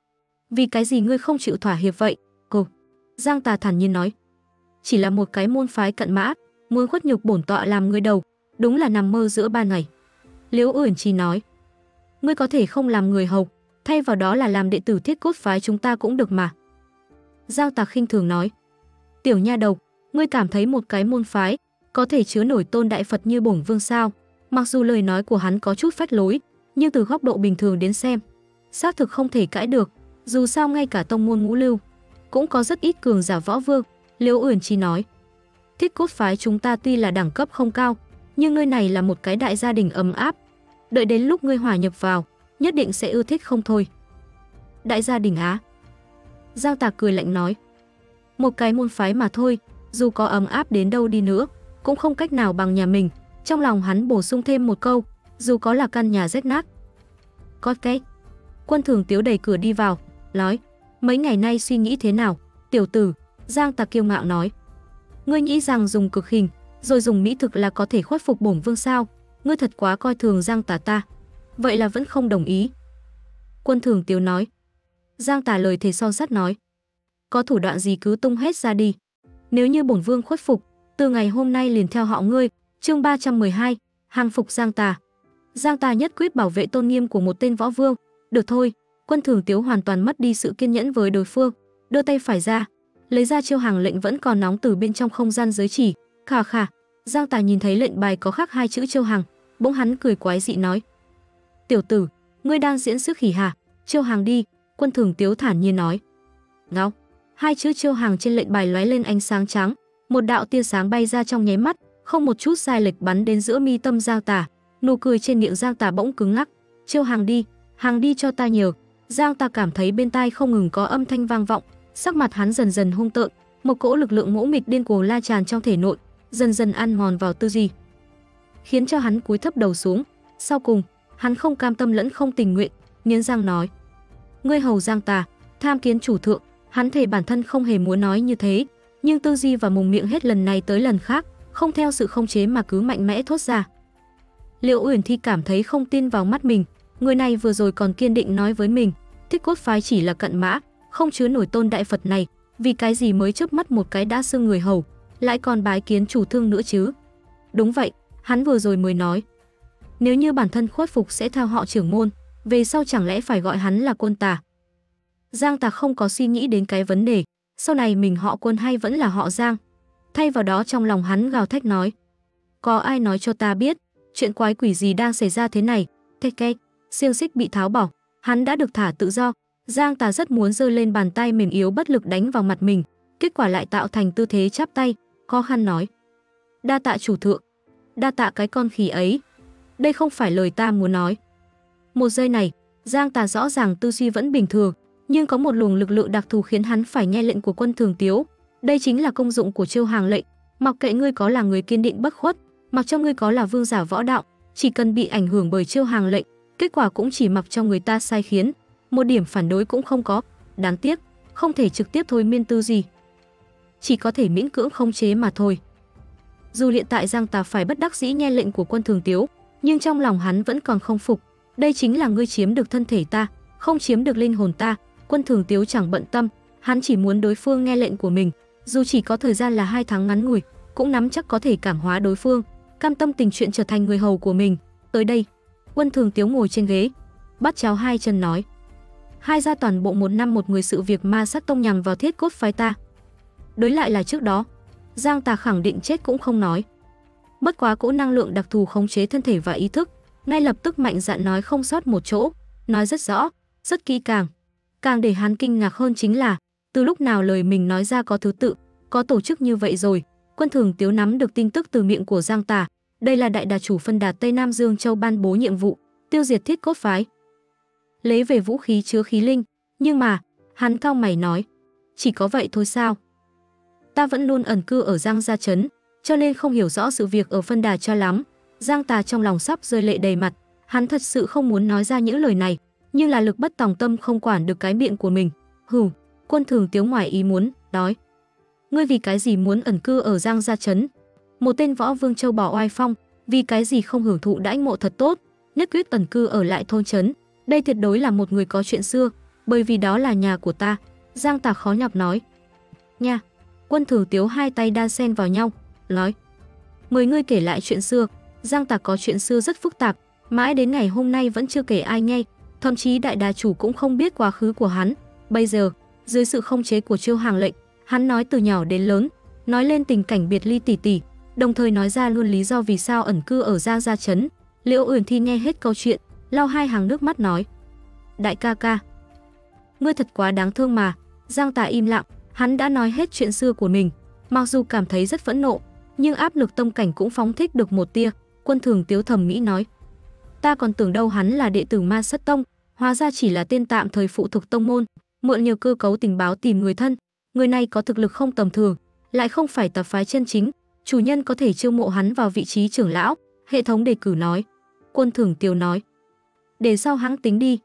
vì cái gì ngươi không chịu thỏa hiệp vậy? Cô Giang Tà thản nhiên nói: chỉ là một cái môn phái cận mã, muốn khuất nhục bổn tọa làm người đầu, đúng là nằm mơ giữa ban ngày. Liễu Uyển Chi nói: ngươi có thể không làm người hầu, thay vào đó là làm đệ tử Thiết Cốt phái chúng ta cũng được mà. Giang Tà khinh thường nói: tiểu nha đầu, ngươi cảm thấy một cái môn phái có thể chứa nổi tôn đại Phật như bổn vương sao? Mặc dù lời nói của hắn có chút phách lối, nhưng từ góc độ bình thường đến xem, xác thực không thể cãi được. Dù sao ngay cả tông môn ngũ lưu cũng có rất ít cường giả võ vương. Liễu Uyển Chi nói: Thiết Cốt phái chúng ta tuy là đẳng cấp không cao, nhưng nơi này là một cái đại gia đình ấm áp. Đợi đến lúc ngươi hòa nhập vào, nhất định sẽ ưa thích không thôi. Đại gia đình á? Giang Tà cười lạnh nói: một cái môn phái mà thôi, dù có ấm áp đến đâu đi nữa, cũng không cách nào bằng nhà mình. Trong lòng hắn bổ sung thêm một câu: dù có là căn nhà rách nát. Có cái. Quân Thường Tiếu đẩy cửa đi vào, nói: mấy ngày nay suy nghĩ thế nào, tiểu tử? Giang Tà kiêu ngạo nói: ngươi nghĩ rằng dùng cực hình, rồi dùng mỹ thực là có thể khuất phục bổn vương sao? Ngươi thật quá coi thường Giang Tà ta. Vậy là vẫn không đồng ý? Quân Thường Tiếu nói. Giang Tà lời thề son sắt nói: có thủ đoạn gì cứ tung hết ra đi. Nếu như bổn vương khuất phục, từ ngày hôm nay liền theo họ ngươi. Chương 312, hàng phục Giang Tà. Giang Tà nhất quyết bảo vệ tôn nghiêm của một tên võ vương. Được thôi. Quân Thường Tiếu hoàn toàn mất đi sự kiên nhẫn với đối phương, đưa tay phải ra, lấy ra chiêu hàng lệnh vẫn còn nóng từ bên trong không gian giới chỉ. Khà khà. Giang Tà nhìn thấy lệnh bài có khắc 2 chữ chiêu hàng, bỗng hắn cười quái dị nói: tiểu tử, ngươi đang diễn sức khỉ hả? Chiêu hàng đi. Quân Thường Tiếu thản nhiên nói. Ngao. 2 chữ chiêu hàng trên lệnh bài lóe lên ánh sáng trắng, một đạo tia sáng bay ra trong nháy mắt, không một chút sai lệch bắn đến giữa mi tâm Giang Tà. Nụ cười trên miệng Giang Tà bỗng cứng ngắc. Chiêu hàng đi cho ta nhờ. Giang Tà cảm thấy bên tai không ngừng có âm thanh vang vọng, sắc mặt hắn dần dần hung tợn, một cỗ lực lượng ngỗ nghịch điên cuồng la tràn trong thể nội, dần dần ăn mòn vào tư duy, khiến cho hắn cúi thấp đầu xuống. Sau cùng, hắn không cam tâm lẫn không tình nguyện, nghiến răng nói: ngươi hầu Giang Tà, tham kiến chủ thượng. Hắn thề bản thân không hề muốn nói như thế, nhưng tư duy và mồm miệng hết lần này tới lần khác không theo sự khống chế mà cứ mạnh mẽ thốt ra. Liễu Uyển Thi cảm thấy không tin vào mắt mình, người này vừa rồi còn kiên định nói với mình, Thiết Cốt phái chỉ là cận mã, không chứa nổi tôn đại Phật này, vì cái gì mới chớp mắt một cái đã xưng người hầu, lại còn bái kiến chủ thương nữa chứ? Đúng vậy, hắn vừa rồi mới nói, nếu như bản thân khuất phục sẽ theo họ trưởng môn, về sau chẳng lẽ phải gọi hắn là Quân Tà? Giang Tà không có suy nghĩ đến cái vấn đề, sau này mình họ Quân hay vẫn là họ Giang. Thay vào đó trong lòng hắn gào thét nói: có ai nói cho ta biết, chuyện quái quỷ gì đang xảy ra thế này? Cái xiềng xích bị tháo bỏ, hắn đã được thả tự do. Giang Tà rất muốn giơ lên bàn tay mềm yếu bất lực đánh vào mặt mình, kết quả lại tạo thành tư thế chắp tay, khó khăn nói: đa tạ chủ thượng. Đa tạ cái con khỉ ấy, đây không phải lời ta muốn nói. Một giây này, Giang Tà rõ ràng tư duy vẫn bình thường, nhưng có một luồng lực lượng đặc thù khiến hắn phải nghe lệnh của Quân Thường Tiếu. Đây chính là công dụng của chiêu hàng lệnh. Mặc kệ ngươi có là người kiên định bất khuất, mặc cho ngươi có là vương giả võ đạo, chỉ cần bị ảnh hưởng bởi chiêu hàng lệnh, kết quả cũng chỉ mặc cho người ta sai khiến, một điểm phản đối cũng không có. Đáng tiếc, không thể trực tiếp thôi miên tư gì, chỉ có thể miễn cưỡng khống chế mà thôi. Dù hiện tại Giang Tà phải bất đắc dĩ nghe lệnh của Quân Thường Tiếu, nhưng trong lòng hắn vẫn còn không phục. Đây chính là ngươi chiếm được thân thể ta, không chiếm được linh hồn ta. Quân Thường Tiếu chẳng bận tâm, hắn chỉ muốn đối phương nghe lệnh của mình, dù chỉ có thời gian là 2 tháng ngắn ngủi, cũng nắm chắc có thể cảm hóa đối phương, cam tâm tình chuyện trở thành người hầu của mình. Tới đây, Quân Thường Tiếu ngồi trên ghế, bắt chéo hai chân nói: hai ra toàn bộ 1 năm một người sự việc Ma Sát Tông nhằm vào Thiết Cốt phái ta. Đối lại là trước đó, Giang Tà khẳng định chết cũng không nói. Bất quá cỗ năng lượng đặc thù khống chế thân thể và ý thức, ngay lập tức mạnh dạn nói không sót một chỗ, nói rất rõ, rất kỹ càng. Càng để hắn kinh ngạc hơn chính là, từ lúc nào lời mình nói ra có thứ tự, có tổ chức như vậy rồi. Quân Thường Tiếu nắm được tin tức từ miệng của Giang Tà, đây là đại đà chủ phân đà Tây Nam Dương Châu ban bố nhiệm vụ, tiêu diệt Thiết Cốt phái, lấy về vũ khí chứa khí linh. Nhưng mà, hắn cau mày nói, chỉ có vậy thôi sao? Ta vẫn luôn ẩn cư ở Giang Gia Trấn, cho nên không hiểu rõ sự việc ở phân đà cho lắm. Giang Tà trong lòng sắp rơi lệ đầy mặt, hắn thật sự không muốn nói ra những lời này, nhưng là lực bất tòng tâm không quản được cái miệng của mình. Hừ, Quân Thường Tiếu ngoài ý muốn, nói, ngươi vì cái gì muốn ẩn cư ở Giang Gia Trấn? Một tên võ vương châu bỏ oai phong, vì cái gì không hưởng thụ đãi ngộ thật tốt, nhất quyết ẩn cư ở lại thôn trấn? Đây tuyệt đối là một người có chuyện xưa, bởi vì đó là nhà của ta. Giang Tà khó nhọc nói. Nha. Quân Thường Tiếu hai tay đan xen vào nhau, nói, mời ngươi kể lại chuyện xưa. Giang Tà có chuyện xưa rất phức tạp, mãi đến ngày hôm nay vẫn chưa kể ai nghe, thậm chí đại đà chủ cũng không biết quá khứ của hắn. Bây giờ, dưới sự khống chế của Chiêu Hàng lệnh, hắn nói từ nhỏ đến lớn, nói lên tình cảnh biệt ly tỉ tỉ, đồng thời nói ra luôn lý do vì sao ẩn cư ở Giang Gia Trấn. Liễu Uyển Thi nghe hết câu chuyện, lau hai hàng nước mắt nói, đại ca ca, ngươi thật quá đáng thương mà. Giang Tà im lặng, hắn đã nói hết chuyện xưa của mình, mặc dù cảm thấy rất phẫn nộ, nhưng áp lực tâm cảnh cũng phóng thích được một tia. Quân Thường Tiếu thầm nghĩ nói, ta còn tưởng đâu hắn là đệ tử Ma Sát Tông, hóa ra chỉ là tên tạm thời phụ thuộc tông môn, mượn nhiều cơ cấu tình báo tìm người thân. Người này có thực lực không tầm thường, lại không phải tạp phái chân chính, chủ nhân có thể chiêu mộ hắn vào vị trí trưởng lão. Hệ thống đề cử nói. Quân Thường Tiếu nói, để sau hắn tính đi.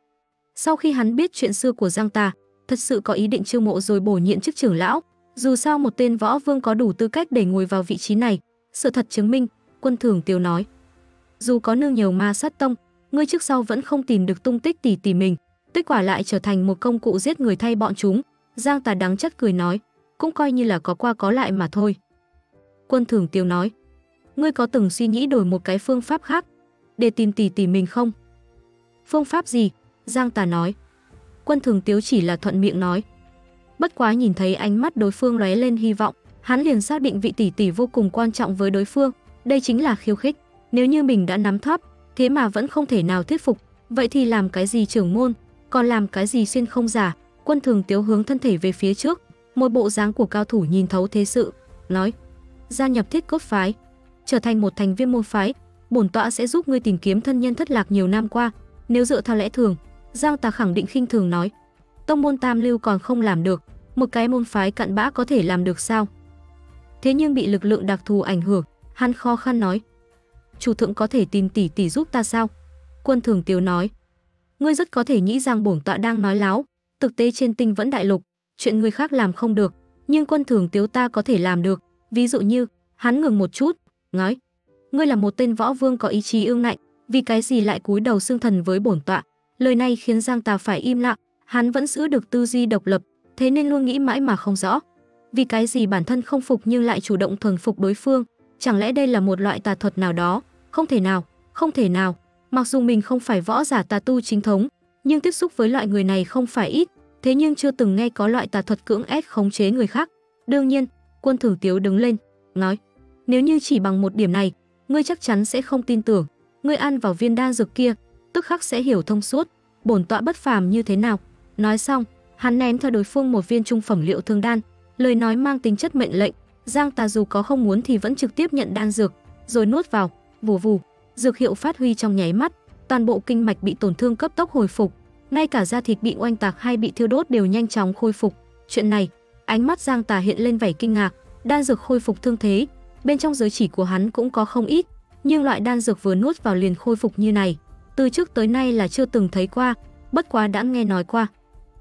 Sau khi hắn biết chuyện xưa của Giang Tà, thật sự có ý định chiêu mộ rồi bổ nhiệm chức trưởng lão. Dù sao một tên võ vương có đủ tư cách để ngồi vào vị trí này. Sự thật chứng minh, Quân Thường Tiếu nói, dù có nương nhờ Ma Sát Tông, ngươi trước sau vẫn không tìm được tung tích tỷ tỷ mình, kết quả lại trở thành một công cụ giết người thay bọn chúng. Giang Tà đắng chắt cười nói, cũng coi như là có qua có lại mà thôi. Quân Thường Tiếu nói, ngươi có từng suy nghĩ đổi một cái phương pháp khác để tìm tỷ tỷ mình không? Phương pháp gì? Giang Tà nói. Quân Thường Tiếu chỉ là thuận miệng nói. Bất quá nhìn thấy ánh mắt đối phương lóe lên hy vọng, hắn liền xác định vị tỷ tỷ vô cùng quan trọng với đối phương, đây chính là khiêu khích. Nếu như mình đã nắm thóp, thế mà vẫn không thể nào thuyết phục, vậy thì làm cái gì trưởng môn, còn làm cái gì xuyên không giả? Quân Thường Tiếu hướng thân thể về phía trước, một bộ dáng của cao thủ nhìn thấu thế sự, nói, gia nhập Thiết Cốt phái, trở thành một thành viên môn phái, bổn tọa sẽ giúp ngươi tìm kiếm thân nhân thất lạc nhiều năm qua. Nếu dựa theo lẽ thường, Giang Tà khẳng định khinh thường nói, tông môn tam lưu còn không làm được, một cái môn phái cặn bã có thể làm được sao? Thế nhưng bị lực lượng đặc thù ảnh hưởng, hắn khó khăn nói, chủ thượng có thể tìm tỷ tỷ giúp ta sao? Quân Thường Tiếu nói, ngươi rất có thể nghĩ rằng bổn tọa đang nói láo, thực tế trên Tinh Vẫn Đại Lục, chuyện người khác làm không được, nhưng Quân Thường Tiếu ta có thể làm được. Ví dụ như, hắn ngừng một chút, nói, ngươi là một tên võ vương có ý chí ương ngạnh, vì cái gì lại cúi đầu xưng thần với bổn tọa? Lời này khiến Giang Tà phải im lặng, hắn vẫn giữ được tư duy độc lập, thế nên luôn nghĩ mãi mà không rõ, vì cái gì bản thân không phục nhưng lại chủ động thuần phục đối phương? Chẳng lẽ đây là một loại tà thuật nào đó? Không thể nào, không thể nào. Mặc dù mình không phải võ giả tà tu chính thống, nhưng tiếp xúc với loại người này không phải ít, thế nhưng chưa từng nghe có loại tà thuật cưỡng ép khống chế người khác. Đương nhiên, Quân Thường Tiếu đứng lên, nói, nếu như chỉ bằng một điểm này, ngươi chắc chắn sẽ không tin tưởng. Ngươi ăn vào viên đan dược kia, tức khắc sẽ hiểu thông suốt, bổn tọa bất phàm như thế nào. Nói xong, hắn ném theo đối phương một viên trung phẩm liệu thương đan, lời nói mang tính chất mệnh lệnh. Giang Tà dù có không muốn thì vẫn trực tiếp nhận đan dược, rồi nuốt vào, vù vù, dược hiệu phát huy trong nháy mắt, toàn bộ kinh mạch bị tổn thương cấp tốc hồi phục, ngay cả da thịt bị oanh tạc hay bị thiêu đốt đều nhanh chóng khôi phục. Chuyện này, ánh mắt Giang Tà hiện lên vẻ kinh ngạc, đan dược khôi phục thương thế, bên trong giới chỉ của hắn cũng có không ít, nhưng loại đan dược vừa nuốt vào liền khôi phục như này, từ trước tới nay là chưa từng thấy qua, bất quá đã nghe nói qua.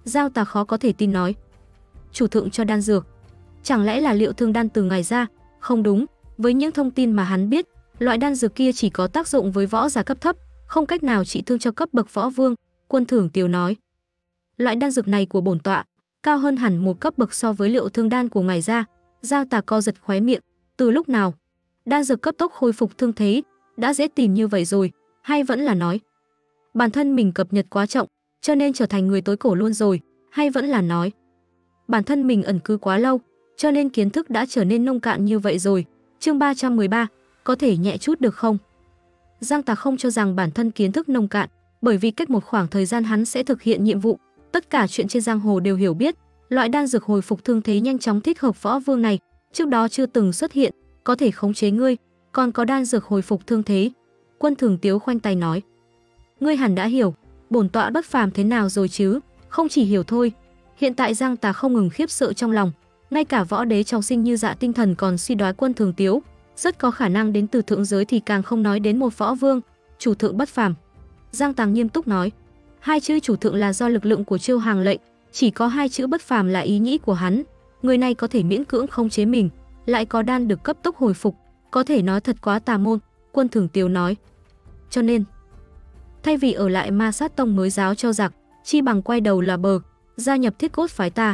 Giang Tà khó có thể tin nói. Chủ thượng cho đan dược. Chẳng lẽ là Liệu Thương đan từ ngài ra? Không đúng, với những thông tin mà hắn biết, loại đan dược kia chỉ có tác dụng với võ giả cấp thấp, không cách nào trị thương cho cấp bậc võ vương. Quân Thưởng Tiếu nói. Loại đan dược này của bổn tọa cao hơn hẳn một cấp bậc so với Liệu Thương đan của ngài ra. Giang Tà co giật khóe miệng. Từ lúc nào đan dược cấp tốc hồi phục thương thế đã dễ tìm như vậy rồi, hay vẫn là nói bản thân mình cập nhật quá chậm, cho nên trở thành người tối cổ luôn rồi, hay vẫn là nói bản thân mình ẩn cư quá lâu, cho nên kiến thức đã trở nên nông cạn như vậy rồi. Chương 313, có thể nhẹ chút được không? Giang Tà không cho rằng bản thân kiến thức nông cạn, bởi vì cách một khoảng thời gian hắn sẽ thực hiện nhiệm vụ, tất cả chuyện trên giang hồ đều hiểu biết, loại đan dược hồi phục thương thế nhanh chóng thích hợp võ vương này, trước đó chưa từng xuất hiện, có thể khống chế ngươi, còn có đan dược hồi phục thương thế. Quân Thường Tiếu khoanh tay nói. Ngươi hẳn đã hiểu, bổn tọa bất phàm thế nào rồi chứ, không chỉ hiểu thôi. Hiện tại Giang Tà không ngừng khiếp sợ trong lòng, ngay cả võ đế trọng sinh như Dạ Tinh Thần còn suy đoán Quân Thường Tiếu rất có khả năng đến từ thượng giới, thì càng không nói đến một võ vương. Chủ thượng bất phàm. Giang Tà nghiêm túc nói. Hai chữ chủ thượng là do lực lượng của Chiêu Hàng lệnh, chỉ có hai chữ bất phàm là ý nghĩ của hắn. Người này có thể miễn cưỡng khống chế mình, lại có đan được cấp tốc hồi phục, có thể nói thật quá tà môn. Quân Thường Tiếu nói. Cho nên thay vì ở lại Ma Sát Tông mới giáo cho giặc, chi bằng quay đầu là bờ, gia nhập Thiết Cốt phái ta.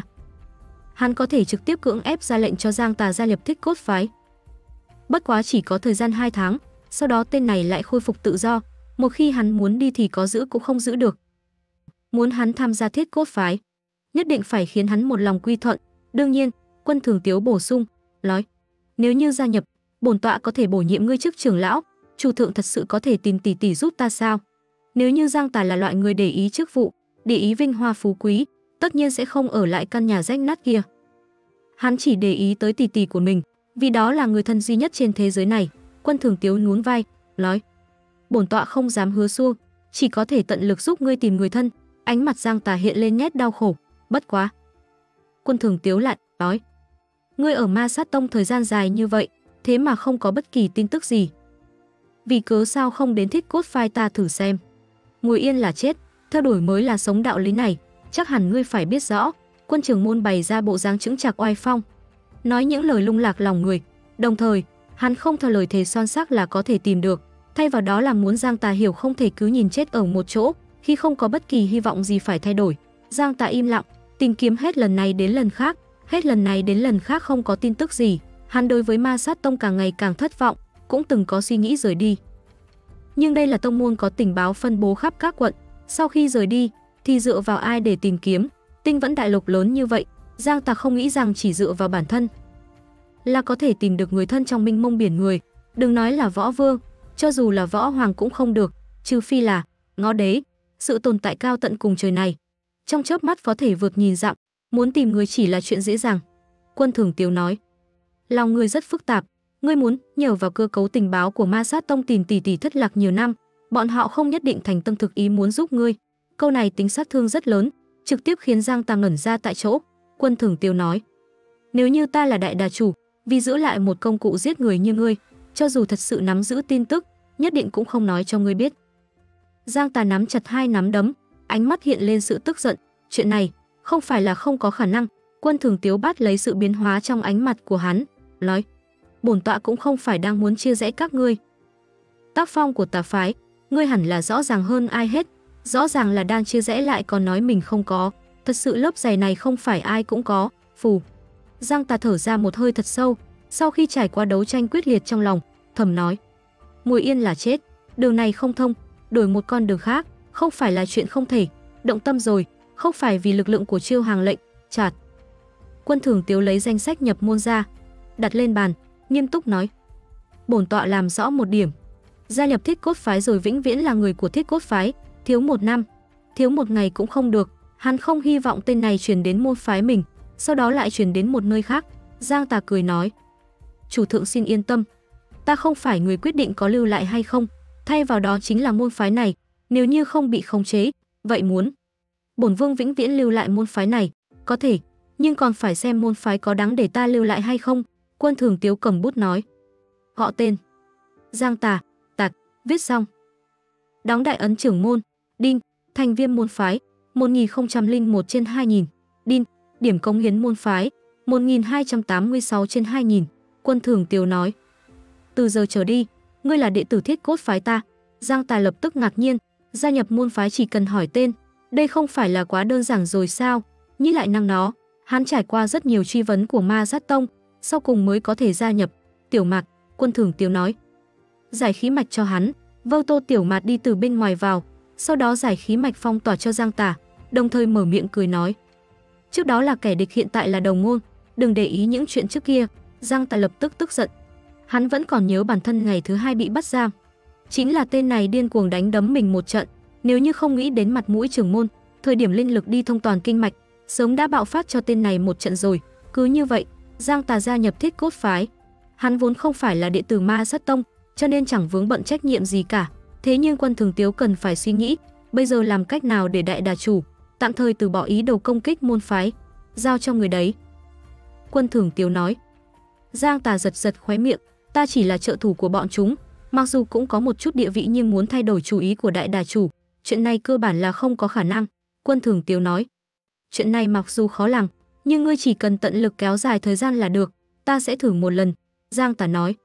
Hắn có thể trực tiếp cưỡng ép ra lệnh cho Giang Tà gia nhập Thiết Cốt phái. Bất quá chỉ có thời gian 2 tháng, sau đó tên này lại khôi phục tự do, một khi hắn muốn đi thì có giữ cũng không giữ được. Muốn hắn tham gia Thiết Cốt phái, nhất định phải khiến hắn một lòng quy thuận. Đương nhiên, Quân Thường Tiếu bổ sung, nói, nếu như gia nhập, bổn tọa có thể bổ nhiệm ngươi chức trưởng lão, chủ thượng thật sự có thể tìm tỷ tỷ giúp ta sao? Nếu như Giang Tà là loại người để ý chức vụ, để ý vinh hoa phú quý, tất nhiên sẽ không ở lại căn nhà rách nát kia. Hắn chỉ để ý tới tỷ tỷ của mình, vì đó là người thân duy nhất trên thế giới này. Quân Thường Tiếu nhún vai, nói, bổn tọa không dám hứa xuông, chỉ có thể tận lực giúp ngươi tìm người thân. Ánh mặt Giang Tà hiện lên nét đau khổ. Bất quá, Quân Thường Tiếu lại nói, ngươi ở Ma Sát Tông thời gian dài như vậy, thế mà không có bất kỳ tin tức gì. Vì cớ sao không đến Thiết Cốt phái ta thử xem? Ngồi yên là chết, theo đuổi mới là sống, đạo lý này chắc hẳn ngươi phải biết rõ. Quân trưởng môn bày ra bộ dáng chững chạc oai phong, nói những lời lung lạc lòng người, đồng thời hắn không theo lời thề son xác là có thể tìm được, thay vào đó là muốn Giang Tà hiểu không thể cứ nhìn chết ở một chỗ khi không có bất kỳ hy vọng gì phải thay đổi. Giang Tà im lặng, tìm kiếm hết lần này đến lần khác, hết lần này đến lần khác không có tin tức gì. Hắn đối với Ma Sát Tông càng ngày càng thất vọng, cũng từng có suy nghĩ rời đi. Nhưng đây là tông môn có tình báo phân bố khắp các quận, sau khi rời đi thì dựa vào ai để tìm kiếm? Tinh Vẫn đại lục lớn như vậy, Giang Tà không nghĩ rằng chỉ dựa vào bản thân là có thể tìm được người thân trong mênh mông biển người. Đừng nói là võ vương, cho dù là võ hoàng cũng không được, trừ phi là ngõ đế, sự tồn tại cao tận cùng trời này, trong chớp mắt có thể vượt nghìn dặm, muốn tìm người chỉ là chuyện dễ dàng. Quân Thường Tiếu nói, lòng người rất phức tạp, ngươi muốn nhờ vào cơ cấu tình báo của Ma Sát Tông tìm tỷ tỷ thất lạc nhiều năm, bọn họ không nhất định thành tâm thực ý muốn giúp ngươi. Câu này tính sát thương rất lớn, trực tiếp khiến Giang Tà ngẩn ra tại chỗ. Quân Thường Tiếu nói, nếu như ta là đại đà chủ, vì giữ lại một công cụ giết người như ngươi, cho dù thật sự nắm giữ tin tức, nhất định cũng không nói cho ngươi biết. Giang Tà nắm chặt hai nắm đấm, ánh mắt hiện lên sự tức giận. Chuyện này không phải là không có khả năng. Quân Thường Tiếu bắt lấy sự biến hóa trong ánh mặt của hắn, nói, bổn tọa cũng không phải đang muốn chia rẽ các ngươi. Tác phong của tà phái, ngươi hẳn là rõ ràng hơn ai hết, rõ ràng là đang chia rẽ lại còn nói mình không có. Thật sự lớp dày này không phải ai cũng có. Phù. Giang Tà thở ra một hơi thật sâu, sau khi trải qua đấu tranh quyết liệt trong lòng, thầm nói, ngồi yên là chết, đường này không thông, đổi một con đường khác, không phải là chuyện không thể. Động tâm rồi, không phải vì lực lượng của Chiêu Hàng lệnh. Chạt. Quân Thường Tiếu lấy danh sách nhập môn ra, đặt lên bàn, nghiêm túc nói, bổn tọa làm rõ một điểm, gia nhập Thiết Cốt phái rồi vĩnh viễn là người của Thiết Cốt phái, thiếu một năm, thiếu một ngày cũng không được. Hắn không hy vọng tên này truyền đến môn phái mình, sau đó lại truyền đến một nơi khác. Giang Tà cười nói, chủ thượng xin yên tâm, ta không phải người quyết định có lưu lại hay không, thay vào đó chính là môn phái này. Nếu như không bị khống chế, vậy muốn bổn vương vĩnh viễn lưu lại môn phái này, có thể, nhưng còn phải xem môn phái có đáng để ta lưu lại hay không. Quân Thường Tiếu cầm bút nói, họ tên Giang Tà, Tạc, viết xong. Đóng đại ấn trưởng môn, đinh, thành viên môn phái, 1001/2000. Đin, điểm cống hiến môn phái 1286/2000. Quân Thường Tiếu nói: từ giờ trở đi, ngươi là đệ tử Thiết Cốt phái ta. Giang Tà lập tức ngạc nhiên, gia nhập môn phái chỉ cần hỏi tên, đây không phải là quá đơn giản rồi sao? Nghĩ lại năng nó, hắn trải qua rất nhiều truy vấn của Ma Sát Tông, sau cùng mới có thể gia nhập. Tiểu Mạt, Quân Thường Tiếu nói. Giải khí mạch cho hắn. Tô Tiểu Mạt đi từ bên ngoài vào, sau đó giải khí mạch phong tỏa cho Giang Tà, đồng thời mở miệng cười nói: trước đó là kẻ địch, hiện tại là đồng môn, đừng để ý những chuyện trước kia. Giang Tà lập tức tức giận. Hắn vẫn còn nhớ bản thân ngày thứ 2 bị bắt giam, chính là tên này điên cuồng đánh đấm mình một trận, nếu như không nghĩ đến mặt mũi trưởng môn, thời điểm linh lực đi thông toàn kinh mạch, sớm đã bạo phát cho tên này một trận rồi. Cứ như vậy, Giang Tà gia nhập Thiết Cốt phái. Hắn vốn không phải là đệ tử Ma Sát Tông, cho nên chẳng vướng bận trách nhiệm gì cả. Thế nhưng Quân Thường Tiếu cần phải suy nghĩ, bây giờ làm cách nào để đại đà chủ tạm thời từ bỏ ý đồ công kích môn phái, giao cho người đấy. Quân Thường Tiếu nói. Giang Tà giật giật khóe miệng, ta chỉ là trợ thủ của bọn chúng, mặc dù cũng có một chút địa vị, nhưng muốn thay đổi chủ ý của đại đà chủ, chuyện này cơ bản là không có khả năng. Quân Thường Tiếu nói. Chuyện này mặc dù khó làm, nhưng ngươi chỉ cần tận lực kéo dài thời gian là được, ta sẽ thử một lần. Giang Tà nói.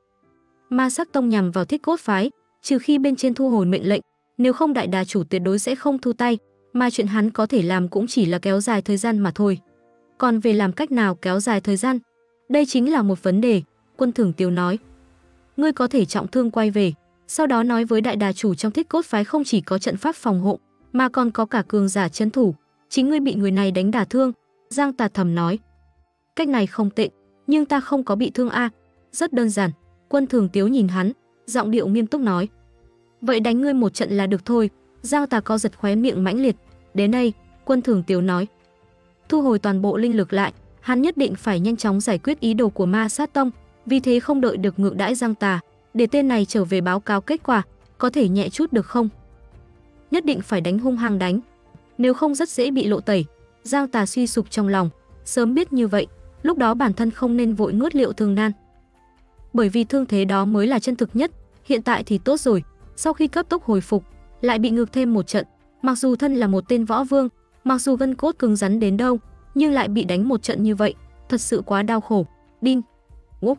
Ma Sắc Tông nhằm vào Thiết Cốt phái, trừ khi bên trên thu hồi mệnh lệnh, nếu không đại đà chủ tuyệt đối sẽ không thu tay, mà chuyện hắn có thể làm cũng chỉ là kéo dài thời gian mà thôi. Còn về làm cách nào kéo dài thời gian, đây chính là một vấn đề. Quân Thường Tiếu nói. Ngươi có thể trọng thương quay về, sau đó nói với đại đà chủ trong Thiết Cốt phái không chỉ có trận pháp phòng hộ, mà còn có cả cường giả trấn thủ, chính ngươi bị người này đánh đả thương. Giang Tà thầm nói. Cách này không tệ, nhưng ta không có bị thương a. Rất đơn giản. Quân Thường Tiếu nhìn hắn, giọng điệu nghiêm túc nói. Vậy đánh ngươi một trận là được thôi. Giang Tà co giật khóe miệng mãnh liệt. Đến đây, Quân Thường Tiếu nói. Thu hồi toàn bộ linh lực lại, hắn nhất định phải nhanh chóng giải quyết ý đồ của Ma Sát Tông, vì thế không đợi được ngược đãi Giang Tà, để tên này trở về báo cáo kết quả, có thể nhẹ chút được không? Nhất định phải đánh hung hăng đánh, nếu không rất dễ bị lộ tẩy. Giang Tà suy sụp trong lòng, sớm biết như vậy, lúc đó bản thân không nên vội nuốt Liệu Thương Đan. Bởi vì thương thế đó mới là chân thực nhất, hiện tại thì tốt rồi, sau khi cấp tốc hồi phục, lại bị ngược thêm một trận, mặc dù thân là một tên võ vương, mặc dù gân cốt cứng rắn đến đâu, nhưng lại bị đánh một trận như vậy, thật sự quá đau khổ. Đinh, ngốc,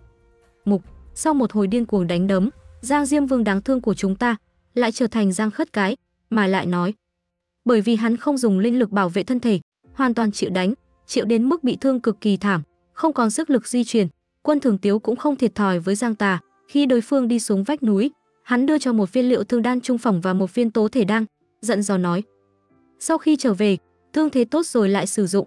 mục, sau một hồi điên cuồng đánh đấm, Giang Diêm Vương đáng thương của chúng ta lại trở thành Giang Khất Cái, mà lại nói, bởi vì hắn không dùng linh lực bảo vệ thân thể, hoàn toàn chịu đánh, chịu đến mức bị thương cực kỳ thảm, không còn sức lực di chuyển. Quân Thường Tiếu cũng không thiệt thòi với Giang Tà, khi đối phương đi xuống vách núi, hắn đưa cho một viên Liệu Thương Đan trung phẩm và một viên Tố Thể Đan, giận dò nói. Sau khi trở về, thương thế tốt rồi lại sử dụng.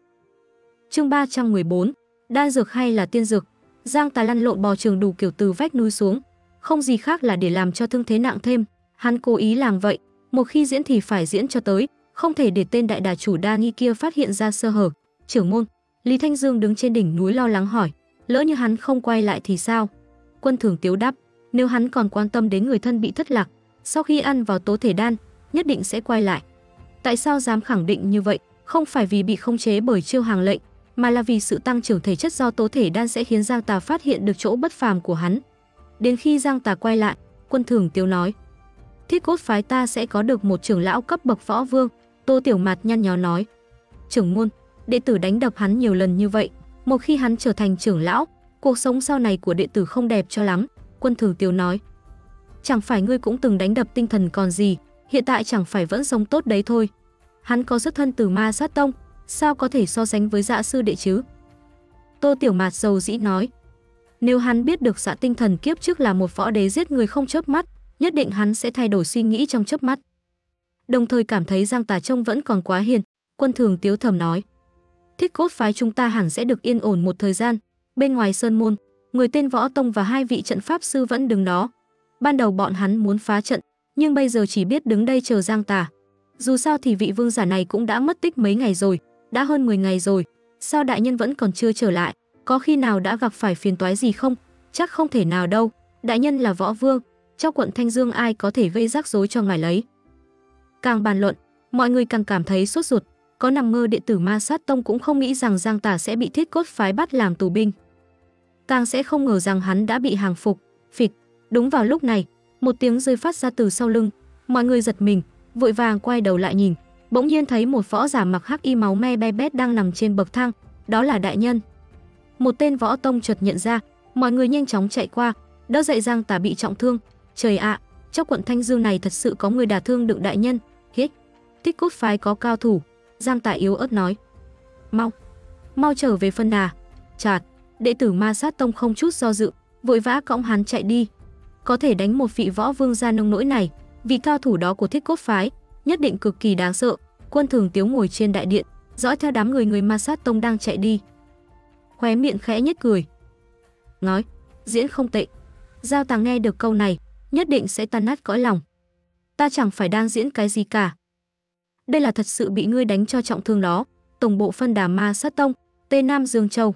Chương 314, đan dược hay là tiên dược? Giang Tà lăn lộn bò trường đủ kiểu từ vách núi xuống, không gì khác là để làm cho thương thế nặng thêm. Hắn cố ý làm vậy, một khi diễn thì phải diễn cho tới, không thể để tên đại đà chủ đa nghi kia phát hiện ra sơ hở. Trưởng môn, Lý Thanh Dương đứng trên đỉnh núi lo lắng hỏi, lỡ như hắn không quay lại thì sao? Quân Thường Tiếu đáp, nếu hắn còn quan tâm đến người thân bị thất lạc, sau khi ăn vào Tố Thể Đan, nhất định sẽ quay lại. Tại sao dám khẳng định như vậy? Không phải vì bị khống chế bởi chiêu hàng lệnh, mà là vì sự tăng trưởng thể chất do Tố Thể Đan sẽ khiến Giang Tà phát hiện được chỗ bất phàm của hắn. Đến khi Giang Tà quay lại, Quân Thường Tiếu nói, Thiết Cốt phái ta sẽ có được một trưởng lão cấp bậc võ vương. Tô Tiểu Mạt nhăn nhó nói, trưởng môn, đệ tử đánh đập hắn nhiều lần như vậy, một khi hắn trở thành trưởng lão, cuộc sống sau này của đệ tử không đẹp cho lắm. Quân Thường Tiếu nói, chẳng phải ngươi cũng từng đánh đập tinh thần còn gì, hiện tại chẳng phải vẫn sống tốt đấy thôi. Hắn có xuất thân từ Ma Sát Tông, sao có thể so sánh với Dạ sư đệ chứ? Tô Tiểu Mạt dầu dĩ nói, nếu hắn biết được Dạ tinh thần kiếp trước là một võ đế giết người không chớp mắt, nhất định hắn sẽ thay đổi suy nghĩ trong chớp mắt. Đồng thời cảm thấy Giang Tà trông vẫn còn quá hiền, Quân Thường Tiếu thầm nói, Thiết Cốt phái chúng ta hẳn sẽ được yên ổn một thời gian. Bên ngoài sơn môn, người tên Võ Tông và 2 vị trận pháp sư vẫn đứng đó. Ban đầu bọn hắn muốn phá trận, nhưng bây giờ chỉ biết đứng đây chờ Giang Tà. Dù sao thì vị vương giả này cũng đã mất tích mấy ngày rồi, đã hơn 10 ngày rồi, sao đại nhân vẫn còn chưa trở lại? Có khi nào đã gặp phải phiền toái gì không? Chắc không thể nào đâu, đại nhân là võ vương, trong quận Thanh Dương ai có thể gây rắc rối cho ngài lấy. Càng bàn luận, mọi người càng cảm thấy sốt ruột, có nằm mơ đệ tử Ma Sát Tông cũng không nghĩ rằng Giang Tà sẽ bị Thiết Cốt phái bắt làm tù binh. Càng sẽ không ngờ rằng hắn đã bị hàng phục. Phịch, đúng vào lúc này, một tiếng rơi phát ra từ sau lưng, mọi người giật mình, vội vàng quay đầu lại nhìn, bỗng nhiên thấy một võ giả mặc hắc y máu me be bét đang nằm trên bậc thang, đó là đại nhân. Một tên võ tông chợt nhận ra, mọi người nhanh chóng chạy qua, đỡ dậy Giang Tà bị trọng thương. Trời ạ, trong quận Thanh Dương này thật sự có người đả thương được đại nhân. Hít, Tích Cốt phái có cao thủ. Giang Tà yếu ớt nói. Mau trở về phân đà. Chạt, đệ tử Ma Sát Tông không chút do dự, vội vã cõng hắn chạy đi. Có thể đánh một vị võ vương gia nông nỗi này, vị cao thủ đó của Thiết Cốt phái nhất định cực kỳ đáng sợ. Quân Thường Tiếu ngồi trên đại điện, dõi theo đám người Ma Sát Tông đang chạy đi. Khóe miệng khẽ nhếch cười. Nói, diễn không tệ. Giao Tàng nghe được câu này, nhất định sẽ tan nát cõi lòng. Ta chẳng phải đang diễn cái gì cả. Đây là thật sự bị ngươi đánh cho trọng thương đó. Tổng bộ phân đà Ma Sát Tông, Tây Nam Dương Châu.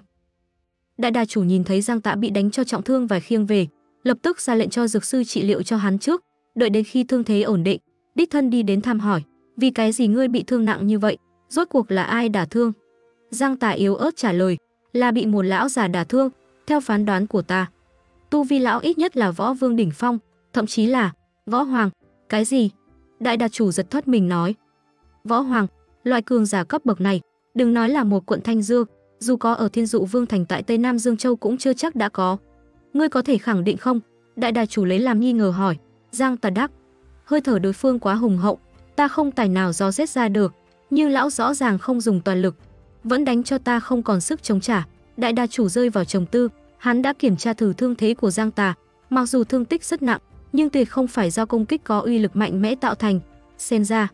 Đại đà chủ nhìn thấy Giang Tạ bị đánh cho trọng thương và khiêng về, lập tức ra lệnh cho dược sư trị liệu cho hắn trước, đợi đến khi thương thế ổn định, đích thân đi đến thăm hỏi, vì cái gì ngươi bị thương nặng như vậy, rốt cuộc là ai đả thương? Giang Tạ yếu ớt trả lời, là bị một lão già đả thương, theo phán đoán của ta. Tu vi lão ít nhất là võ vương đỉnh phong, thậm chí là võ hoàng. Cái gì? Đại đà chủ giật thoát mình nói. Võ hoàng, loại cường giả cấp bậc này, đừng nói là một quận Thanh Dương, dù có ở Thiên Dụ Vương thành tại Tây Nam Dương Châu cũng chưa chắc đã có. Ngươi có thể khẳng định không? Đại đà chủ lấy làm nghi ngờ hỏi. Giang Tà đáp, hơi thở đối phương quá hùng hậu, ta không tài nào dò xét ra được, nhưng lão rõ ràng không dùng toàn lực, vẫn đánh cho ta không còn sức chống trả. Đại đà chủ rơi vào trầm tư, hắn đã kiểm tra thử thương thế của Giang Tà, mặc dù thương tích rất nặng, nhưng tuyệt không phải do công kích có uy lực mạnh mẽ tạo thành. Xem ra,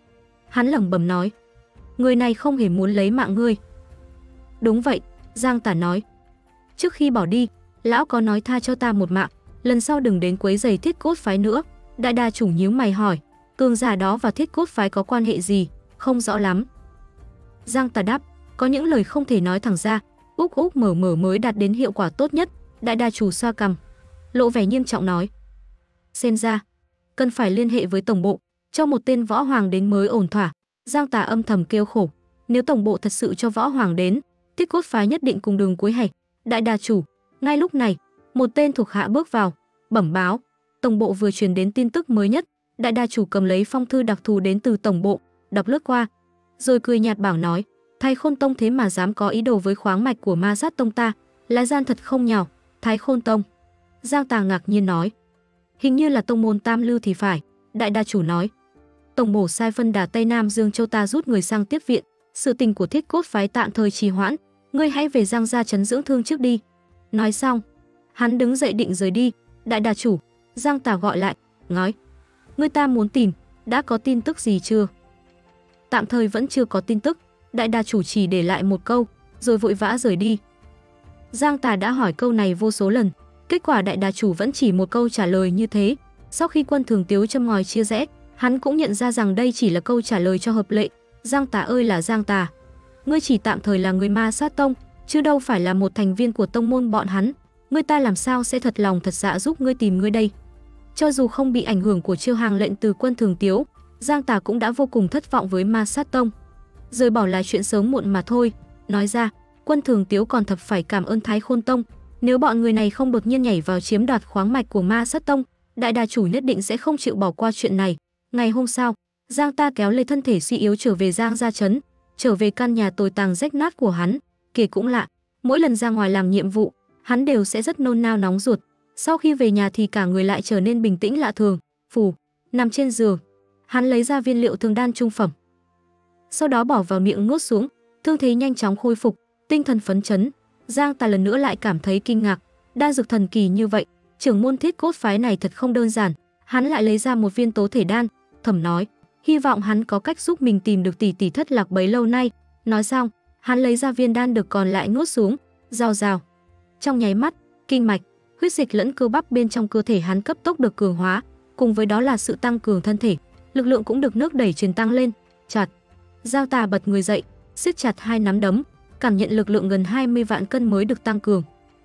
hắn lẩm bẩm nói, người này không hề muốn lấy mạng ngươi. Đúng vậy, Giang Tà nói. Trước khi bỏ đi, lão có nói tha cho ta một mạng, lần sau đừng đến quấy rầy Thiết Cốt phái nữa. Đại đà chủ nhíu mày hỏi, cường giả đó và Thiết Cốt phái có quan hệ gì? Không rõ lắm. Giang Tà đáp, có những lời không thể nói thẳng ra, úp úp mở mở mới đạt đến hiệu quả tốt nhất. Đại đà chủ xoa cằm, lộ vẻ nghiêm trọng nói, xem ra cần phải liên hệ với tổng bộ, cho một tên võ hoàng đến mới ổn thỏa. Giang Tà âm thầm kêu khổ, nếu tổng bộ thật sự cho võ hoàng đến, Thiết Cốt phái nhất định cùng đường cuối hạch. Đại đà chủ, ngay lúc này, một tên thuộc hạ bước vào, bẩm báo, tổng bộ vừa truyền đến tin tức mới nhất. Đại đà chủ cầm lấy phong thư đặc thù đến từ tổng bộ, đọc lướt qua, rồi cười nhạt bảo nói, Thái Khôn Tông thế mà dám có ý đồ với khoáng mạch của Ma Sát Tông ta, lá gan thật không nhào. Thái Khôn Tông? Giang Tà ngạc nhiên nói, hình như là tông môn tam lưu thì phải. Đại đà chủ nói, tổng bộ sai phân đà Tây Nam Dương Châu ta rút người sang tiếp viện, sự tình của Thiết Cốt phái tạm thời trì hoãn, ngươi hãy về Giang gia trấn dưỡng thương trước đi. Nói xong, hắn đứng dậy định rời đi. Đại đà chủ, Giang Tà gọi lại, nói, ngươi ta muốn tìm, đã có tin tức gì chưa? Tạm thời vẫn chưa có tin tức. Đại đà chủ chỉ để lại một câu, rồi vội vã rời đi. Giang Tà đã hỏi câu này vô số lần, kết quả đại đà chủ vẫn chỉ một câu trả lời như thế. Sau khi Quân Thường Tiếu châm ngòi chia rẽ, hắn cũng nhận ra rằng đây chỉ là câu trả lời cho hợp lệ. Giang Tà ơi là Giang Tà, ngươi chỉ tạm thời là người Ma Sát Tông, chứ đâu phải là một thành viên của tông môn bọn hắn. Ngươi ta làm sao sẽ thật lòng thật dạ giúp ngươi tìm ngươi đây? Cho dù không bị ảnh hưởng của chiêu hàng lệnh từ Quân Thường Tiếu, Giang Tà cũng đã vô cùng thất vọng với Ma Sát Tông. Rời bỏ là chuyện sớm muộn mà thôi. Nói ra, Quân Thường Tiếu còn thật phải cảm ơn Thái Khôn Tông. Nếu bọn người này không đột nhiên nhảy vào chiếm đoạt khoáng mạch của Ma Sát Tông, đại đà chủ nhất định sẽ không chịu bỏ qua chuyện này. Ngày hôm sau, Giang Ta kéo lê thân thể suy yếu trở về Giang gia trấn, trở về căn nhà tồi tàng rách nát của hắn. Kể cũng lạ, mỗi lần ra ngoài làm nhiệm vụ, hắn đều sẽ rất nôn nao nóng ruột. Sau khi về nhà thì cả người lại trở nên bình tĩnh lạ thường. Phù, nằm trên giường, hắn lấy ra viên liệu thương đan trung phẩm, sau đó bỏ vào miệng nuốt xuống, thương thế nhanh chóng khôi phục, tinh thần phấn chấn. Giang Ta lần nữa lại cảm thấy kinh ngạc, đan dược thần kỳ như vậy, trưởng môn Thiết Cốt phái này thật không đơn giản. Hắn lại lấy ra một viên tố thể đan, thầm nói, hy vọng hắn có cách giúp mình tìm được tỷ tỷ thất lạc bấy lâu nay. Nói xong, hắn lấy ra viên đan được còn lại nuốt xuống, rào rào. Trong nháy mắt, kinh mạch, huyết dịch lẫn cơ bắp bên trong cơ thể hắn cấp tốc được cường hóa, cùng với đó là sự tăng cường thân thể, lực lượng cũng được nước đẩy truyền tăng lên. Chặt, Giang Ta bật người dậy, siết chặt hai nắm đấm, cảm nhận lực lượng gần 20 vạn cân mới được tăng cường.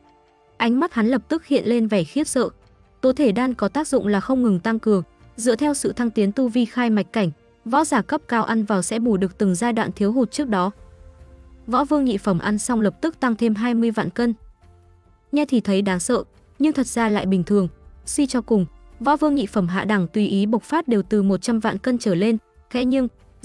Ánh mắt hắn lập tức hiện lên vẻ khiếp sợ. Tố thể đan có tác dụng là không ngừng tăng cường, dựa theo sự thăng tiến tu vi khai mạch cảnh, võ giả cấp cao ăn vào sẽ bù được từng giai đoạn thiếu hụt trước đó. Võ vương nhị phẩm ăn xong lập tức tăng thêm 20 vạn cân. Nghe thì thấy đáng sợ, nhưng thật ra lại bình thường. Suy cho cùng, võ vương nhị phẩm hạ đẳng tùy ý bộc phát đều từ 100 vạn cân trở lên. Thế nhưng,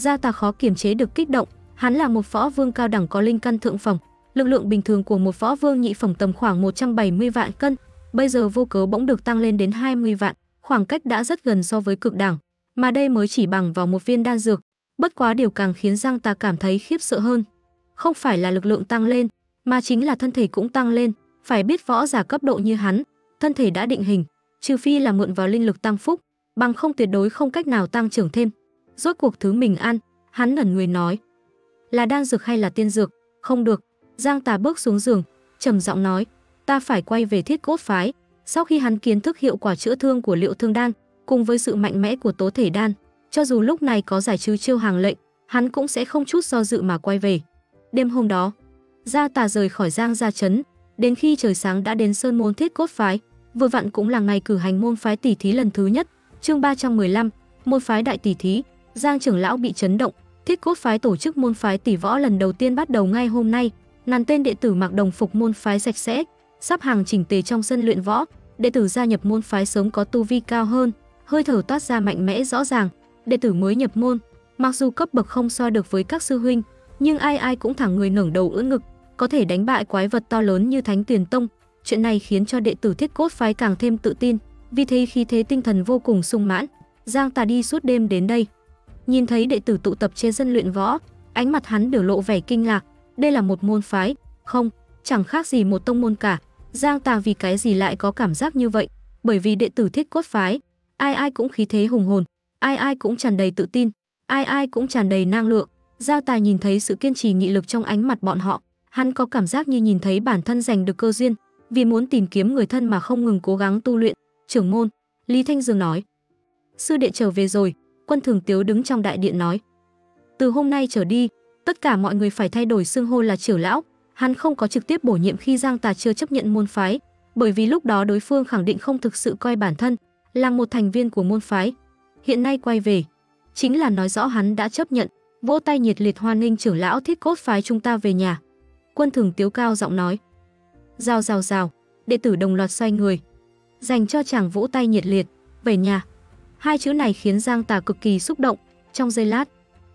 Gia Tà khó kiềm chế được kích động, hắn là một võ vương cao đẳng có linh căn thượng phẩm, lực lượng bình thường của một võ vương nhị phẩm tầm khoảng 170 vạn cân, bây giờ vô cớ bỗng được tăng lên đến 20 vạn, khoảng cách đã rất gần so với cực đẳng, mà đây mới chỉ bằng vào một viên đan dược. Bất quá điều càng khiến Giang Tà cảm thấy khiếp sợ hơn, không phải là lực lượng tăng lên, mà chính là thân thể cũng tăng lên. Phải biết võ giả cấp độ như hắn, thân thể đã định hình, trừ phi là mượn vào linh lực tăng phúc, bằng không tuyệt đối không cách nào tăng trưởng thêm. Rốt cuộc thứ mình ăn, hắn ngẩn người nói, là đan dược hay là tiên dược? Không được. Giang Tà bước xuống giường, trầm giọng nói, ta phải quay về Thiết Cốt phái. Sau khi hắn kiến thức hiệu quả chữa thương của Liệu Thương đan, cùng với sự mạnh mẽ của Tố Thể đan, cho dù lúc này có giải trừ chiêu hàng lệnh, hắn cũng sẽ không chút do dự mà quay về. Đêm hôm đó, Giang Tà rời khỏi Giang Gia trấn, đến khi trời sáng đã đến sơn môn Thiết Cốt phái, vừa vặn cũng là ngày cử hành môn phái tỷ thí lần thứ nhất. Chương 315, môn phái đại tỷ thí. Giang trưởng lão bị chấn động, Thiết Cốt phái tổ chức môn phái tỷ võ lần đầu tiên bắt đầu ngay hôm nay. Ngàn tên đệ tử mặc đồng phục môn phái sạch sẽ, sắp hàng chỉnh tề trong sân luyện võ. Đệ tử gia nhập môn phái sớm có tu vi cao hơn, hơi thở toát ra mạnh mẽ rõ ràng. Đệ tử mới nhập môn, mặc dù cấp bậc không so được với các sư huynh, nhưng ai ai cũng thẳng người ngẩng đầu ưỡn ngực, có thể đánh bại quái vật to lớn như Thánh Tuyền Tông. Chuyện này khiến cho đệ tử Thiết Cốt phái càng thêm tự tin, vì thế khí thế tinh thần vô cùng sung mãn. Giang Tà đi suốt đêm đến đây, nhìn thấy đệ tử tụ tập trên sân luyện võ, ánh mặt hắn biểu lộ vẻ kinh ngạc. Đây là một môn phái? Không, chẳng khác gì một tông môn cả. Giang Tà vì cái gì lại có cảm giác như vậy? Bởi vì đệ tử Thiết Cốt phái, ai ai cũng khí thế hùng hồn, ai ai cũng tràn đầy tự tin, ai ai cũng tràn đầy năng lượng. Giang Tà nhìn thấy sự kiên trì nghị lực trong ánh mặt bọn họ, hắn có cảm giác như nhìn thấy bản thân giành được cơ duyên, vì muốn tìm kiếm người thân mà không ngừng cố gắng tu luyện. Trưởng môn, Lý Thanh Dương nói, sư đệ trở về rồi. Quân Thường Tiếu đứng trong đại điện nói, từ hôm nay trở đi, tất cả mọi người phải thay đổi xưng hô là trưởng lão. Hắn không có trực tiếp bổ nhiệm khi Giang Tà chưa chấp nhận môn phái, bởi vì lúc đó đối phương khẳng định không thực sự coi bản thân là một thành viên của môn phái. Hiện nay quay về, chính là nói rõ hắn đã chấp nhận, vỗ tay nhiệt liệt hoan nghênh trưởng lão Thiết Cốt phái chúng ta về nhà. Quân Thường Tiếu cao giọng nói, rào rào rào, đệ tử đồng loạt xoay người, dành cho chàng vỗ tay nhiệt liệt. Về nhà, hai chữ này khiến Giang Tà cực kỳ xúc động. Trong giây lát,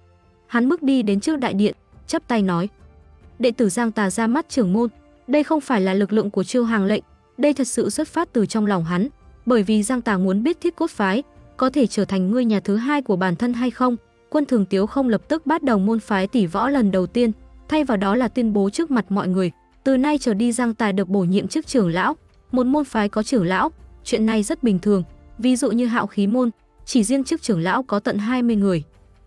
hắn bước đi đến trước đại điện, chắp tay nói, đệ tử Giang Tà ra mắt trưởng môn. Đây không phải là lực lượng của chiêu hàng lệnh, đây thật sự xuất phát từ trong lòng hắn, bởi vì Giang Tà muốn biết Thiết Cốt phái có thể trở thành ngôi nhà thứ hai của bản thân hay không. Quân Thường Tiếu không lập tức bắt đầu môn phái tỷ võ lần đầu tiên, thay vào đó là tuyên bố trước mặt mọi người, từ nay trở đi Giang Tà được bổ nhiệm chức trưởng lão. Một môn phái có trưởng lão, chuyện này rất bình thường. Ví dụ như Hạo Khí môn, chỉ riêng chức trưởng lão có tận 20 người.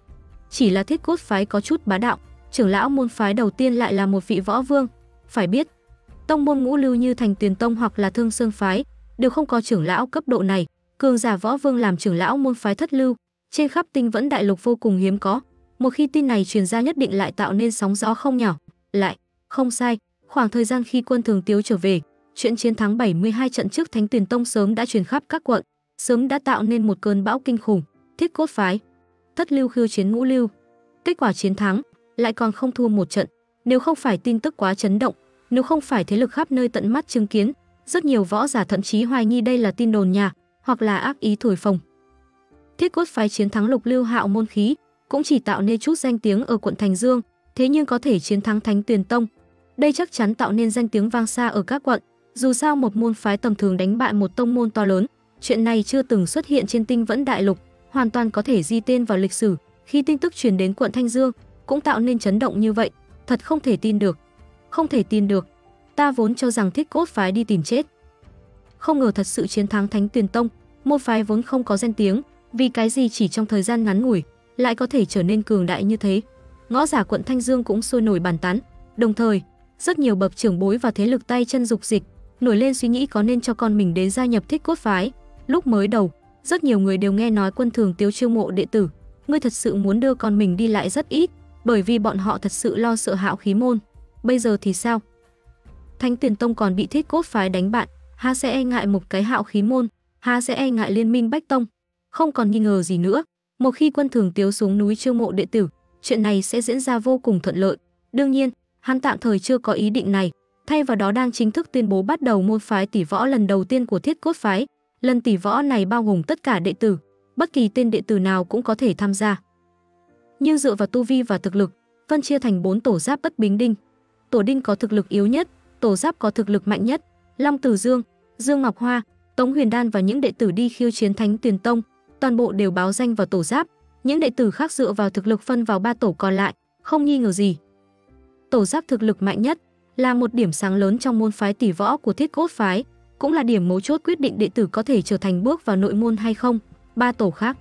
Chỉ là Thiết Cốt phái có chút bá đạo, trưởng lão môn phái đầu tiên lại là một vị võ vương. Phải biết, tông môn ngũ lưu như Thành Tuyền Tông hoặc là Thương Sơn phái đều không có trưởng lão cấp độ này. Cường giả võ vương làm trưởng lão môn phái thất lưu, trên khắp Tinh Vẫn đại lục vô cùng hiếm có. Một khi tin này truyền ra nhất định lại tạo nên sóng gió không nhỏ. Lại, không sai, khoảng thời gian khi Quân Thường Tiếu trở về, chuyện chiến thắng 72 trận trước Thánh Tuyền Tông sớm đã truyền khắp các quận, sớm đã tạo nên một cơn bão kinh khủng. Thiết Cốt phái thất lưu khiêu chiến ngũ lưu, kết quả chiến thắng lại còn không thua một trận. Nếu không phải tin tức quá chấn động, nếu không phải thế lực khắp nơi tận mắt chứng kiến, rất nhiều võ giả thậm chí hoài nghi đây là tin đồn nhà hoặc là ác ý thổi phồng. Thiết Cốt phái chiến thắng lục lưu Hạo môn khí cũng chỉ tạo nên chút danh tiếng ở quận Thành Dương, thế nhưng có thể chiến thắng Thánh Tuyền Tông, đây chắc chắn tạo nên danh tiếng vang xa ở các quận. Dù sao một môn phái tầm thường đánh bại một tông môn to lớn, chuyện này chưa từng xuất hiện trên Tinh Vẫn đại lục, hoàn toàn có thể ghi tên vào lịch sử. Khi tin tức truyền đến quận Thanh Dương, cũng tạo nên chấn động như vậy, thật không thể tin được. Không thể tin được, ta vốn cho rằng Thiết Cốt phái đi tìm chết, không ngờ thật sự chiến thắng Thánh Tuyền Tông. Môn phái vốn không có danh tiếng, vì cái gì chỉ trong thời gian ngắn ngủi lại có thể trở nên cường đại như thế. Ngõ giả quận Thanh Dương cũng sôi nổi bàn tán, đồng thời rất nhiều bậc trưởng bối và thế lực tay chân dục dịch nổi lên suy nghĩ có nên cho con mình đến gia nhập Thiết Cốt phái. Lúc mới đầu, rất nhiều người đều nghe nói Quân Thường Tiếu chiêu mộ đệ tử, ngươi thật sự muốn đưa con mình đi lại rất ít, bởi vì bọn họ thật sự lo sợ Hạo Khí môn. Bây giờ thì sao? Thánh Tuyền Tông còn bị Thiết Cốt phái đánh bại, ha sẽ e ngại một cái Hạo Khí môn, ha sẽ e ngại Liên Minh Bách Tông. Không còn nghi ngờ gì nữa, một khi Quân Thường Tiếu xuống núi chiêu mộ đệ tử, chuyện này sẽ diễn ra vô cùng thuận lợi. Đương nhiên, hắn tạm thời chưa có ý định này, thay vào đó đang chính thức tuyên bố bắt đầu môn phái tỷ võ lần đầu tiên của Thiết Cốt phái. Lần tỷ võ này bao gồm tất cả đệ tử, bất kỳ tên đệ tử nào cũng có thể tham gia. nhưng dựa vào tu vi và thực lực, phân chia thành 4 tổ giáp Bất Bính Đinh. Tổ Đinh có thực lực yếu nhất, tổ giáp có thực lực mạnh nhất. Long Tử Dương, Dương Ngọc Hoa, Tống Huyền Đan và những đệ tử đi khiêu chiến Thánh Tuyền Tông, toàn bộ đều báo danh vào tổ giáp. Những đệ tử khác dựa vào thực lực phân vào 3 tổ còn lại, không nghi ngờ gì. Tổ giáp thực lực mạnh nhất là một điểm sáng lớn trong môn phái tỷ võ của Thiết Cốt phái, cũng là điểm mấu chốt quyết định đệ tử có thể trở thành bước vào nội môn hay không. 3 tổ khác,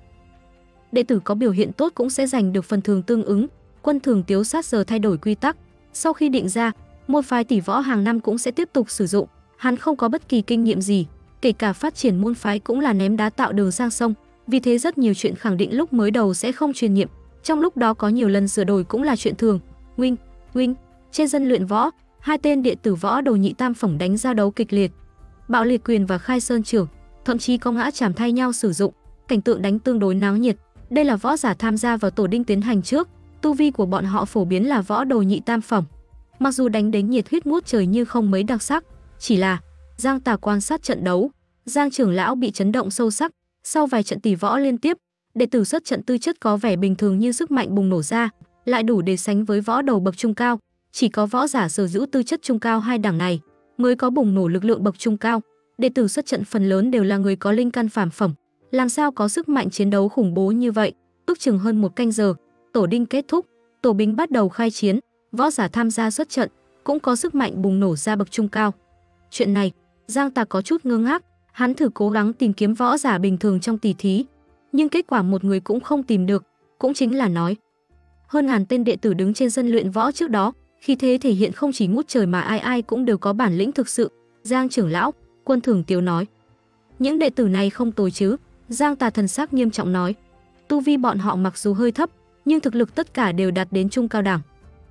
đệ tử có biểu hiện tốt cũng sẽ giành được phần thưởng tương ứng. Quân Thường Tiếu sát giờ thay đổi quy tắc, sau khi định ra, môn phái tỷ võ hàng năm cũng sẽ tiếp tục sử dụng. Hắn không có bất kỳ kinh nghiệm gì, kể cả phát triển môn phái cũng là ném đá tạo đường sang sông, vì thế rất nhiều chuyện khẳng định lúc mới đầu sẽ không chuyên nhiệm, trong lúc đó có nhiều lần sửa đổi cũng là chuyện thường. Huynh, trên sân luyện võ, 2 tên đệ tử võ đầu nhị tam phổng đánh giao đấu kịch liệt. Bạo liệt quyền và khai sơn trưởng, thậm chí có ngã chạm thay nhau sử dụng, cảnh tượng đánh tương đối náo nhiệt. Đây là võ giả tham gia vào tổ Đinh tiến hành trước, tu vi của bọn họ phổ biến là võ đầu nhị tam phổng. Mặc dù đánh đến nhiệt huyết ngút trời nhưng không mấy đặc sắc, chỉ là Giang Tà quan sát trận đấu, Giang trưởng lão bị chấn động sâu sắc. Sau vài trận tỷ võ liên tiếp, đệ tử xuất trận tư chất có vẻ bình thường nhưng sức mạnh bùng nổ ra, lại đủ để sánh với võ đầu bậc trung cao. Chỉ có võ giả sở hữu tư chất trung cao 2 đẳng này mới có bùng nổ lực lượng bậc trung cao. Đệ tử xuất trận phần lớn đều là người có linh căn phàm phẩm, làm sao có sức mạnh chiến đấu khủng bố như vậy. Ước chừng hơn 1 canh giờ, tổ Đinh kết thúc, tổ Bính bắt đầu khai chiến, võ giả tham gia xuất trận cũng có sức mạnh bùng nổ ra bậc trung cao. Chuyện này, Giang Tà có chút ngơ ngác, hắn thử cố gắng tìm kiếm võ giả bình thường trong tỷ thí, nhưng kết quả một người cũng không tìm được, cũng chính là nói hơn ngàn tên đệ tử đứng trên sân luyện võ trước đó, khi thế thể hiện không chỉ ngút trời mà ai ai cũng đều có bản lĩnh thực sự. Giang trưởng lão, Quân Thường Tiếu nói, những đệ tử này không tồi chứ? Giang Tà thần sắc nghiêm trọng nói, tu vi bọn họ mặc dù hơi thấp, nhưng thực lực tất cả đều đạt đến trung cao đẳng.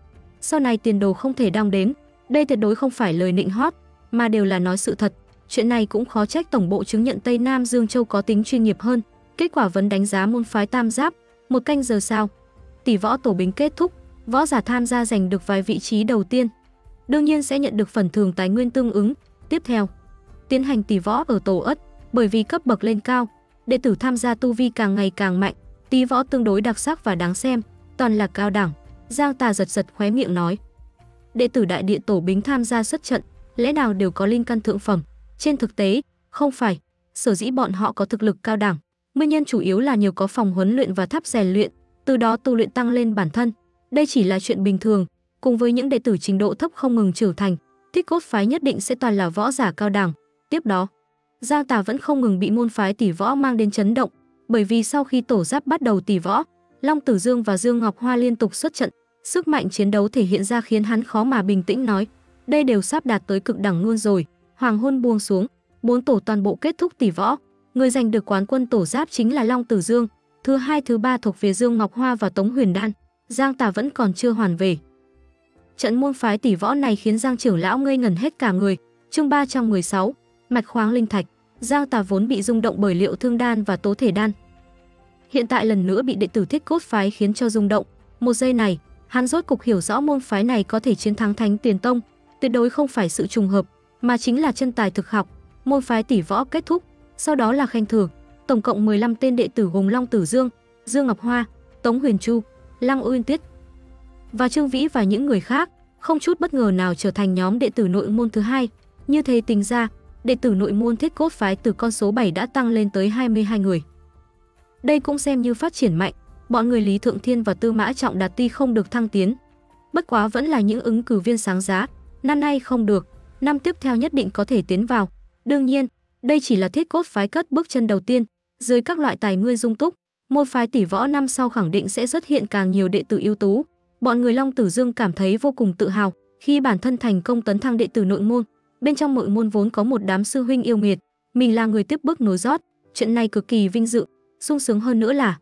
Sau này tiền đồ không thể đong đếm, đây tuyệt đối không phải lời nịnh hót, mà đều là nói sự thật. Chuyện này cũng khó trách tổng bộ chứng nhận Tây Nam Dương Châu có tính chuyên nghiệp hơn. Kết quả vấn đánh giá môn phái tam giáp, 1 canh giờ sau, tỷ võ tổ Bính kết thúc, võ giả tham gia giành được vài vị trí đầu tiên, đương nhiên sẽ nhận được phần thưởng tài nguyên tương ứng. Tiếp theo, tiến hành tỷ võ ở tổ Ất, bởi vì cấp bậc lên cao, đệ tử tham gia tu vi càng ngày càng mạnh, tỷ võ tương đối đặc sắc và đáng xem, toàn là cao đẳng. Giang Tà giật giật khóe miệng nói, đệ tử đại địa tổ Bính tham gia xuất trận, lẽ nào đều có linh căn thượng phẩm? Trên thực tế, không phải. Sở dĩ bọn họ có thực lực cao đẳng, nguyên nhân chủ yếu là nhờ có phòng huấn luyện và tháp rèn luyện, từ đó tu luyện tăng lên bản thân. Đây chỉ là chuyện bình thường, cùng với những đệ tử trình độ thấp không ngừng trưởng thành, Thiết Cốt phái nhất định sẽ toàn là võ giả cao đẳng. Tiếp đó, Giang Tà vẫn không ngừng bị môn phái tỷ võ mang đến chấn động, bởi vì sau khi tổ giáp bắt đầu tỷ võ, Long Tử Dương và Dương Ngọc Hoa liên tục xuất trận, sức mạnh chiến đấu thể hiện ra khiến hắn khó mà bình tĩnh nói, đây đều sắp đạt tới cực đẳng luôn rồi. Hoàng hôn buông xuống, 4 tổ toàn bộ kết thúc tỷ võ, người giành được quán quân tổ giáp chính là Long Tử Dương, thứ 2 thứ 3 thuộc về Dương Ngọc Hoa và Tống Huyền Đan. Giang Tà vẫn còn chưa hoàn về. Trận môn phái tỷ võ này khiến Giang trưởng lão ngây ngẩn hết cả người. Chương 316, mạch khoáng linh thạch. Giang Tà vốn bị rung động bởi Liệu Thương Đan và Tố Thể Đan, hiện tại lần nữa bị đệ tử Thiết Cốt phái khiến cho rung động. Một giây này, hắn rốt cục hiểu rõ môn phái này có thể chiến thắng Thánh Tuyền Tông, tuyệt đối không phải sự trùng hợp, mà chính là chân tài thực học. Môn phái tỷ võ kết thúc, sau đó là khen thưởng, tổng cộng 15 tên đệ tử gồm Long Tử Dương, Dương Ngọc Hoa, Tống Huyền Chu, Lăng Uyên Tuyết và Trương Vĩ và những người khác, không chút bất ngờ nào trở thành nhóm đệ tử nội môn thứ 2. Như thế tính ra, đệ tử nội môn Thiết Cốt phái từ con số 7 đã tăng lên tới 22 người. Đây cũng xem như phát triển mạnh, bọn người Lý Thượng Thiên và Tư Mã Trọng Đạt tuy không được thăng tiến, bất quá vẫn là những ứng cử viên sáng giá, năm nay không được, năm tiếp theo nhất định có thể tiến vào. Đương nhiên, đây chỉ là Thiết Cốt phái cất bước chân đầu tiên, dưới các loại tài nguyên dung túc, môn phái tỷ võ năm sau khẳng định sẽ xuất hiện càng nhiều đệ tử ưu tú. Bọn người Long Tử Dương cảm thấy vô cùng tự hào khi bản thân thành công tấn thăng đệ tử nội môn. Bên trong nội môn vốn có một đám sư huynh yêu nghiệt, mình là người tiếp bước nối rót, chuyện này cực kỳ vinh dự, sung sướng hơn nữa là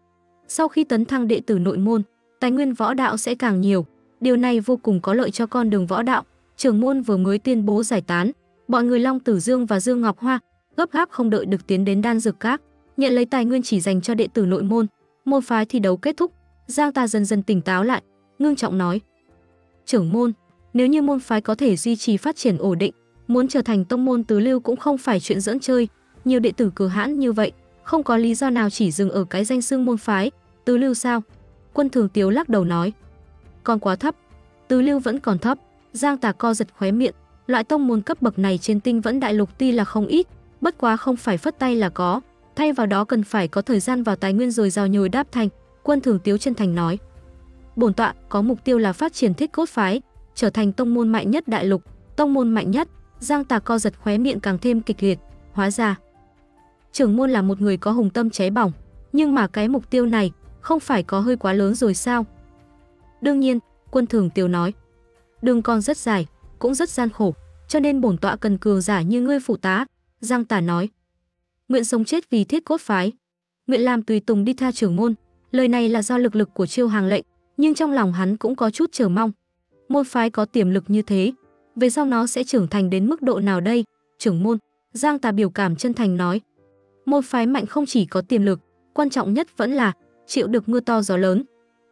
sau khi tấn thăng đệ tử nội môn, tài nguyên võ đạo sẽ càng nhiều, điều này vô cùng có lợi cho con đường võ đạo. Trưởng môn vừa mới tuyên bố giải tán, bọn người Long Tử Dương và Dương Ngọc Hoa gấp gáp không đợi được tiến đến Đan Dược Các, nhận lấy tài nguyên chỉ dành cho đệ tử nội môn. Môn phái thi đấu kết thúc, Giang Tà dần dần tỉnh táo lại, ngưng trọng nói: "Trưởng môn, nếu như môn phái có thể duy trì phát triển ổn định, muốn trở thành tông môn tứ lưu cũng không phải chuyện giỡn chơi. Nhiều đệ tử cừ hãn như vậy, không có lý do nào chỉ dừng ở cái danh xưng môn phái tứ lưu sao?" Quân Thường Tiếu lắc đầu nói, còn quá thấp. Tứ lưu vẫn còn thấp. Giang Tà co giật khóe miệng, loại tông môn cấp bậc này trên Tinh Vẫn Đại Lục tuy là không ít, bất quá không phải phất tay là có, thay vào đó cần phải có thời gian vào tài nguyên dồi dào nhồi đáp thành. Quân Thường Tiếu chân thành nói, bổn tọa có mục tiêu là phát triển Thiết Cốt phái, trở thành tông môn mạnh nhất đại lục, tông môn mạnh nhất. Giang Tà co giật khóe miệng càng thêm kịch liệt, hóa ra trưởng môn là một người có hùng tâm cháy bỏng, nhưng mà cái mục tiêu này không phải có hơi quá lớn rồi sao? Đương nhiên, Quân Thường Tiếu nói, đường còn rất dài, cũng rất gian khổ, cho nên bổn tọa cần cường giả như ngươi phụ tá. Giang Tà nói, nguyện sống chết vì Thiết Cốt phái, nguyện làm tùy tùng đi tha trưởng môn. Lời này là do lực của Chiêu Hàng lệnh, nhưng trong lòng hắn cũng có chút chờ mong. Môn phái có tiềm lực như thế, về sau nó sẽ trưởng thành đến mức độ nào đây? Trưởng môn, Giang Tà biểu cảm chân thành nói, môn phái mạnh không chỉ có tiềm lực, quan trọng nhất vẫn là chịu được mưa to gió lớn.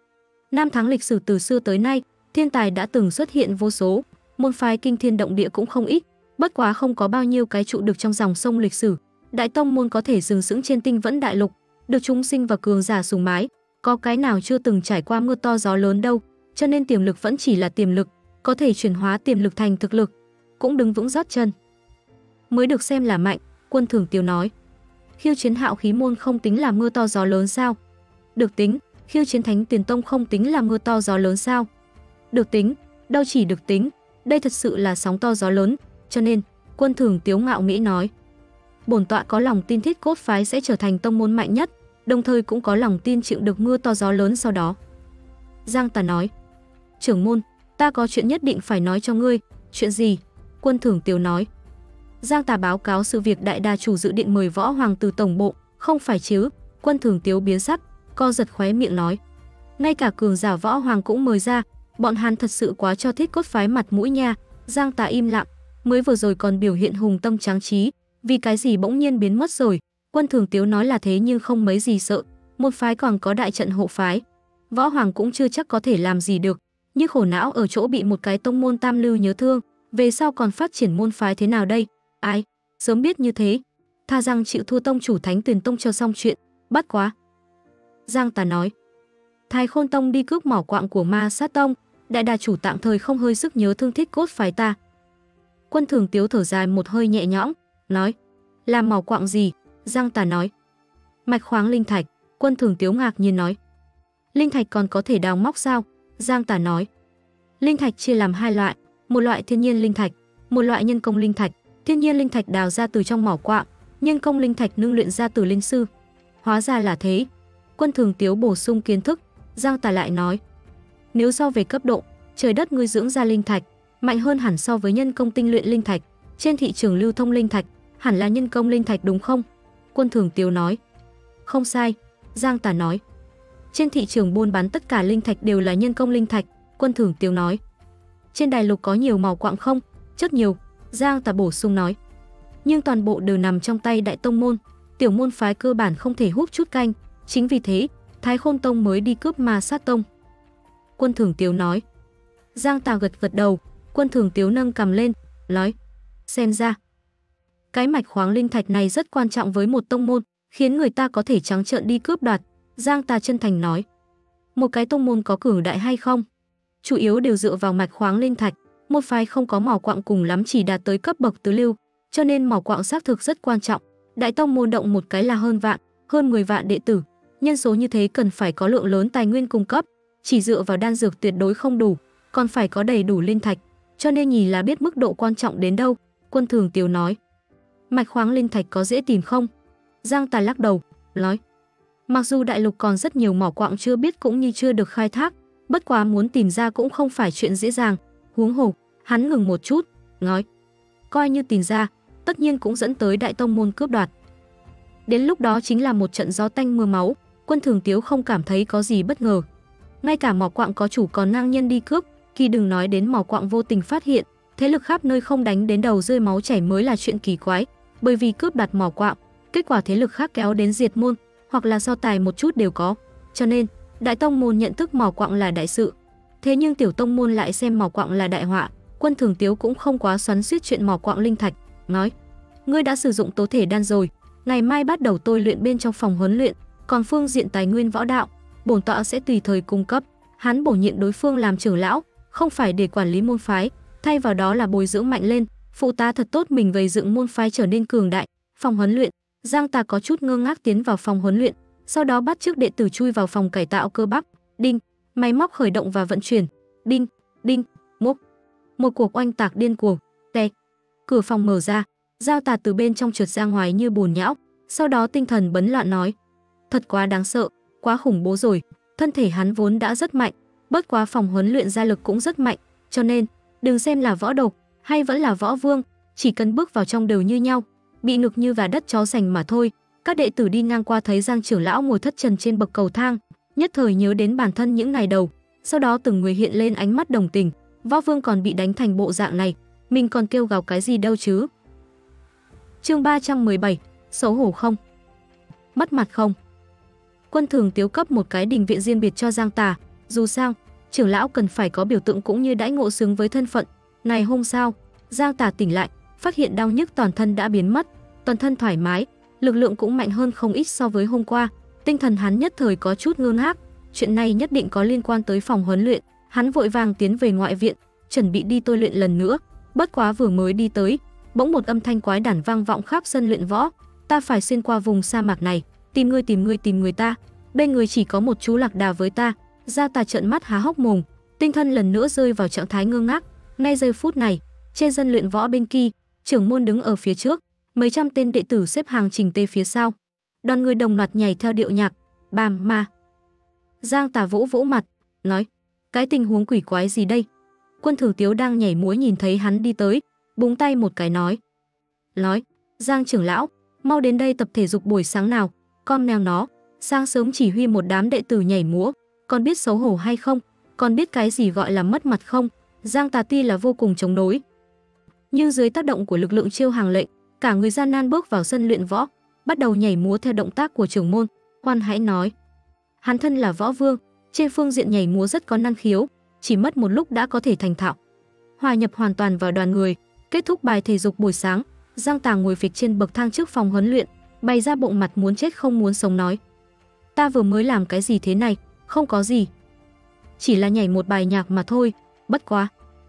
Năm tháng lịch sử từ xưa tới nay, thiên tài đã từng xuất hiện vô số, môn phái kinh thiên động địa cũng không ít, bất quá không có bao nhiêu cái trụ được trong dòng sông lịch sử. Đại tông môn có thể sừng sững trên Tinh Vẫn Đại Lục, được chúng sinh và cường giả sùng bái, có cái nào chưa từng trải qua mưa to gió lớn đâu, cho nên tiềm lực vẫn chỉ là tiềm lực, có thể chuyển hóa tiềm lực thành thực lực, cũng đứng vững gót chân mới được xem là mạnh. Quân Thường Tiếu nói, khiêu chiến Hạo Khí môn không tính là mưa to gió lớn sao? Được tính. Khiêu chiến Thánh Tiền Tông không tính là mưa to gió lớn sao? Được tính. Đâu chỉ được tính, đây thật sự là sóng to gió lớn, cho nên Quân Thường Tiếu ngạo nghễ nói, bổn tọa có lòng tin Thiết Cốt phái sẽ trở thành tông môn mạnh nhất, đồng thời cũng có lòng tin chịu được mưa to gió lớn sau đó. Giang Tà nói, trưởng môn, ta có chuyện nhất định phải nói cho ngươi. Chuyện gì? Quân Thường Tiếu nói, Giang Tà báo cáo sự việc đại đà chủ dự định mời Võ Hoàng từ tổng bộ. Không phải chứ? Quân Thường Tiếu biến sắc, co giật khóe miệng nói, ngay cả cường giả Võ Hoàng cũng mời ra, bọn hắn thật sự quá cho Thiết Cốt phái mặt mũi nha. Giang Tà im lặng, mới vừa rồi còn biểu hiện hùng tâm tráng trí, vì cái gì bỗng nhiên biến mất rồi? Quân Thường Tiếu nói là thế nhưng không mấy gì sợ, một phái còn có đại trận hộ phái, Võ Hoàng cũng chưa chắc có thể làm gì được, nhưng khổ não ở chỗ bị một cái tông môn tam lưu nhớ thương, về sau còn phát triển môn phái thế nào đây? Ai, sớm biết như thế, tha rằng chịu thua tông chủ Thánh Tiền Tông cho xong chuyện, bắt quá. Giang Tà nói, Thái Khôn Tông đi cướp mỏ quạng của Ma Sát Tông, đại đà chủ tạm thời không hơi sức nhớ thương Thiết Cốt phái ta. Quân Thường Tiếu thở dài một hơi nhẹ nhõm, nói, làm mỏ quạng gì? Giang Tà nói, mạch khoáng linh thạch. Quân Thường Tiếu ngạc nhiên nói, linh thạch còn có thể đào móc sao? Giang Tà nói, linh thạch chia làm hai loại, một loại thiên nhiên linh thạch, một loại nhân công linh thạch. Thiên nhiên linh thạch đào ra từ trong mỏ quạng, nhân công linh thạch nung luyện ra từ linh sư. Hóa ra là thế. Quân Thường Tiếu bổ sung kiến thức. Giang Tà lại nói, nếu so về cấp độ, trời đất nuôi dưỡng ra linh thạch mạnh hơn hẳn so với nhân công tinh luyện linh thạch, trên thị trường lưu thông linh thạch hẳn là nhân công linh thạch đúng không? Quân Thường Tiếu nói, không sai. Giang Tà nói, trên thị trường buôn bán tất cả linh thạch đều là nhân công linh thạch. Quân Thường Tiếu nói, trên đại lục có nhiều mỏ quạng không? Rất nhiều. Giang Tà bổ sung nói, nhưng toàn bộ đều nằm trong tay đại tông môn, tiểu môn phái cơ bản không thể hút chút canh, chính vì thế Thái Khôn Tông mới đi cướp Ma Sát Tông. Quân Thường Tiếu nói. Giang Tà gật gật đầu. Quân Thường Tiếu nâng cầm lên, nói, xem ra cái mạch khoáng linh thạch này rất quan trọng với một tông môn, khiến người ta có thể trắng trợn đi cướp đoạt. Giang Tà chân thành nói, một cái tông môn có cường đại hay không, chủ yếu đều dựa vào mạch khoáng linh thạch. Một phái không có mỏ quạng cùng lắm chỉ đạt tới cấp bậc tứ lưu, cho nên mỏ quạng xác thực rất quan trọng. Đại tông môn động một cái là hơn vạn, hơn 10 vạn đệ tử, nhân số như thế cần phải có lượng lớn tài nguyên cung cấp, chỉ dựa vào đan dược tuyệt đối không đủ, còn phải có đầy đủ linh thạch, cho nên nhìn là biết mức độ quan trọng đến đâu. Quân Thường Tiếu nói, mạch khoáng linh thạch có dễ tìm không? Giang Tà lắc đầu, nói, mặc dù đại lục còn rất nhiều mỏ quạng chưa biết cũng như chưa được khai thác, bất quá muốn tìm ra cũng không phải chuyện dễ dàng. Huống hồ, hắn ngừng một chút, nói, coi như tìm ra, tất nhiên cũng dẫn tới đại tông môn cướp đoạt. Đến lúc đó chính là một trận gió tanh mưa máu. Quân Thường Tiếu không cảm thấy có gì bất ngờ. Ngay cả mỏ quạng có chủ còn ngang nhân đi cướp, khi đừng nói đến mỏ quạng vô tình phát hiện, thế lực khắp nơi không đánh đến đầu rơi máu chảy mới là chuyện kỳ quái. Bởi vì cướp đoạt mỏ quạng, kết quả thế lực khác kéo đến diệt môn, hoặc là so tài một chút đều có. Cho nên, đại tông môn nhận thức mỏ quạng là đại sự. Thế nhưng tiểu tông môn lại xem mỏ quạng là đại họa. Quân Thường Tiếu cũng không quá xoắn xuýt chuyện mỏ quạng linh thạch, nói, ngươi đã sử dụng tố thể đan rồi, ngày mai bắt đầu tôi luyện bên trong phòng huấn luyện, còn phương diện tài nguyên võ đạo, bổn tọa sẽ tùy thời cung cấp. Hắn bổ nhiệm đối phương làm trưởng lão, không phải để quản lý môn phái, thay vào đó là bồi dưỡng mạnh lên, phụ tá thật tốt mình gây dựng môn phái trở nên cường đại. Phòng huấn luyện, Giang Tà có chút ngơ ngác tiến vào phòng huấn luyện, sau đó bắt chước đệ tử chui vào phòng cải tạo cơ bắp. Đinh, máy móc khởi động và vận chuyển. Đinh, đinh, mốc. Một cuộc oanh tạc điên cuồng. Tè. Cửa phòng mở ra, Giao Tà từ bên trong trượt ra ngoài như bùn nhão, sau đó tinh thần bấn loạn nói: "Thật quá đáng sợ, quá khủng bố rồi." Thân thể hắn vốn đã rất mạnh, bất quá phòng huấn luyện gia lực cũng rất mạnh, cho nên đừng xem là võ độc hay vẫn là võ vương, chỉ cần bước vào trong đều như nhau, bị ngược như gà đất chó sành mà thôi. Các đệ tử đi ngang qua thấy Giang trưởng lão ngồi thất trần trên bậc cầu thang, nhất thời nhớ đến bản thân những ngày đầu, sau đó từng người hiện lên ánh mắt đồng tình. Võ vương còn bị đánh thành bộ dạng này, mình còn kêu gào cái gì đâu chứ. Chương 317, xấu hổ không? Mất mặt không? Quân Thường Tiếu cấp một cái đình viện riêng biệt cho Giang Tà, dù sao, trưởng lão cần phải có biểu tượng cũng như đãi ngộ xứng với thân phận. Này hôm sau, Giang Tà tỉnh lại, phát hiện đau nhức toàn thân đã biến mất, toàn thân thoải mái, lực lượng cũng mạnh hơn không ít so với hôm qua. Tinh thần hắn nhất thời có chút ngơ ngác, chuyện này nhất định có liên quan tới phòng huấn luyện. Hắn vội vàng tiến về ngoại viện, chuẩn bị đi tôi luyện lần nữa. Bất quá vừa mới đi tới, bỗng một âm thanh quái đản vang vọng khắp sân luyện võ: "Ta phải xuyên qua vùng sa mạc này, tìm người ta. Bên người chỉ có một chú lạc đà với ta." Gia Tà trợn mắt há hốc mồm, tinh thần lần nữa rơi vào trạng thái ngơ ngác. Ngay giây phút này, trên sân luyện võ bên kia, trưởng môn đứng ở phía trước, mấy trăm tên đệ tử xếp hàng chỉnh tề phía sau. Đoàn người đồng loạt nhảy theo điệu nhạc, bàm ma. Giang Tà vỗ vỗ mặt, nói: "Cái tình huống quỷ quái gì đây?" Quân Thường Tiếu đang nhảy múa nhìn thấy hắn đi tới, búng tay một cái nói: "Giang trưởng lão, mau đến đây tập thể dục buổi sáng nào, con mèo nó, sáng sớm chỉ huy một đám đệ tử nhảy múa, con biết xấu hổ hay không? Con biết cái gì gọi là mất mặt không?" Giang Tà tuy là vô cùng chống đối, nhưng dưới tác động của lực lượng chiêu hàng lệnh, cả người gian nan bước vào sân luyện võ, bắt đầu nhảy múa theo động tác của trưởng môn. Khoan hãy nói, hắn thân là võ vương, trên phương diện nhảy múa rất có năng khiếu, chỉ mất một lúc đã có thể thành thạo, hòa nhập hoàn toàn vào đoàn người. Kết thúc bài thể dục buổi sáng, Giang Tà ngồi phịch trên bậc thang trước phòng huấn luyện, bày ra bộ mặt muốn chết không muốn sống nói: "Ta vừa mới làm cái gì thế này? Không có gì, chỉ là nhảy một bài nhạc mà thôi, bất quá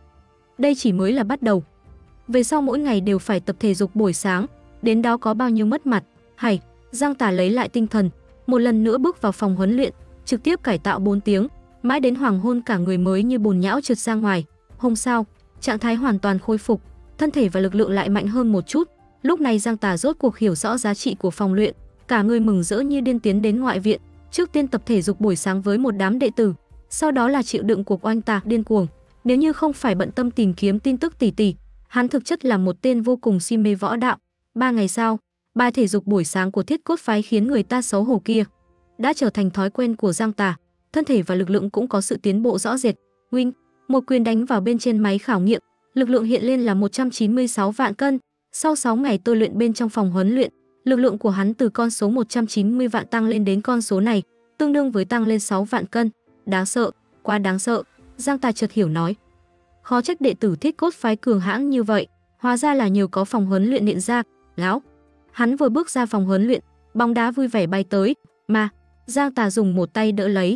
đây chỉ mới là bắt đầu. Về sau mỗi ngày đều phải tập thể dục buổi sáng, đến đó có bao nhiêu mất mặt, hay." Giang Tà lấy lại tinh thần, một lần nữa bước vào phòng huấn luyện, trực tiếp cải tạo 4 tiếng, mãi đến hoàng hôn cả người mới như bùn nhão trượt ra ngoài. Hôm sau, trạng thái hoàn toàn khôi phục, thân thể và lực lượng lại mạnh hơn một chút. Lúc này Giang Tà rốt cuộc hiểu rõ giá trị của phòng luyện, cả người mừng rỡ như điên tiến đến ngoại viện, trước tiên tập thể dục buổi sáng với một đám đệ tử, sau đó là chịu đựng cuộc oanh tạc điên cuồng. Nếu như không phải bận tâm tìm kiếm tin tức tỉ tỉ, hắn thực chất là một tên vô cùng si mê võ đạo. 3 ngày sau, bài thể dục buổi sáng của Thiết Cốt phái khiến người ta xấu hổ kia đã trở thành thói quen của Giang Tà, thân thể và lực lượng cũng có sự tiến bộ rõ rệt. Huynh, một quyền đánh vào bên trên máy khảo nghiệm, lực lượng hiện lên là 196 vạn cân. Sau 6 ngày tôi luyện bên trong phòng huấn luyện, lực lượng của hắn từ con số 190 vạn tăng lên đến con số này, tương đương với tăng lên 6 vạn cân. Đáng sợ, quá đáng sợ. Giang Tà chợt hiểu nói: khó trách đệ tử Thiết Cốt phái cường hãn như vậy, hóa ra là nhiều có phòng huấn luyện luyện ra. Lão, hắn vừa bước ra phòng huấn luyện, bóng đá vui vẻ bay tới, mà Giang Tà dùng một tay đỡ lấy.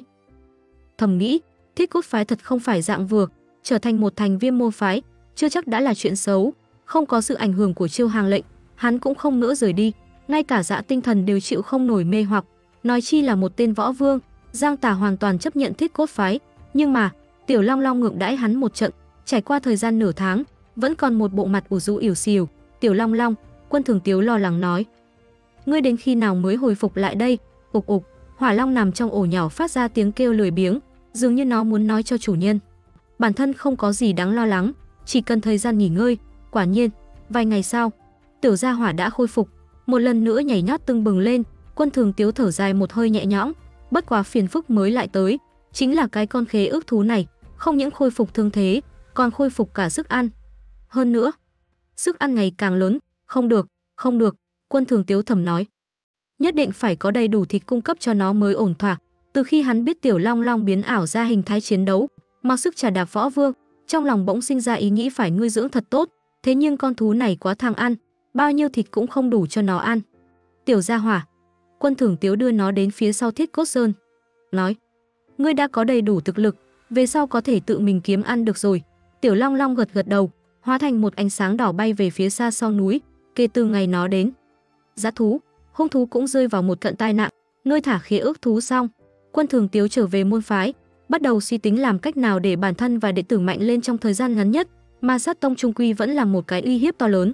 Thầm nghĩ, Thiết Cốt phái thật không phải dạng vừa, trở thành một thành viên môn phái, chưa chắc đã là chuyện xấu. Không có sự ảnh hưởng của chiêu hàng lệnh, hắn cũng không nỡ rời đi, ngay cả dạ tinh thần đều chịu không nổi mê hoặc, nói chi là một tên võ vương. Giang Tà hoàn toàn chấp nhận Thiết Cốt phái, nhưng mà Tiểu Long Long ngược đãi hắn một trận, trải qua thời gian nửa tháng, vẫn còn một bộ mặt ủ rũ ỉu xìu. Tiểu Long Long, Quân Thường Tiếu lo lắng nói: ngươi đến khi nào mới hồi phục lại đây? Ục ục, Hỏa Long nằm trong ổ nhỏ phát ra tiếng kêu lười biếng, dường như nó muốn nói cho chủ nhân, bản thân không có gì đáng lo lắng, chỉ cần thời gian nghỉ ngơi. Quả nhiên, vài ngày sau, Tiểu Gia Hỏa đã khôi phục, một lần nữa nhảy nhót tưng bừng lên. Quân Thường Tiếu thở dài một hơi nhẹ nhõm, bất quá phiền phức mới lại tới, chính là cái con khế ước thú này, không những khôi phục thương thế, còn khôi phục cả sức ăn. Hơn nữa, sức ăn ngày càng lớn, không được, không được, Quân Thường Tiếu thầm nói. Nhất định phải có đầy đủ thịt cung cấp cho nó mới ổn thỏa. Từ khi hắn biết Tiểu Long Long biến ảo ra hình thái chiến đấu, mặc sức trà đạp võ vương, trong lòng bỗng sinh ra ý nghĩ phải nuôi dưỡng thật tốt. Thế nhưng con thú này quá tham ăn, bao nhiêu thịt cũng không đủ cho nó ăn. Tiểu Gia Hỏa, Quân Thường Tiếu đưa nó đến phía sau Thiết Cốt Sơn, nói: ngươi đã có đầy đủ thực lực, về sau có thể tự mình kiếm ăn được rồi. Tiểu Long Long gật gật đầu, hóa thành một ánh sáng đỏ bay về phía xa sau núi. Kể từ ngày nó đến, dã thú, hung thú cũng rơi vào một cận tai nạn. Ngươi thả khế ước thú xong, Quân Thường Tiếu trở về môn phái, bắt đầu suy tính làm cách nào để bản thân và đệ tử mạnh lên trong thời gian ngắn nhất. Ma Sát Tông trung quy vẫn là một cái uy hiếp to lớn.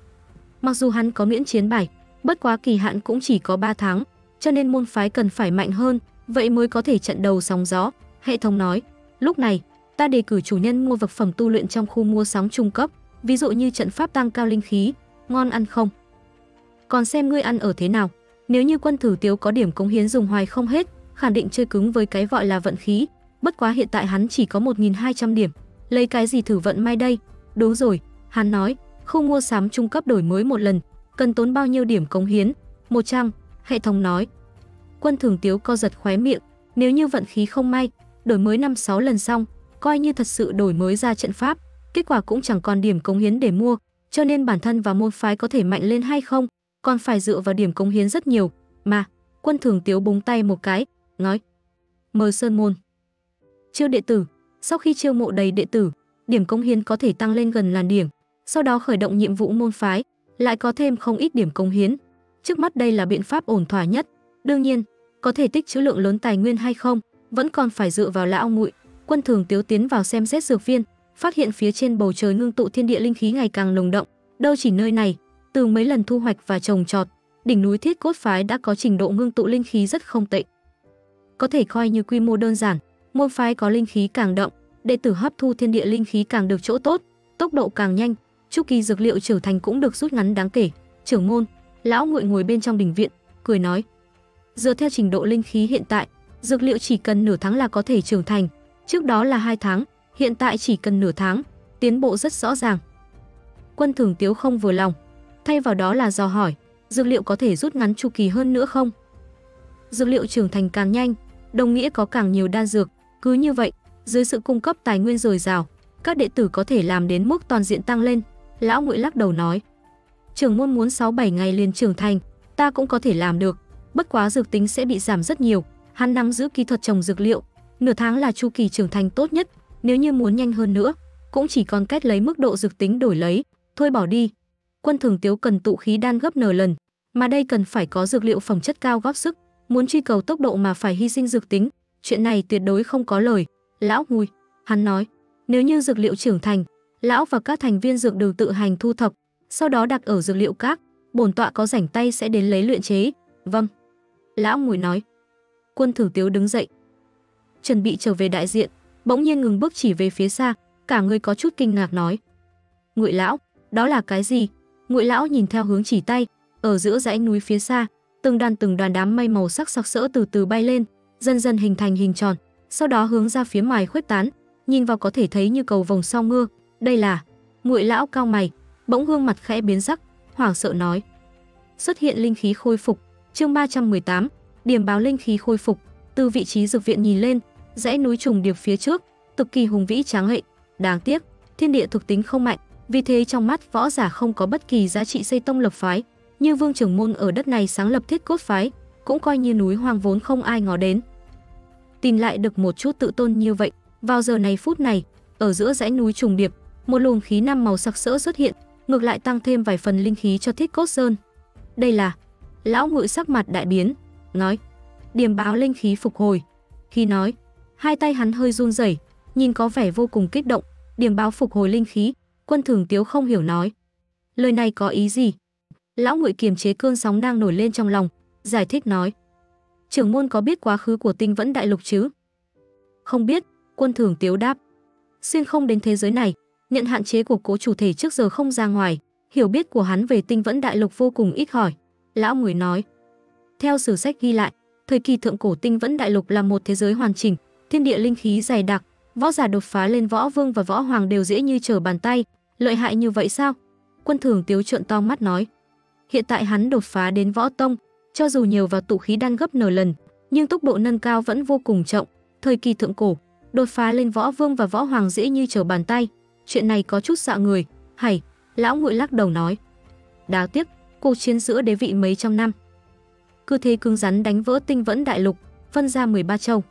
Mặc dù hắn có miễn chiến bài, bất quá kỳ hạn cũng chỉ có 3 tháng, cho nên môn phái cần phải mạnh hơn, vậy mới có thể trận đầu sóng gió. Hệ thống nói, lúc này, ta đề cử chủ nhân mua vật phẩm tu luyện trong khu mua sắm trung cấp, ví dụ như trận pháp tăng cao linh khí, ngon ăn không? Còn xem ngươi ăn ở thế nào. Nếu như Quân Thử Tiếu có điểm cống hiến dùng hoài không hết, khẳng định chơi cứng với cái gọi là vận khí, bất quá hiện tại hắn chỉ có 1200 điểm, lấy cái gì thử vận may đây? Đúng rồi, hắn nói, khu mua sắm trung cấp đổi mới một lần, cần tốn bao nhiêu điểm cống hiến? 100, hệ thống nói. Quân Thường Tiếu co giật khóe miệng, nếu như vận khí không may, đổi mới 5-6 lần xong, coi như thật sự đổi mới ra trận pháp, kết quả cũng chẳng còn điểm cống hiến để mua, cho nên bản thân và môn phái có thể mạnh lên hay không, còn phải dựa vào điểm cống hiến rất nhiều. Mà, Quân Thường Tiếu búng tay một cái, nói, mời Sơn môn. Chiêu đệ tử, sau khi chiêu mộ đầy đệ tử, điểm cống hiến có thể tăng lên gần ngàn điểm, sau đó khởi động nhiệm vụ môn phái, lại có thêm không ít điểm cống hiến. Trước mắt đây là biện pháp ổn thỏa nhất. Đương nhiên, có thể tích trữ lượng lớn tài nguyên hay không, vẫn còn phải dựa vào lão Ngụy. Quân Thường Tiếu tiến vào xem xét dược viên, phát hiện phía trên bầu trời ngưng tụ thiên địa linh khí ngày càng nồng đậm. Đâu chỉ nơi này, từ mấy lần thu hoạch và trồng trọt, đỉnh núi Thiết Cốt phái đã có trình độ ngưng tụ linh khí rất không tệ. Có thể coi như quy mô đơn giản, môn phái có linh khí càng đậm, đệ tử hấp thu thiên địa linh khí càng được chỗ tốt, tốc độ càng nhanh, chu kỳ dược liệu trưởng thành cũng được rút ngắn đáng kể. Trưởng môn, lão Ngụy ngồi bên trong đình viện, cười nói: "Dựa theo trình độ linh khí hiện tại, dược liệu chỉ cần nửa tháng là có thể trưởng thành, trước đó là 2 tháng, hiện tại chỉ cần nửa tháng, tiến bộ rất rõ ràng." Quân Thường Tiếu không vừa lòng, thay vào đó là dò hỏi: "Dược liệu có thể rút ngắn chu kỳ hơn nữa không?" Dược liệu trưởng thành càng nhanh, đồng nghĩa có càng nhiều đan dược, cứ như vậy, dưới sự cung cấp tài nguyên dồi dào, các đệ tử có thể làm đến mức toàn diện tăng lên. Lão Ngụy lắc đầu nói: "Trưởng môn muốn 6-7 ngày liền trưởng thành, ta cũng có thể làm được, bất quá dược tính sẽ bị giảm rất nhiều." Hắn nắm giữ kỹ thuật trồng dược liệu, nửa tháng là chu kỳ trưởng thành tốt nhất, nếu như muốn nhanh hơn nữa, cũng chỉ còn cách lấy mức độ dược tính đổi lấy, thôi bỏ đi. Quân Thường Tiếu cần tụ khí đan gấp n lần, mà đây cần phải có dược liệu phẩm chất cao góp sức, muốn truy cầu tốc độ mà phải hy sinh dược tính, chuyện này tuyệt đối không có lời. Lão Ngụy, hắn nói, nếu như dược liệu trưởng thành, lão và các thành viên dược đường tự hành thu thập, sau đó đặt ở dược liệu các, bổn tọa có rảnh tay sẽ đến lấy luyện chế. Vâng. Lão Ngụy nói. Quân Thường Tiếu đứng dậy, chuẩn bị trở về đại diện, bỗng nhiên ngừng bước chỉ về phía xa, cả người có chút kinh ngạc nói: "Ngụy lão, đó là cái gì?" Ngụy lão nhìn theo hướng chỉ tay, ở giữa dãy núi phía xa, từng đoàn đám mây màu sắc sặc sỡ từ từ bay lên, dần dần hình thành hình tròn, sau đó hướng ra phía ngoài khuếch tán, nhìn vào có thể thấy như cầu vồng sau mưa. Đây là... Ngụy lão cau mày, bỗng gương mặt khẽ biến sắc, hoảng sợ nói: "Xuất hiện linh khí khôi phục." Chương 318, điểm báo linh khí khôi phục. Từ vị trí dược viện nhìn lên, dãy núi trùng điệp phía trước, cực kỳ hùng vĩ tráng lệ. Đáng tiếc, thiên địa thuộc tính không mạnh, vì thế trong mắt võ giả không có bất kỳ giá trị xây tông lập phái. Như Vương trưởng môn ở đất này sáng lập Thiết Cốt phái, cũng coi như núi hoang vốn không ai ngó đến. Tìm lại được một chút tự tôn như vậy, vào giờ này phút này, ở giữa dãy núi trùng điệp, một luồng khí năm màu sặc sỡ xuất hiện, ngược lại tăng thêm vài phần linh khí cho Thiết Cốt Sơn. Đây là... Lão Ngụy sắc mặt đại biến, nói: "Điểm báo linh khí phục hồi." Khi nói, hai tay hắn hơi run rẩy, nhìn có vẻ vô cùng kích động. Điểm báo phục hồi linh khí. Quân Thường Tiếu không hiểu nói: "Lời này có ý gì?" Lão Ngụy kiềm chế cơn sóng đang nổi lên trong lòng, giải thích nói: "Trưởng môn có biết quá khứ của Tinh Vẫn Đại Lục chứ?" "Không biết." Quân Thường Tiếu đáp. "Xuyên không đến thế giới này, nhận hạn chế của Cố chủ thể trước giờ không ra ngoài, hiểu biết của hắn về Tinh Vẫn Đại Lục vô cùng ít hỏi." Lão Ngụy nói: "Theo sử sách ghi lại, thời kỳ thượng cổ Tinh Vẫn Đại Lục là một thế giới hoàn chỉnh, thiên địa linh khí dày đặc, võ giả đột phá lên võ vương và võ hoàng đều dễ như trở bàn tay, lợi hại như vậy sao?" Quân Thường Tiếu trợn to mắt nói: "Hiện tại hắn đột phá đến võ tông, cho dù nhiều vào tụ khí đan gấp n lần, nhưng tốc độ nâng cao vẫn vô cùng chậm. Thời kỳ thượng cổ, đột phá lên võ vương và võ hoàng dễ như trở bàn tay, chuyện này có chút dọa người." "Hảy." Lão Ngụy lắc đầu nói: "Đáng tiếc, cuộc chiến giữa đế vị mấy trăm năm, cứ thế cứng rắn đánh vỡ Tinh Vẫn Đại Lục, phân ra 13 châu.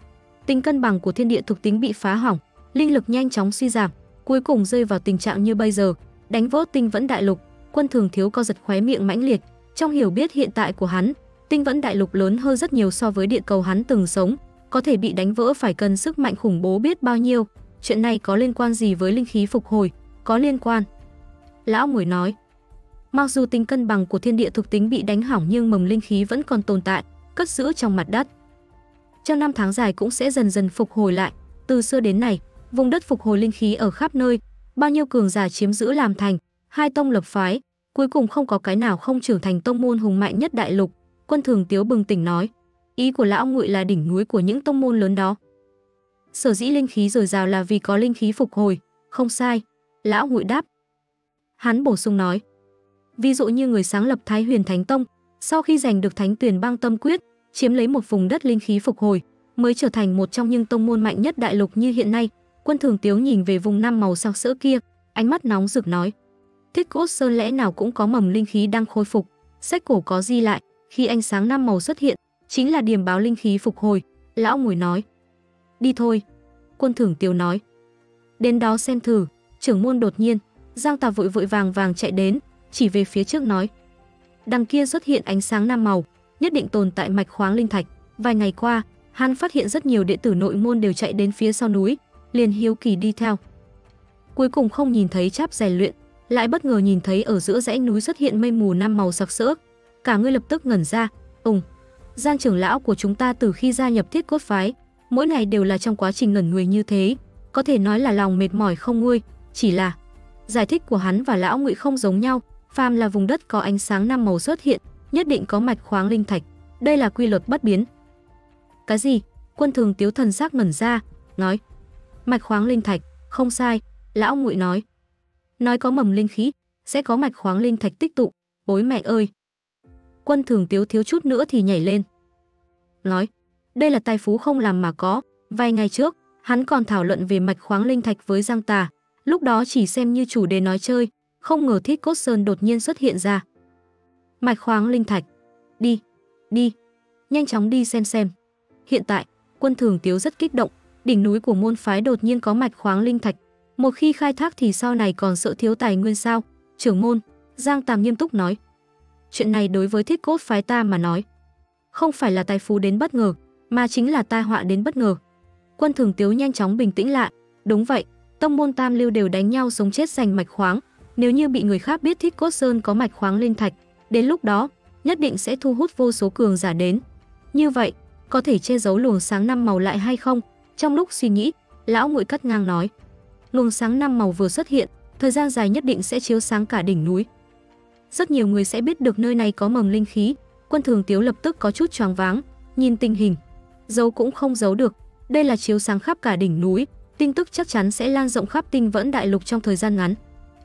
tính cân bằng của thiên địa thuộc tính bị phá hỏng, linh lực nhanh chóng suy giảm, cuối cùng rơi vào tình trạng như bây giờ, đánh vỡ Tinh Vẫn Đại Lục. Quân Thường Thiếu co giật khóe miệng mãnh liệt, trong hiểu biết hiện tại của hắn, Tinh Vẫn Đại Lục lớn hơn rất nhiều so với địa cầu hắn từng sống, có thể bị đánh vỡ phải cần sức mạnh khủng bố biết bao nhiêu. Chuyện này có liên quan gì với linh khí phục hồi? Có liên quan. Lão Ngụy nói, mặc dù tính cân bằng của thiên địa thuộc tính bị đánh hỏng nhưng mầm linh khí vẫn còn tồn tại, cất giữ trong mặt đất. Trong năm tháng dài cũng sẽ dần dần phục hồi lại. Từ xưa đến nay, vùng đất phục hồi linh khí ở khắp nơi, bao nhiêu cường giả chiếm giữ làm thành, hai tông lập phái, cuối cùng không có cái nào không trưởng thành tông môn hùng mạnh nhất đại lục. Quân Thường Tiếu bừng tỉnh nói, ý của lão Ngụy là đỉnh núi của những tông môn lớn đó. Sở dĩ linh khí dồi dào là vì có linh khí phục hồi, không sai. Lão Ngụy đáp. Hắn bổ sung nói, ví dụ như người sáng lập Thái Huyền Thánh Tông, sau khi giành được Thánh Tuyền Băng Tâm Quyết, chiếm lấy một vùng đất linh khí phục hồi, mới trở thành một trong những tông môn mạnh nhất đại lục như hiện nay. Quân Thường Tiếu nhìn về vùng năm màu sặc sỡ kia, ánh mắt nóng rực nói, Thiết Cốt Sơn lẽ nào cũng có mầm linh khí đang khôi phục. Sách cổ có ghi lại, khi ánh sáng năm màu xuất hiện, chính là điềm báo linh khí phục hồi. Lão Ngụy nói, đi thôi. Quân Thường Tiếu nói, đến đó xem thử. Trưởng môn đột nhiên, Giang Tà vội vội vàng vàng chạy đến, chỉ về phía trước nói, đằng kia xuất hiện ánh sáng năm màu, nhất định tồn tại mạch khoáng linh thạch. Vài ngày qua, hắn phát hiện rất nhiều đệ tử nội môn đều chạy đến phía sau núi, liền hiếu kỳ đi theo. Cuối cùng không nhìn thấy cháp rèn luyện, lại bất ngờ nhìn thấy ở giữa dãy núi xuất hiện mây mù năm màu sặc sỡ. Cả người lập tức ngẩn ra. Giang trưởng lão của chúng ta từ khi gia nhập Thiết Cốt phái, mỗi ngày đều là trong quá trình ngẩn người như thế, có thể nói là lòng mệt mỏi không nguôi. Chỉ là giải thích của hắn và lão Ngụy không giống nhau, phàm là vùng đất có ánh sáng năm màu xuất hiện, nhất định có mạch khoáng linh thạch, đây là quy luật bất biến. Cái gì? Quân Thường Tiếu thần sắc ngẩn ra, nói, mạch khoáng linh thạch, không sai. Lão Ngụy nói có mầm linh khí, sẽ có mạch khoáng linh thạch tích tụ. Ôi mẹ ơi! Quân Thường Tiếu thiếu chút nữa thì nhảy lên, nói, đây là tài phú không làm mà có. Vài ngày trước, hắn còn thảo luận về mạch khoáng linh thạch với Giang Tà, lúc đó chỉ xem như chủ đề nói chơi, không ngờ Thiết Cốt Sơn đột nhiên xuất hiện ra. Mạch khoáng linh thạch, đi, nhanh chóng đi xem. Hiện tại, Quân Thường Tiếu rất kích động, đỉnh núi của môn phái đột nhiên có mạch khoáng linh thạch, một khi khai thác thì sau này còn sợ thiếu tài nguyên sao? Trưởng môn, Giang Tàm nghiêm túc nói, chuyện này đối với Thiết Cốt phái ta mà nói, không phải là tài phú đến bất ngờ, mà chính là tai họa đến bất ngờ. Quân Thường Tiếu nhanh chóng bình tĩnh lại, đúng vậy, tông môn tam lưu đều đánh nhau sống chết giành mạch khoáng, nếu như bị người khác biết Thiết Cốt Sơn có mạch khoáng linh thạch, đến lúc đó nhất định sẽ thu hút vô số cường giả đến. Như vậy, có thể che giấu luồng sáng năm màu lại hay không? Trong lúc suy nghĩ, lão Ngụy cắt ngang nói, luồng sáng năm màu vừa xuất hiện, thời gian dài nhất định sẽ chiếu sáng cả đỉnh núi. Rất nhiều người sẽ biết được nơi này có mầm linh khí. Quân Thường Tiếu lập tức có chút choáng váng, nhìn tình hình, giấu cũng không giấu được, đây là chiếu sáng khắp cả đỉnh núi, tin tức chắc chắn sẽ lan rộng khắp Tinh Vẫn Đại Lục trong thời gian ngắn.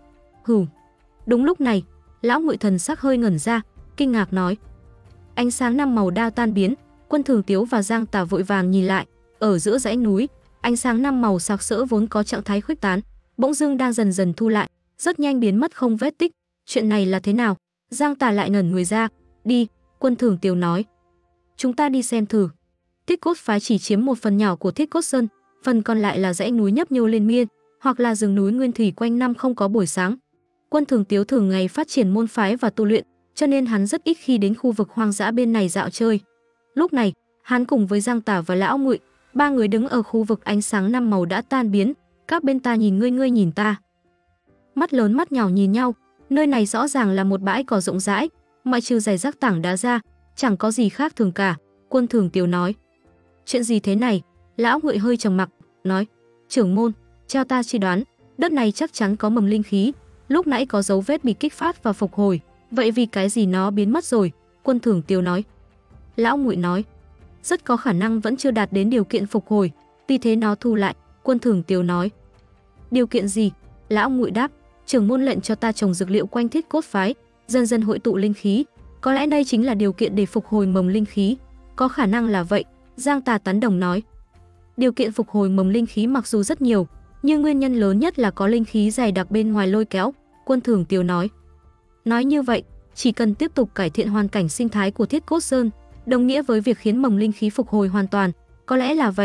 Đúng lúc này, lão Ngụy thần sắc hơi ngẩn ra, kinh ngạc nói, ánh sáng năm màu đao tan biến. Quân Thường Tiếu và Giang Tà vội vàng nhìn lại, ở giữa dãy núi, ánh sáng năm màu sặc sỡ vốn có trạng thái khuếch tán, bỗng dưng đang dần dần thu lại, rất nhanh biến mất không vết tích. Chuyện này là thế nào? Giang Tà lại ngẩn người ra. Đi, Quân Thường Tiếu nói, chúng ta đi xem thử. Thiết Cốt phái chỉ chiếm một phần nhỏ của Thiết Cốt Sơn, phần còn lại là dãy núi nhấp nhô liên miên, hoặc là rừng núi nguyên thủy quanh năm không có buổi sáng. Quân Thường Tiếu thường ngày phát triển môn phái và tu luyện, cho nên hắn rất ít khi đến khu vực hoang dã bên này dạo chơi. Lúc này, hắn cùng với Giang Tả và lão Ngụy, ba người đứng ở khu vực ánh sáng năm màu đã tan biến, các bên ta nhìn ngươi nhìn ta. Mắt lớn mắt nhỏ nhìn nhau, nơi này rõ ràng là một bãi cỏ rộng rãi, ngoại trừ rải rác tảng đá ra, chẳng có gì khác thường cả. Quân Thường Tiếu nói, chuyện gì thế này? Lão Ngụy hơi trầm mặc, nói, trưởng môn, theo ta suy đoán, đất này chắc chắn có mầm linh khí, lúc nãy có dấu vết bị kích phát và phục hồi, vậy vì cái gì nó biến mất rồi? Quân Thường Tiếu nói. Lão Ngụy nói, rất có khả năng vẫn chưa đạt đến điều kiện phục hồi, vì thế nó thu lại. Quân Thường Tiếu nói, điều kiện gì? Lão Ngụy đáp, trưởng môn lệnh cho ta trồng dược liệu quanh Thiết Cốt phái, dần dần hội tụ linh khí, có lẽ đây chính là điều kiện để phục hồi mầm linh khí. Có khả năng là vậy, Giang Tà tán đồng nói. Điều kiện phục hồi mầm linh khí mặc dù rất nhiều, nhưng nguyên nhân lớn nhất là có linh khí dày đặc bên ngoài lôi kéo. Quân Thường Tiếu nói. Nói như vậy, chỉ cần tiếp tục cải thiện hoàn cảnh sinh thái của Thiết Cốt Sơn, đồng nghĩa với việc khiến mầm linh khí phục hồi hoàn toàn. Có lẽ là vậy.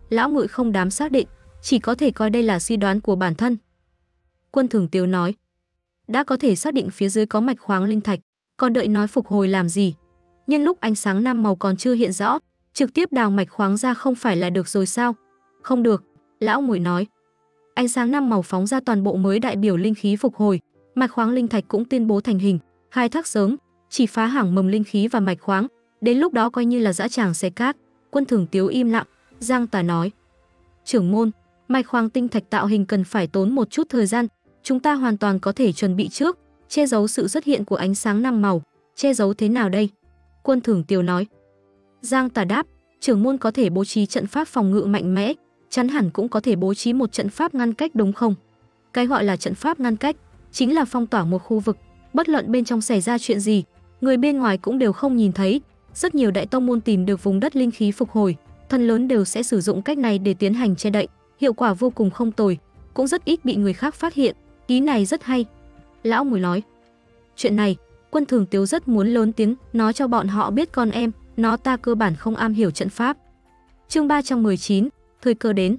Lão ngụy không dám xác định, chỉ có thể coi đây là suy đoán của bản thân. Quân Thường Tiếu nói, đã có thể xác định phía dưới có mạch khoáng linh thạch, còn đợi nói phục hồi làm gì? Nhưng lúc ánh sáng năm màu còn chưa hiện rõ, trực tiếp đào mạch khoáng ra không phải là được rồi sao? Không được, lão ngụy nói. Ánh sáng năm màu phóng ra toàn bộ mới đại biểu linh khí phục hồi, mạch khoáng linh thạch cũng tuyên bố thành hình, khai thác sớm, chỉ phá hỏng mầm linh khí và mạch khoáng, đến lúc đó coi như là dã tràng xé cát. Quân Thường Tiếu im lặng, Giang Tà nói, trưởng môn, mạch khoáng tinh thạch tạo hình cần phải tốn một chút thời gian, chúng ta hoàn toàn có thể chuẩn bị trước, che giấu sự xuất hiện của ánh sáng năm màu. Che giấu thế nào đây? Quân Thường Tiếu nói. Giang Tà đáp, trưởng môn có thể bố trí trận pháp phòng ngự mạnh mẽ, chắn hẳn cũng có thể bố trí một trận pháp ngăn cách đúng không? Cái gọi là trận pháp ngăn cách chính là phong tỏa một khu vực, bất luận bên trong xảy ra chuyện gì, người bên ngoài cũng đều không nhìn thấy. Rất nhiều đại tông môn tìm được vùng đất linh khí phục hồi, phần lớn đều sẽ sử dụng cách này để tiến hành che đậy, hiệu quả vô cùng không tồi, cũng rất ít bị người khác phát hiện. Ý này rất hay. Lão Mùi nói. Chuyện này, Quân Thường Tiếu rất muốn lớn tiếng nói cho bọn họ biết con em, nó ta cơ bản không am hiểu trận pháp. Chương 319, thời cơ đến.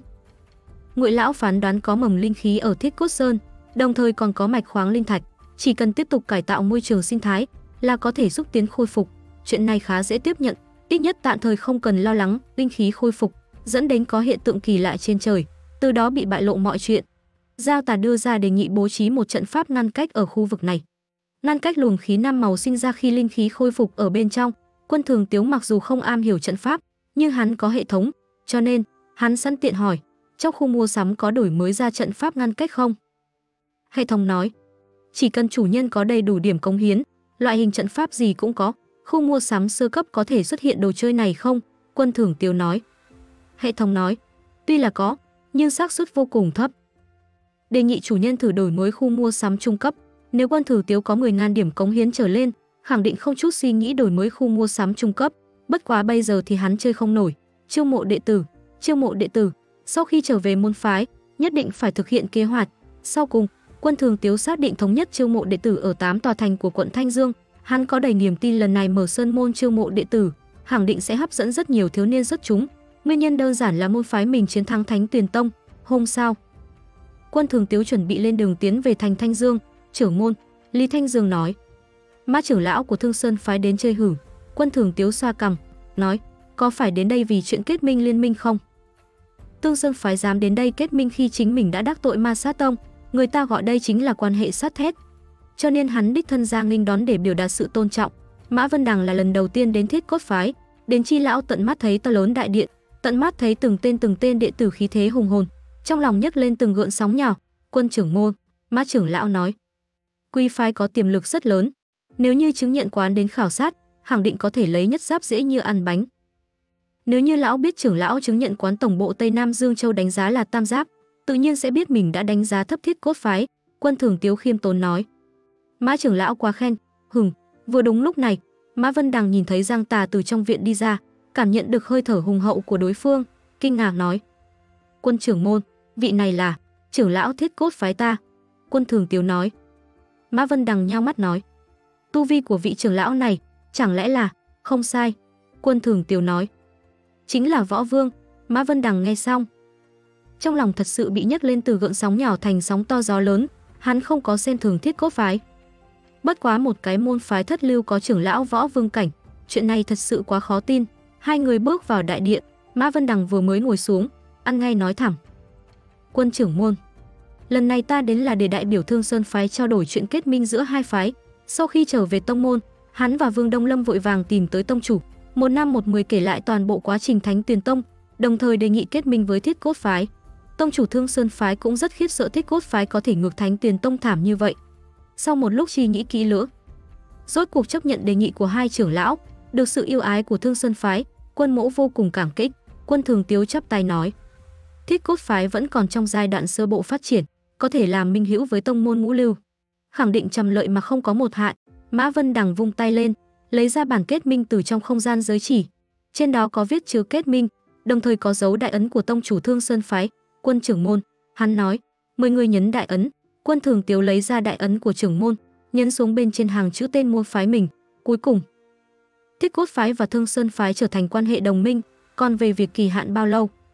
Ngụy lão phán đoán có mầm linh khí ở Thiết Cốt Sơn, đồng thời còn có mạch khoáng linh thạch, chỉ cần tiếp tục cải tạo môi trường sinh thái là có thể xúc tiến khôi phục. Chuyện này khá dễ tiếp nhận, ít nhất tạm thời không cần lo lắng linh khí khôi phục dẫn đến có hiện tượng kỳ lạ trên trời, từ đó bị bại lộ mọi chuyện. Giao Tà đưa ra đề nghị bố trí một trận pháp ngăn cách ở khu vực này, ngăn cách luồng khí năm màu sinh ra khi linh khí khôi phục ở bên trong. Quân Thường Tiếu mặc dù không am hiểu trận pháp, nhưng hắn có hệ thống, cho nên hắn sẵn tiện hỏi, trong khu mua sắm có đổi mới ra trận pháp ngăn cách không? Hệ thống nói, chỉ cần chủ nhân có đầy đủ điểm cống hiến, loại hình trận pháp gì cũng có. Khu mua sắm sơ cấp có thể xuất hiện đồ chơi này không? Quân Thường Tiếu nói. Hệ thống nói, tuy là có, nhưng xác suất vô cùng thấp. Đề nghị chủ nhân thử đổi mới khu mua sắm trung cấp. Nếu Quân Thường Tiếu có 10.000 điểm cống hiến trở lên, khẳng định không chút suy nghĩ đổi mới khu mua sắm trung cấp. Bất quá bây giờ thì hắn chơi không nổi. Chiêu mộ đệ tử, chiêu mộ đệ tử. Sau khi trở về môn phái, nhất định phải thực hiện kế hoạch. Sau cùng, Quân Thường Tiếu xác định thống nhất chiêu mộ đệ tử ở 8 tòa thành của quận Thanh Dương. Hắn có đầy niềm tin lần này mở sơn môn chiêu mộ đệ tử, khẳng định sẽ hấp dẫn rất nhiều thiếu niên xuất chúng. Nguyên nhân đơn giản là môn phái mình chiến thắng Thánh Tuyền Tông. Hôm sau, Quân Thường Tiếu chuẩn bị lên đường tiến về thành Thanh Dương. Trưởng môn, Lý Thanh Dương nói, Mã trưởng lão của Thương Sơn phái đến chơi hử. Quân Thường Tiếu xoa cằm, nói, có phải đến đây vì chuyện kết minh liên minh không? Thương Sơn phái dám đến đây kết minh khi chính mình đã đắc tội Ma Sát Tông, người ta gọi đây chính là quan hệ sát thét. Cho nên hắn đích thân ra nghênh đón để biểu đạt sự tôn trọng. Mã Vân Đằng là lần đầu tiên đến Thiết Cốt phái, đến chi lão tận mắt thấy to lớn đại điện, tận mắt thấy từng tên đệ tử khí thế hùng hồn, trong lòng nhấc lên từng gợn sóng nhào. Quân trưởng môn, Mã trưởng lão nói, Quy phái có tiềm lực rất lớn, nếu như chứng nhận quán đến khảo sát, khẳng định có thể lấy nhất giáp dễ như ăn bánh. Nếu như lão biết trưởng lão chứng nhận quán tổng bộ Tây Nam Dương Châu đánh giá là tam giáp, tự nhiên sẽ biết mình đã đánh giá thấp Thiết Cốt phái. Quân Thường Tiếu khiêm tốn nói. Mã trưởng lão quá khen. Vừa đúng lúc này, Mã Vân Đằng nhìn thấy Giang Tà từ trong viện đi ra, cảm nhận được hơi thở hùng hậu của đối phương, kinh ngạc nói, Quân trưởng môn, vị này là trưởng lão Thiết Cốt phái ta. Quân Thường Tiếu nói. Mã Vân Đằng nhao mắt nói, tu vi của vị trưởng lão này chẳng lẽ là... Không sai, Quân Thường Tiếu nói, chính là võ vương. Mã Vân Đằng nghe xong, trong lòng thật sự bị nhấc lên từ gợn sóng nhỏ thành sóng to gió lớn. Hắn không có xem thường Thiết Cốt phái, bất quá một cái môn phái thất lưu có trưởng lão võ vương cảnh, chuyện này thật sự quá khó tin. Hai người bước vào đại điện, Mã Vân Đằng vừa mới ngồi xuống, ăn ngay nói thẳng, Quân trưởng môn, lần này ta đến là để đại biểu Thương Sơn phái trao đổi chuyện kết minh giữa hai phái. Sau khi trở về tông môn, hắn và Vương Đông Lâm vội vàng tìm tới tông chủ, 1:10 kể lại toàn bộ quá trình Thánh Tuyền Tông, đồng thời đề nghị kết minh với Thiết Cốt phái. Tông chủ Thương Sơn phái cũng rất khiếp sợ Thiết Cốt phái có thể ngược Thánh Tuyền Tông thảm như vậy. Sau một lúc suy nghĩ kỹ lưỡng, rốt cuộc chấp nhận đề nghị của hai trưởng lão, được sự yêu ái của Thương Sơn phái, Quân mỗ vô cùng cảm kích. Quân Thường Tiếu chắp tay nói, Thiết Cốt phái vẫn còn trong giai đoạn sơ bộ phát triển, có thể làm minh hữu với tông môn ngũ lưu, khẳng định trầm lợi mà không có một hại. Mã Vân Đằng vung tay lên, lấy ra bản kết minh từ trong không gian giới chỉ, trên đó có viết chữ kết minh, đồng thời có dấu đại ấn của tông chủ Thương Sơn phái. Quân trưởng môn, hắn nói, 10 người nhấn đại ấn. Quân Thường Tiếu lấy ra đại ấn của trưởng môn, nhấn xuống bên trên hàng chữ tên môn phái mình. Cuối cùng, Thiết Cốt phái và Thương Sơn phái trở thành quan hệ đồng minh. Còn về việc kỳ hạn bao lâu,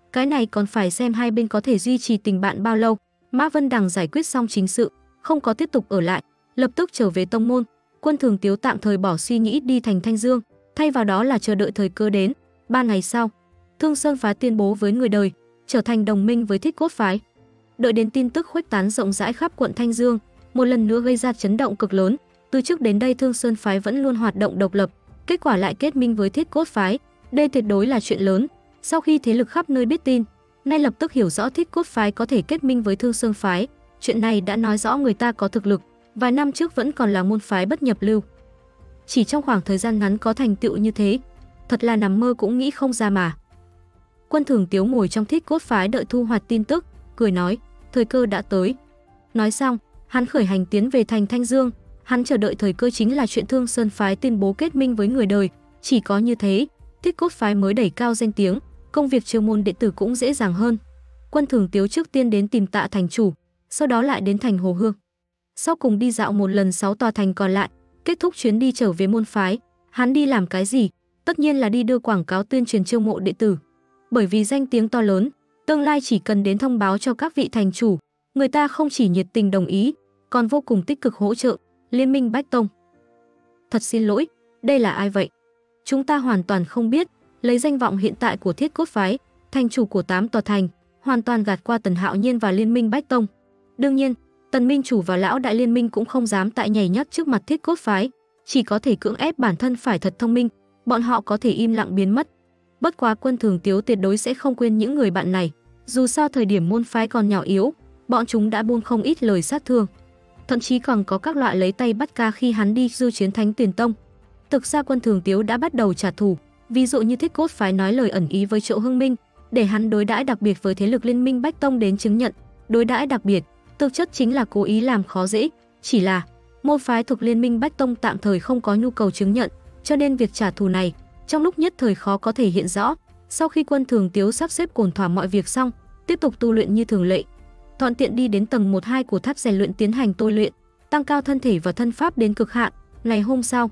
Cái này còn phải xem hai bên có thể duy trì tình bạn bao lâu. Mã Vân Đằng giải quyết xong chính sự, không có tiếp tục ở lại, lập tức trở về tông môn. Quân Thường Tiếu tạm thời bỏ suy nghĩ đi thành Thanh Dương, thay vào đó là chờ đợi thời cơ đến. 3 ngày sau, Thương Sơn phái tuyên bố với người đời, trở thành đồng minh với Thiết Cốt phái. Đợi đến tin tức khuếch tán rộng rãi khắp quận Thanh Dương, một lần nữa gây ra chấn động cực lớn. Từ trước đến đây Thương Sơn phái vẫn luôn hoạt động độc lập, kết quả lại kết minh với Thiết Cốt phái, đây tuyệt đối là chuyện lớn. Sau khi thế lực khắp nơi biết tin, nay lập tức hiểu rõ Thiết Cốt phái có thể kết minh với Thương Sơn phái, chuyện này đã nói rõ người ta có thực lực, vài năm trước vẫn còn là môn phái bất nhập lưu. Chỉ trong khoảng thời gian ngắn có thành tựu như thế, thật là nằm mơ cũng nghĩ không ra mà. Quân Thường Tiếu ngồi trong Thiết Cốt phái đợi thu hoạch tin tức, cười nói, thời cơ đã tới. Nói xong, hắn khởi hành tiến về thành Thanh Dương, hắn chờ đợi thời cơ chính là chuyện Thương Sơn phái tuyên bố kết minh với người đời, chỉ có như thế, Thiết Cốt phái mới đẩy cao danh tiếng, công việc chiêu môn đệ tử cũng dễ dàng hơn. Quân Thường Tiếu trước tiên đến tìm Tạ thành chủ, sau đó lại đến thành Hồ Hương. Sau cùng đi dạo một lần 6 tòa thành còn lại, kết thúc chuyến đi trở về môn phái. Hắn đi làm cái gì? Tất nhiên là đi đưa quảng cáo tuyên truyền chiêu mộ đệ tử. Bởi vì danh tiếng to lớn, tương lai chỉ cần đến thông báo cho các vị thành chủ, người ta không chỉ nhiệt tình đồng ý, còn vô cùng tích cực hỗ trợ. Liên minh Bách Tông. Thật xin lỗi, đây là ai vậy? Chúng ta hoàn toàn không biết. Lấy danh vọng hiện tại của Thiết Cốt phái, thành chủ của 8 tòa thành, hoàn toàn gạt qua Tần Hạo Nhiên và Liên minh Bách Tông. Đương nhiên, Tần Minh chủ và lão đại liên minh cũng không dám tại nhảy nhót trước mặt Thiết Cốt phái, chỉ có thể cưỡng ép bản thân phải thật thông minh, bọn họ có thể im lặng biến mất. Bất quá Quân Thường Tiếu tuyệt đối sẽ không quên những người bạn này, dù sao thời điểm môn phái còn nhỏ yếu, bọn chúng đã buông không ít lời sát thương. Thậm chí còn có các loại lấy tay bắt ca khi hắn đi du chiến Thánh Tuyền Tông. Thực ra Quân Thường Tiếu đã bắt đầu trả thù, ví dụ như Thiết Cốt phái nói lời ẩn ý với Triệu Hưng Minh, để hắn đối đãi đặc biệt với thế lực liên minh Bách Tông đến chứng nhận, đối đãi đặc biệt, thực chất chính là cố ý làm khó dễ, chỉ là môn phái thuộc liên minh Bách Tông tạm thời không có nhu cầu chứng nhận, cho nên việc trả thù này trong lúc nhất thời khó có thể hiện rõ. Sau khi Quân Thường Tiếu sắp xếp ổn thỏa mọi việc xong, tiếp tục tu luyện như thường lệ, thuận tiện đi đến tầng 1-2 của tháp rèn luyện tiến hành tôi luyện, tăng cao thân thể và thân pháp đến cực hạn. Ngày hôm sau,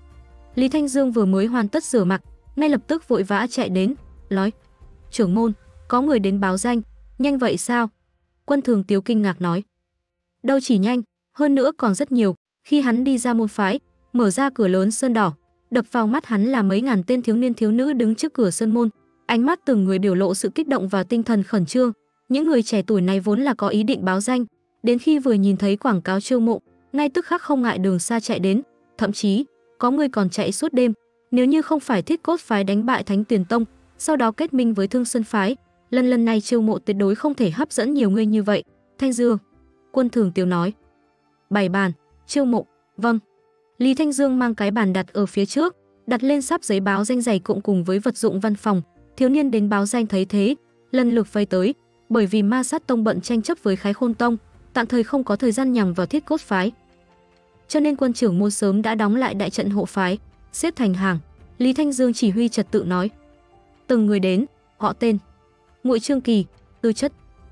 Lý Thanh Dương vừa mới hoàn tất rửa mặt, ngay lập tức vội vã chạy đến, nói: "Trưởng môn, có người đến báo danh, nhanh vậy sao?" Quân Thường Tiếu kinh ngạc nói: "Đâu chỉ nhanh, hơn nữa còn rất nhiều." Khi hắn đi ra môn phái, mở ra cửa lớn sơn đỏ, đập vào mắt hắn là mấy ngàn tên thiếu niên thiếu nữ đứng trước cửa sơn môn, ánh mắt từng người biểu lộ sự kích động và tinh thần khẩn trương. Những người trẻ tuổi này vốn là có ý định báo danh, đến khi vừa nhìn thấy quảng cáo chiêu mộ, ngay tức khắc không ngại đường xa chạy đến, thậm chí có người còn chạy suốt đêm. Nếu như không phải Thiết Cốt phái đánh bại Thánh Tuyền Tông, sau đó kết minh với Thương Sơn phái, lần này chiêu mộ tuyệt đối không thể hấp dẫn nhiều người như vậy. Thanh Dương, Quân Thường Tiếu nói: "Bày bàn, chiêu mộ." "Vâng." Lý Thanh Dương mang cái bàn đặt ở phía trước, đặt lên sắp giấy báo danh dày cùng với vật dụng văn phòng. Thiếu niên đến báo danh thấy thế, lần lượt vây tới, bởi vì Ma Sát Tông bận tranh chấp với Khái Khôn Tông, tạm thời không có thời gian nhằm vào Thiết Cốt phái. Cho nên quân trưởng môn sớm đã đóng lại đại trận hộ phái, xếp thành hàng. Lý Thanh Dương chỉ huy trật tự nói: "Từng người đến, họ tên: Ngụy Trương Kỳ, tư chất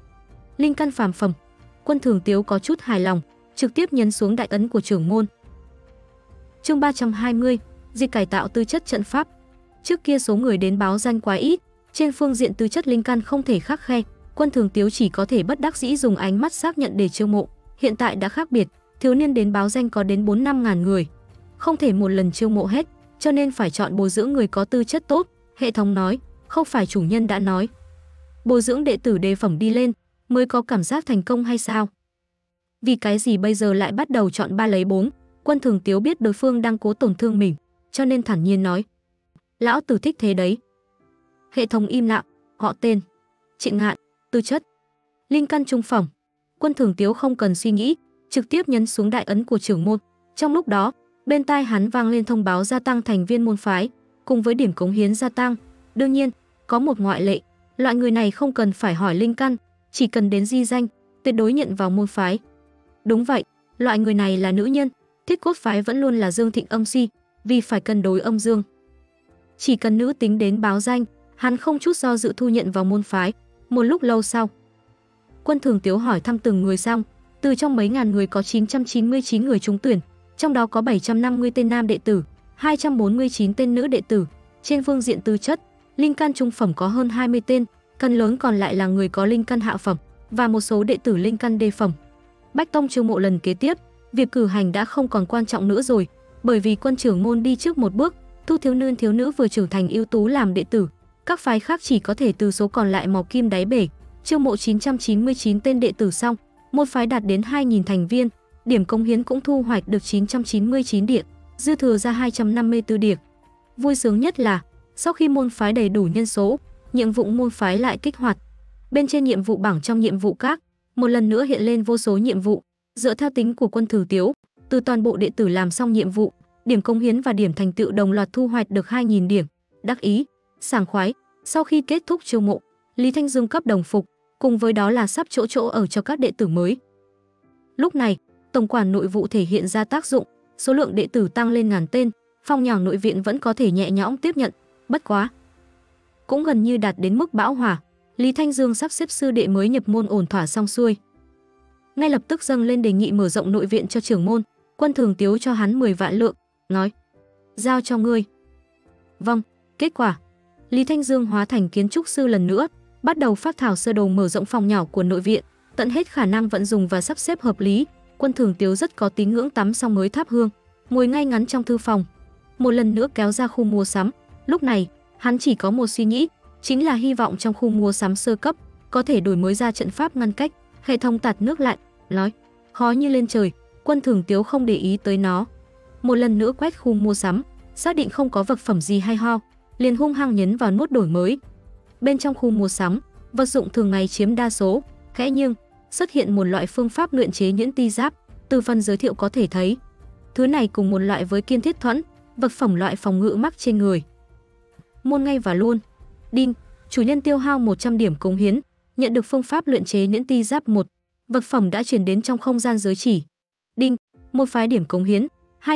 linh căn phàm phẩm." Quân Thường Tiếu có chút hài lòng, trực tiếp nhấn xuống đại ấn của trưởng môn. Chương 320, dịch cải tạo tư chất trận pháp. Trước kia số người đến báo danh quá ít, trên phương diện tư chất linh căn không thể khắc khe, Quân Thường Tiếu chỉ có thể bất đắc dĩ dùng ánh mắt xác nhận để chiêu mộ. Hiện tại đã khác biệt, thiếu niên đến báo danh có đến 4-5 ngàn người, không thể một lần chiêu mộ hết, cho nên phải chọn bồi dưỡng người có tư chất tốt. Hệ thống nói, không phải chủ nhân đã nói, bồi dưỡng đệ tử đề phẩm đi lên mới có cảm giác thành công hay sao? Vì cái gì bây giờ lại bắt đầu chọn 3 lấy 4? Quân Thường Tiếu biết đối phương đang cố tổn thương mình, cho nên thản nhiên nói: "Lão tử thích thế đấy." Hệ thống im lặng. Họ tên: Trịnh Ngạn, tư chất linh căn trung phẩm. Quân Thường Tiếu không cần suy nghĩ, trực tiếp nhấn xuống đại ấn của trưởng môn. Trong lúc đó, bên tai hắn vang lên thông báo gia tăng thành viên môn phái, cùng với điểm cống hiến gia tăng. Đương nhiên, có một ngoại lệ, loại người này không cần phải hỏi linh căn, chỉ cần đến ghi danh, tuyệt đối nhận vào môn phái. Đúng vậy, loại người này là nữ nhân. Thiết Cốt phái vẫn luôn là dương thịnh âm suy, vì phải cân đối âm dương. Chỉ cần nữ tính đến báo danh, hắn không chút do dự thu nhận vào môn phái. Một lúc lâu sau, Quân Thường Tiếu hỏi thăm từng người xong, từ trong mấy ngàn người có 999 người trúng tuyển, trong đó có 750 tên nam đệ tử, 249 tên nữ đệ tử. Trên phương diện tư chất, linh căn trung phẩm có hơn 20 tên, phần lớn còn lại là người có linh căn hạ phẩm và một số đệ tử linh căn đê phẩm. Bách Tông chiêu mộ lần kế tiếp, việc cử hành đã không còn quan trọng nữa rồi, bởi vì quân trưởng môn đi trước một bước, thu thiếu nữ vừa trưởng thành ưu tú làm đệ tử, các phái khác chỉ có thể từ số còn lại mò kim đáy bể. Chiêu mộ 999 tên đệ tử xong, môn phái đạt đến 2000 thành viên, điểm cống hiến cũng thu hoạch được 999 điểm, dư thừa ra 254 điểm. Vui sướng nhất là, sau khi môn phái đầy đủ nhân số, nhiệm vụ môn phái lại kích hoạt. Bên trên nhiệm vụ bảng trong nhiệm vụ các, một lần nữa hiện lên vô số nhiệm vụ, dựa theo tính của Quân Thử Tiếu, từ toàn bộ đệ tử làm xong nhiệm vụ, điểm cống hiến và điểm thành tựu đồng loạt thu hoạch được 2000 điểm. Đắc ý, sảng khoái, sau khi kết thúc chiêu mộ, Lý Thanh Dương cấp đồng phục, cùng với đó là sắp chỗ ở cho các đệ tử mới. Lúc này, tổng quản nội vụ thể hiện ra tác dụng, số lượng đệ tử tăng lên ngàn tên, phong nhàng nội viện vẫn có thể nhẹ nhõm tiếp nhận, bất quá cũng gần như đạt đến mức bão hòa. Lý Thanh Dương sắp xếp sư đệ mới nhập môn ổn thỏa xong xuôi, ngay lập tức dâng lên đề nghị mở rộng nội viện cho trưởng môn. Quân Thường Tiếu cho hắn 10 vạn lượng, nói: giao cho ngươi. Vâng. Kết quả, Lý Thanh Dương hóa thành kiến trúc sư lần nữa, bắt đầu phác thảo sơ đồ mở rộng phòng nhỏ của nội viện, tận hết khả năng vận dùng và sắp xếp hợp lý. Quân Thường Tiếu rất có tín ngưỡng, tắm xong mới thắp hương, ngồi ngay ngắn trong thư phòng, một lần nữa kéo ra khu mua sắm. Lúc này, hắn chỉ có một suy nghĩ, chính là hy vọng trong khu mua sắm sơ cấp có thể đổi mới ra trận pháp ngăn cách, hệ thống tạt nước lạnh, nói khó như lên trời. Quân Thường Tiếu không để ý tới nó, một lần nữa quét khu mua sắm, xác định không có vật phẩm gì hay ho, liền hung hăng nhấn vào nút đổi mới. Bên trong khu mua sắm, vật dụng thường ngày chiếm đa số, khẽ nhưng xuất hiện một loại phương pháp luyện chế nhuyễn ti giáp, từ phần giới thiệu có thể thấy. Thứ này cùng một loại với kiên thiết thuẫn, vật phẩm loại phòng ngự mắc trên người. Môn ngay và luôn. Đinh, chủ nhân tiêu hao 100 điểm cống hiến, nhận được phương pháp luyện chế nhuyễn ti giáp 1, vật phẩm đã truyền đến trong không gian giới chỉ. Đinh, một phái điểm cống hiến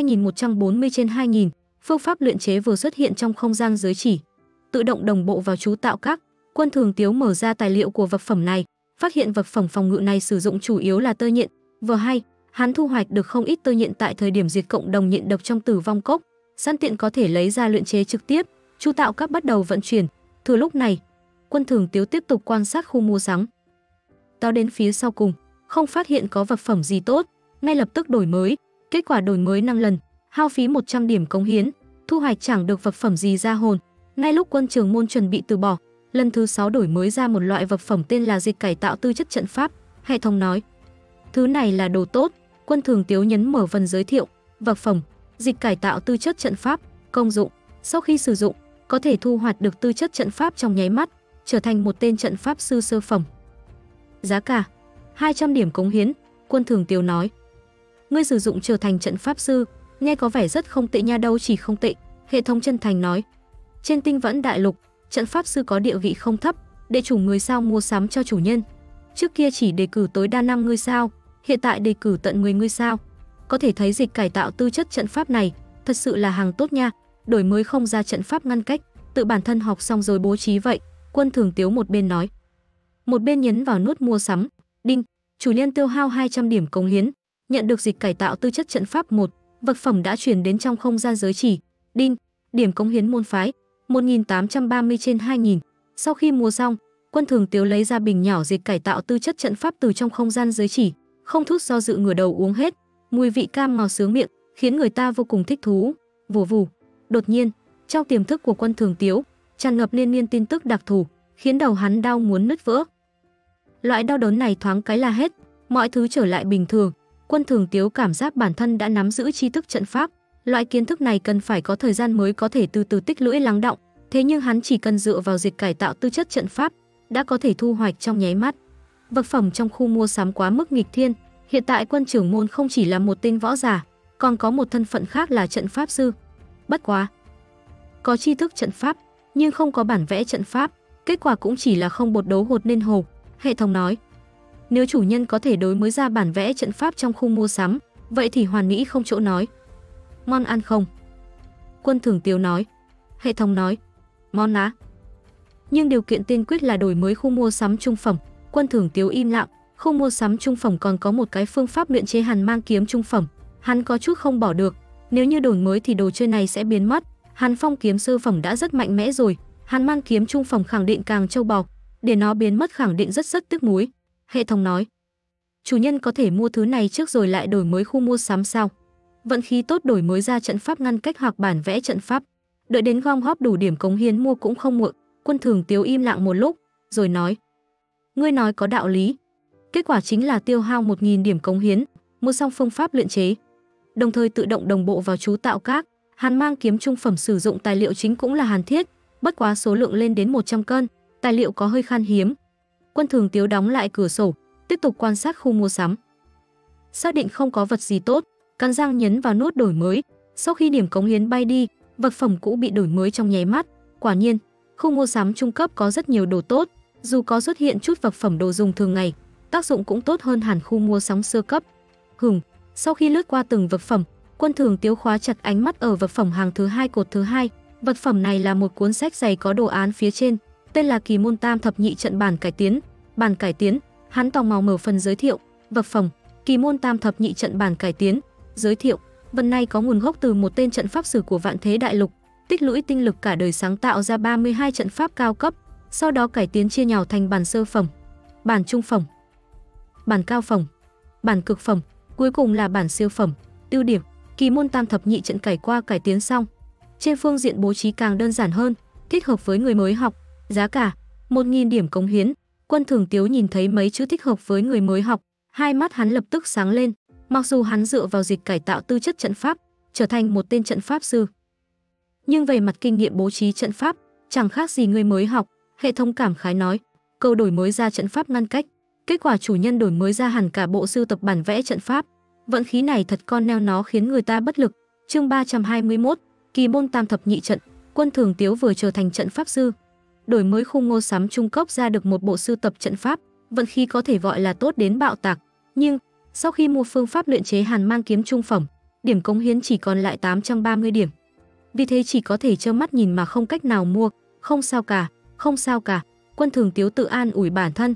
2140/2000, phương pháp luyện chế vừa xuất hiện trong không gian giới chỉ, tự động đồng bộ vào chú tạo các. Quân Thường Tiếu mở ra tài liệu của vật phẩm này, phát hiện vật phẩm phòng ngự này sử dụng chủ yếu là tơ nhện. Vừa hay, hắn thu hoạch được không ít tơ nhện tại thời điểm diệt cộng đồng nhện độc trong Tử Vong Cốc, sẵn tiện có thể lấy ra luyện chế trực tiếp. Chú tạo các bắt đầu vận chuyển. Thừa lúc này, Quân Thường Tiếu tiếp tục quan sát khu mua sắm. Tao đến phía sau cùng, không phát hiện có vật phẩm gì tốt, ngay lập tức đổi mới. Kết quả đổi mới 5 lần, hao phí 100 điểm cống hiến, thu hoạch chẳng được vật phẩm gì ra hồn. Ngay lúc Quân trưởng môn chuẩn bị từ bỏ, lần thứ 6 đổi mới ra một loại vật phẩm tên là dịch cải tạo tư chất trận pháp. Hệ thống nói: thứ này là đồ tốt. Quân Thường Tiếu nhấn mở phần giới thiệu, vật phẩm dịch cải tạo tư chất trận pháp, công dụng: sau khi sử dụng, có thể thu hoạch được tư chất trận pháp trong nháy mắt, trở thành một tên trận pháp sư sơ phẩm. Giá cả 200 điểm cống hiến. Quân Thường Tiếu nói: ngươi sử dụng trở thành trận pháp sư, nghe có vẻ rất không tệ nha. Đâu chỉ không tệ, hệ thống chân thành nói. Trên Tinh Vẫn Đại Lục, trận pháp sư có địa vị không thấp, đệ chủ 10 sao mua sắm cho chủ nhân. Trước kia chỉ đề cử tối đa 5 ngôi sao, hiện tại đề cử tận 10 ngôi sao. Có thể thấy dịch cải tạo tư chất trận pháp này thật sự là hàng tốt nha. Đổi mới không ra trận pháp ngăn cách, tự bản thân học xong rồi bố trí vậy. Quân Thường Tiếu một bên nói, một bên nhấn vào nút mua sắm. Đinh, chủ nhân tiêu hao 200 điểm cống hiến, nhận được dịch cải tạo tư chất trận pháp 1, vật phẩm đã chuyển đến trong không gian giới chỉ. Đinh, điểm cống hiến môn phái 1830/2000. Sau khi mua xong, Quân Thường Tiếu lấy ra bình nhỏ dịch cải tạo tư chất trận pháp từ trong không gian giới chỉ, không chút do dự ngửa đầu uống hết. Mùi vị cam ngọt sướng miệng, khiến người ta vô cùng thích thú. Vù vù. Đột nhiên, trong tiềm thức của Quân Thường Tiếu tràn ngập liên miên tin tức đặc thù, khiến đầu hắn đau muốn nứt vỡ. Loại đau đớn này thoáng cái là hết, mọi thứ trở lại bình thường. Quân Thường Tiếu cảm giác bản thân đã nắm giữ tri thức trận pháp. Loại kiến thức này cần phải có thời gian mới có thể từ từ tích lũy lắng đọng, thế nhưng hắn chỉ cần dựa vào dịch cải tạo tư chất trận pháp đã có thể thu hoạch trong nháy mắt. Vật phẩm trong khu mua sắm quá mức nghịch thiên. Hiện tại Quân trưởng môn không chỉ là một tên võ giả, còn có một thân phận khác là trận pháp sư. Bất quá, có tri thức trận pháp nhưng không có bản vẽ trận pháp, kết quả cũng chỉ là không bột đấu hột nên hồ. Hệ thống nói, nếu chủ nhân có thể đối mới ra bản vẽ trận pháp trong khu mua sắm, vậy thì hoàn mỹ không chỗ nói. Ngon ăn không? Quân Thường Tiếu nói. Hệ thống nói, ngon á. Nhưng điều kiện tiên quyết là đổi mới khu mua sắm trung phẩm. Quân Thường Tiếu im lặng. Khu mua sắm trung phẩm còn có một cái phương pháp luyện chế Hàn Mang kiếm trung phẩm, hắn có chút không bỏ được. Nếu như đổi mới thì đồ chơi này sẽ biến mất. Hàn Phong kiếm sơ phẩm đã rất mạnh mẽ rồi, Hàn Mang kiếm trung phẩm khẳng định càng châu bò. để nó biến mất khẳng định rất tiếc nuối. Hệ thống nói, chủ nhân có thể mua thứ này trước rồi lại đổi mới khu mua sắm sao? Vận khí tốt đổi mới ra trận pháp ngăn cách hoặc bản vẽ trận pháp. Đợi đến gom góp đủ điểm cống hiến mua cũng không muộn. Quân Thường Tiếu im lặng một lúc, rồi nói, ngươi nói có đạo lý. Kết quả chính là tiêu hao 1000 điểm cống hiến, mua xong phương pháp luyện chế. Đồng thời tự động đồng bộ vào chú tạo các. Hàn mang kiếm trung phẩm sử dụng tài liệu chính cũng là hàn thiết, bất quá số lượng lên đến 100 cân, tài liệu có hơi khan hiếm. Quân Thường Tiếu đóng lại cửa sổ, tiếp tục quan sát khu mua sắm. Xác định không có vật gì tốt, cắn răng nhấn vào nút đổi mới. Sau khi điểm cống hiến bay đi, vật phẩm cũ bị đổi mới trong nháy mắt. Quả nhiên, khu mua sắm trung cấp có rất nhiều đồ tốt, dù có xuất hiện chút vật phẩm đồ dùng thường ngày, tác dụng cũng tốt hơn hẳn khu mua sắm sơ cấp. Sau khi lướt qua từng vật phẩm, Quân Thường Tiếu khóa chặt ánh mắt ở vật phẩm hàng thứ hai cột thứ hai. Vật phẩm này là một cuốn sách dày có đồ án phía trên, tên là Kỳ môn tam thập nhị trận bản cải tiến. Bản cải tiến, hắn tò mò mở phần giới thiệu. Vật phẩm Kỳ môn tam thập nhị trận bản cải tiến. Giới thiệu, vật này có nguồn gốc từ một tên trận pháp sử của Vạn Thế Đại Lục, tích lũy tinh lực cả đời sáng tạo ra 32 trận pháp cao cấp, sau đó cải tiến chia nhỏ thành bản sơ phẩm, bản trung phẩm, bản cao phẩm, bản cực phẩm, cuối cùng là bản siêu phẩm. Ưu điểm, Kỳ môn tam thập nhị trận cải qua cải tiến xong, trên phương diện bố trí càng đơn giản hơn, thích hợp với người mới học. Giá cả 1000 điểm cống hiến. Quân Thường Tiếu nhìn thấy mấy chữ thích hợp với người mới học, hai mắt hắn lập tức sáng lên. Mặc dù hắn dựa vào dịch cải tạo tư chất trận pháp, trở thành một tên trận pháp sư, nhưng về mặt kinh nghiệm bố trí trận pháp, chẳng khác gì người mới học. Hệ thống cảm khái nói, câu đổi mới ra trận pháp ngăn cách, kết quả chủ nhân đổi mới ra hẳn cả bộ sưu tập bản vẽ trận pháp. Vận khí này thật con neo nó khiến người ta bất lực. Chương 321, Kỳ môn tam thập nhị trận. Quân Thường Tiếu vừa trở thành trận pháp sư, đổi mới khu mua sắm trung cấp ra được một bộ sưu tập trận pháp, vận khí có thể gọi là tốt đến bạo tạc. Nhưng sau khi mua phương pháp luyện chế Hàn mang kiếm trung phẩm, điểm cống hiến chỉ còn lại 830 điểm. Vì thế chỉ có thể trơ mắt nhìn mà không cách nào mua. Không sao cả, không sao cả. Quân Thường Tiếu tự an ủi bản thân.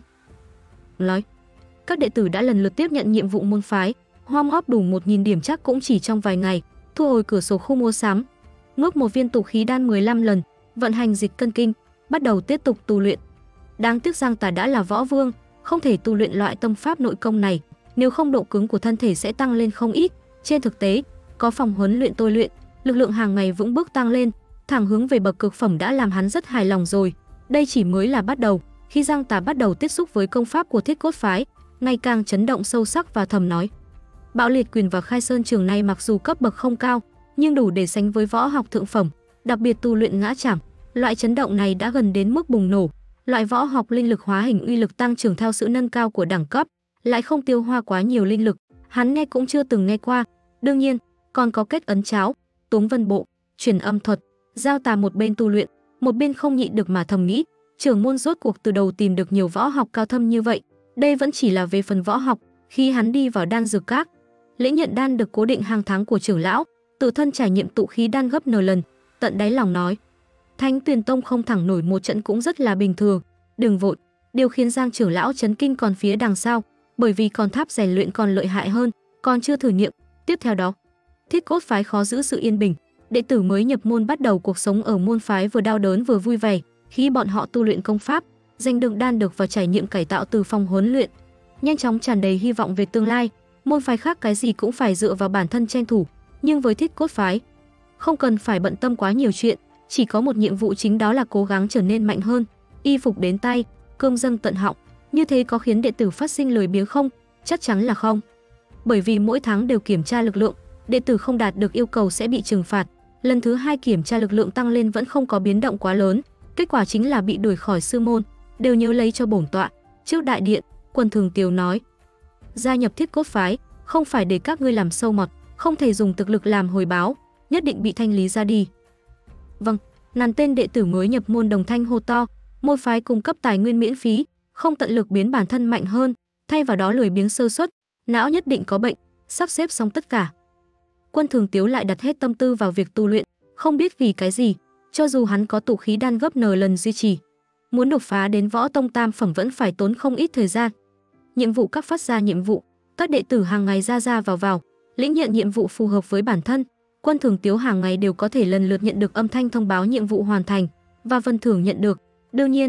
Nói, các đệ tử đã lần lượt tiếp nhận nhiệm vụ môn phái, gom góp đủ 1000 điểm chắc cũng chỉ trong vài ngày. Thu hồi cửa sổ khu mua sắm, nuốt một viên tụ khí đan 15 lần, vận hành dịch cân kinh, bắt đầu tiếp tục tu luyện. Đáng tiếc Giang Tà đã là võ vương, không thể tu luyện loại tâm pháp nội công này, nếu không độ cứng của thân thể sẽ tăng lên không ít. Trên thực tế, có phòng huấn luyện tôi luyện, lực lượng hàng ngày vững bước tăng lên, thẳng hướng về bậc cực phẩm đã làm hắn rất hài lòng rồi. Đây chỉ mới là bắt đầu. Khi Giang Tà bắt đầu tiếp xúc với công pháp của Thiết Cốt phái, ngày càng chấn động sâu sắc và thầm nói, Bạo Liệt quyền và Khai Sơn trường này mặc dù cấp bậc không cao, nhưng đủ để sánh với võ học thượng phẩm, đặc biệt tu luyện ngã chảm, loại chấn động này đã gần đến mức bùng nổ. Loại võ học linh lực hóa hình uy lực tăng trưởng theo sự nâng cao của đẳng cấp, lại không tiêu hoa quá nhiều linh lực, hắn nghe cũng chưa từng nghe qua. Đương nhiên, còn có kết ấn cháo, Tống Vân Bộ, truyền âm thuật. Giao Tà một bên tu luyện, một bên không nhịn được mà thầm nghĩ, trưởng môn rốt cuộc từ đầu tìm được nhiều võ học cao thâm như vậy. Đây vẫn chỉ là về phần võ học. Khi hắn đi vào đan dược các, lễ nhận đan được cố định hàng tháng của trưởng lão, tự thân trải nghiệm tụ khí đan gấp n lần, tận đáy lòng nói, Thánh Tuyền Tông không thẳng nổi một trận cũng rất là bình thường. Đừng vội. Điều khiến Giang trưởng lão chấn kinh còn phía đằng sau, bởi vì còn tháp rèn luyện còn lợi hại hơn, còn chưa thử nghiệm. Tiếp theo đó, Thiết Cốt phái khó giữ sự yên bình, đệ tử mới nhập môn bắt đầu cuộc sống ở môn phái vừa đau đớn vừa vui vẻ. Khi bọn họ tu luyện công pháp, giành được đan được và trải nghiệm cải tạo từ phòng huấn luyện, nhanh chóng tràn đầy hy vọng về tương lai. Môn phái khác cái gì cũng phải dựa vào bản thân tranh thủ, nhưng với Thiết Cốt phái, không cần phải bận tâm quá nhiều chuyện, chỉ có một nhiệm vụ chính, đó là cố gắng trở nên mạnh hơn. Y phục đến tay, cơm dâng tận họng, như thế có khiến đệ tử phát sinh lười biếng không? Chắc chắn là không. Bởi vì mỗi tháng đều kiểm tra lực lượng, đệ tử không đạt được yêu cầu sẽ bị trừng phạt. Lần thứ 2 kiểm tra lực lượng tăng lên vẫn không có biến động quá lớn, kết quả chính là bị đuổi khỏi sư môn. Đều nhớ lấy cho bổn tọa. Trước đại điện, Quân Thường Tiếu nói, gia nhập Thiết Cốt phái không phải để các ngươi làm sâu mọt, không thể dùng thực lực làm hồi báo, nhất định bị thanh lý ra đi. Vâng. Nàn tên đệ tử mới nhập môn đồng thanh hô to. Môn phái cung cấp tài nguyên miễn phí, không tận lực biến bản thân mạnh hơn, thay vào đó lười biếng sơ suất, não nhất định có bệnh. Sắp xếp xong tất cả, Quân Thường Tiếu lại đặt hết tâm tư vào việc tu luyện. Không biết vì cái gì, cho dù hắn có tụ khí đan gấp n lần duy trì, muốn đột phá đến võ tông tam phẩm vẫn phải tốn không ít thời gian. Nhiệm vụ các phát ra nhiệm vụ, các đệ tử hàng ngày ra vào, lĩnh nhận nhiệm vụ phù hợp với bản thân. Quân Thường Tiếu hàng ngày đều có thể lần lượt nhận được âm thanh thông báo nhiệm vụ hoàn thành và phần thưởng nhận được. Đương nhiên,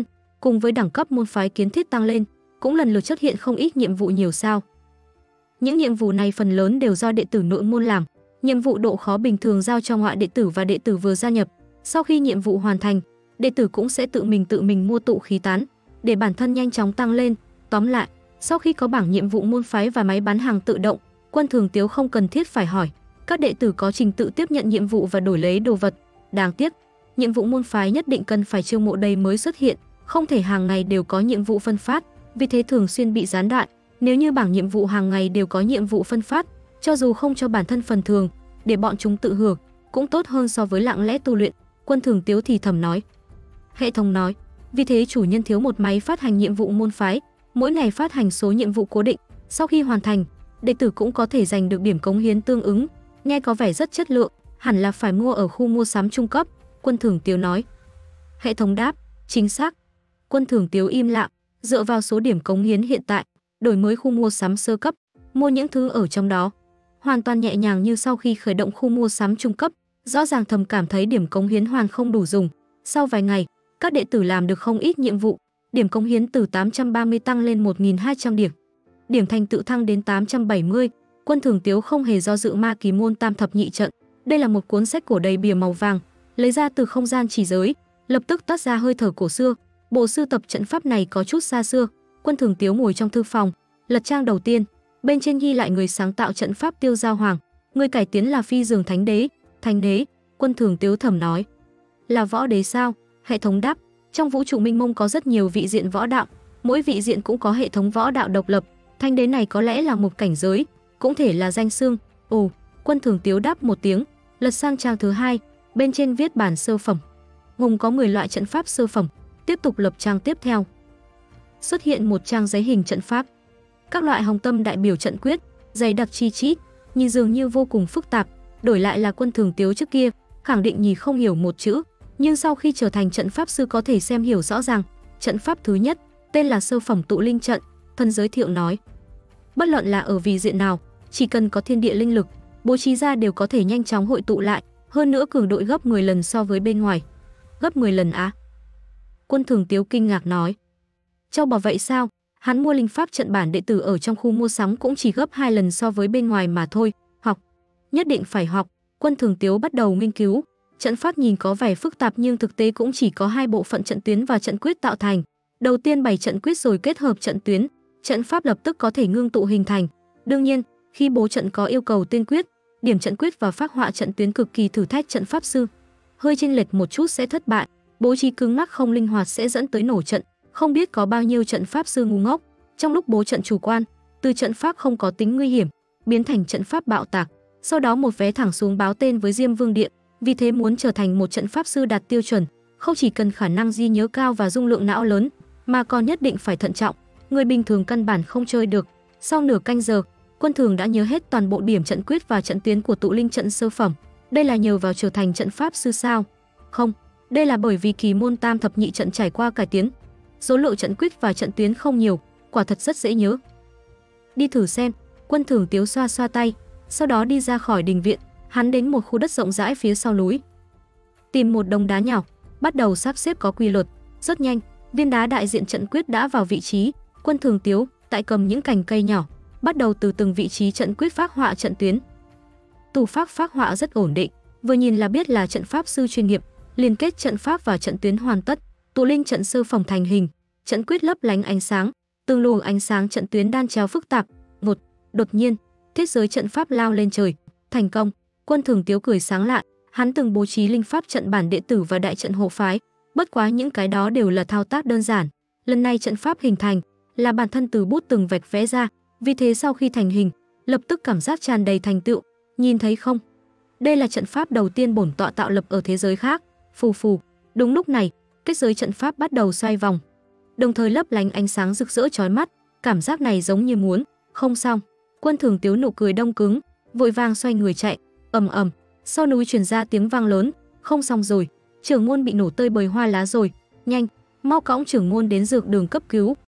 cùng với đẳng cấp môn phái kiến thiết tăng lên, cũng lần lượt xuất hiện không ít nhiệm vụ nhiều sao. Những nhiệm vụ này phần lớn đều do đệ tử nội môn làm, nhiệm vụ độ khó bình thường giao cho ngoại đệ tử và đệ tử vừa gia nhập. Sau khi nhiệm vụ hoàn thành, đệ tử cũng sẽ tự mình mua tụ khí tán để bản thân nhanh chóng tăng lên. Tóm lại, sau khi có bảng nhiệm vụ môn phái và máy bán hàng tự động, Quân Thường Tiếu không cần thiết phải hỏi, các đệ tử có trình tự tiếp nhận nhiệm vụ và đổi lấy đồ vật. Đáng tiếc, nhiệm vụ môn phái nhất định cần phải chiêu mộ đầy mới xuất hiện, không thể hàng ngày đều có nhiệm vụ phân phát, vì thế thường xuyên bị gián đoạn. Nếu như bảng nhiệm vụ hàng ngày đều có nhiệm vụ phân phát, cho dù không cho bản thân phần thường, để bọn chúng tự hưởng, cũng tốt hơn so với lặng lẽ tu luyện. Quân Thường Tiếu thì thầm nói. Hệ thống nói, vì thế chủ nhân thiếu một máy phát hành nhiệm vụ môn phái, mỗi ngày phát hành số nhiệm vụ cố định, sau khi hoàn thành, đệ tử cũng có thể giành được điểm cống hiến tương ứng. Nghe có vẻ rất chất lượng, hẳn là phải mua ở khu mua sắm trung cấp. Quân Thường Tiếu nói. Hệ thống đáp, chính xác. Quân Thường Tiếu im lặng, dựa vào số điểm cống hiến hiện tại, đổi mới khu mua sắm sơ cấp, mua những thứ ở trong đó. Hoàn toàn nhẹ nhàng như sau khi khởi động khu mua sắm trung cấp, rõ ràng thầm cảm thấy điểm cống hiến hoàn không đủ dùng. Sau vài ngày, các đệ tử làm được không ít nhiệm vụ, điểm cống hiến từ 830 tăng lên 1.200 điểm. Điểm thành tựu thăng đến 870, Quân Thường Tiếu không hề do dự ma kỳ môn tam thập nhị trận. Đây là một cuốn sách cổ đầy bìa màu vàng, lấy ra từ không gian chỉ giới, lập tức toát ra hơi thở cổ xưa. Bộ sưu tập trận pháp này có chút xa xưa. Quân Thường Tiếu ngồi trong thư phòng, lật trang đầu tiên, bên trên ghi lại người sáng tạo trận pháp Tiêu Giao Hoàng, người cải tiến là Phi Dường Thánh Đế. Thánh Đế? Quân Thường Tiếu thầm nói. Là võ đế sao? Hệ thống đáp, trong vũ trụ mênh mông có rất nhiều vị diện võ đạo, mỗi vị diện cũng có hệ thống võ đạo độc lập. Thánh Đế này có lẽ là một cảnh giới, cũng thể là danh xưng. Ồ, Quân Thường Tiếu đáp một tiếng, lật sang trang thứ hai, bên trên viết bản sơ phẩm. Gồm có 10 loại trận pháp sơ phẩm. Tiếp tục lập trang tiếp theo. Xuất hiện một trang giấy hình trận pháp. Các loại hồng tâm đại biểu trận quyết, dày đặc chi chít, nhìn dường như vô cùng phức tạp. Đổi lại là Quân Thường Tiếu trước kia, khẳng định nhìn không hiểu một chữ, nhưng sau khi trở thành trận pháp sư có thể xem hiểu rõ ràng. Trận pháp thứ nhất, tên là sơ phẩm tụ linh trận, thân giới thiệu nói. Bất luận là ở vị diện nào, chỉ cần có thiên địa linh lực, bố trí ra đều có thể nhanh chóng hội tụ lại, hơn nữa cường độ gấp 10 lần so với bên ngoài. Gấp 10 lần á? Quân Thường Tiếu kinh ngạc nói. Châu bò vậy sao? Hắn mua linh pháp trận bản đệ tử ở trong khu mua sắm cũng chỉ gấp 2 lần so với bên ngoài mà thôi. Học, nhất định phải học. Quân Thường Tiếu bắt đầu nghiên cứu. Trận pháp nhìn có vẻ phức tạp nhưng thực tế cũng chỉ có hai bộ phận trận tuyến và trận quyết tạo thành. Đầu tiên bày trận quyết rồi kết hợp trận tuyến, trận pháp lập tức có thể ngưng tụ hình thành. Đương nhiên, khi bố trận có yêu cầu tiên quyết, điểm trận quyết và phác họa trận tuyến cực kỳ thử thách trận pháp sư. Hơi chênh lệch một chút sẽ thất bại, bố trí cứng ngắc không linh hoạt sẽ dẫn tới nổ trận. Không biết có bao nhiêu trận pháp sư ngu ngốc, trong lúc bố trận chủ quan, từ trận pháp không có tính nguy hiểm, biến thành trận pháp bạo tạc, sau đó một vé thẳng xuống báo tên với Diêm Vương Điện. Vì thế muốn trở thành một trận pháp sư đạt tiêu chuẩn, không chỉ cần khả năng ghi nhớ cao và dung lượng não lớn, mà còn nhất định phải thận trọng, người bình thường căn bản không chơi được. Sau nửa canh giờ, Quân Thường đã nhớ hết toàn bộ điểm trận quyết và trận tuyến của tụ linh trận sơ phẩm. Đây là nhờ vào trở thành trận pháp sư sao? Không, đây là bởi vì kỳ môn tam thập nhị trận trải qua cải tiến. Số lượng trận quyết và trận tuyến không nhiều, quả thật rất dễ nhớ. Đi thử xem. Quân Thường Tiếu xoa xoa tay, sau đó đi ra khỏi đình viện. Hắn đến một khu đất rộng rãi phía sau núi, tìm một đống đá nhỏ, bắt đầu sắp xếp có quy luật. Rất nhanh, viên đá đại diện trận quyết đã vào vị trí. Quân Thường Tiếu tại cầm những cành cây nhỏ, bắt đầu từ từng vị trí trận quyết phác họa trận tuyến. Thủ pháp phác họa rất ổn định, vừa nhìn là biết là trận pháp sư chuyên nghiệp. Liên kết trận pháp và trận tuyến hoàn tất, tụ linh trận sơ phẩm thành hình, trận quyết lấp lánh ánh sáng, từng luồng ánh sáng trận tuyến đan chéo phức tạp. Đột nhiên, thiết giới trận pháp lao lên trời, thành công. Quân Thường Tiếu cười sáng lạ, hắn từng bố trí linh pháp trận bản đệ tử và đại trận hộ phái, bất quá những cái đó đều là thao tác đơn giản. Lần này trận pháp hình thành là bản thân từ bút từng vạch vẽ ra, vì thế sau khi thành hình, lập tức cảm giác tràn đầy thành tựu. Nhìn thấy không? Đây là trận pháp đầu tiên bổn tọa tạo lập ở thế giới khác. Phù phù. Đúng lúc này, kết giới trận pháp bắt đầu xoay vòng, đồng thời lấp lánh ánh sáng rực rỡ chói mắt. Cảm giác này giống như muốn không xong. Quân Thường Tiếu nụ cười đông cứng, vội vàng xoay người chạy. Ầm ầm, sau núi truyền ra tiếng vang lớn. Không xong rồi, trưởng môn bị nổ tơi bời hoa lá rồi. Nhanh, mau cõng trưởng môn đến dược đường cấp cứu.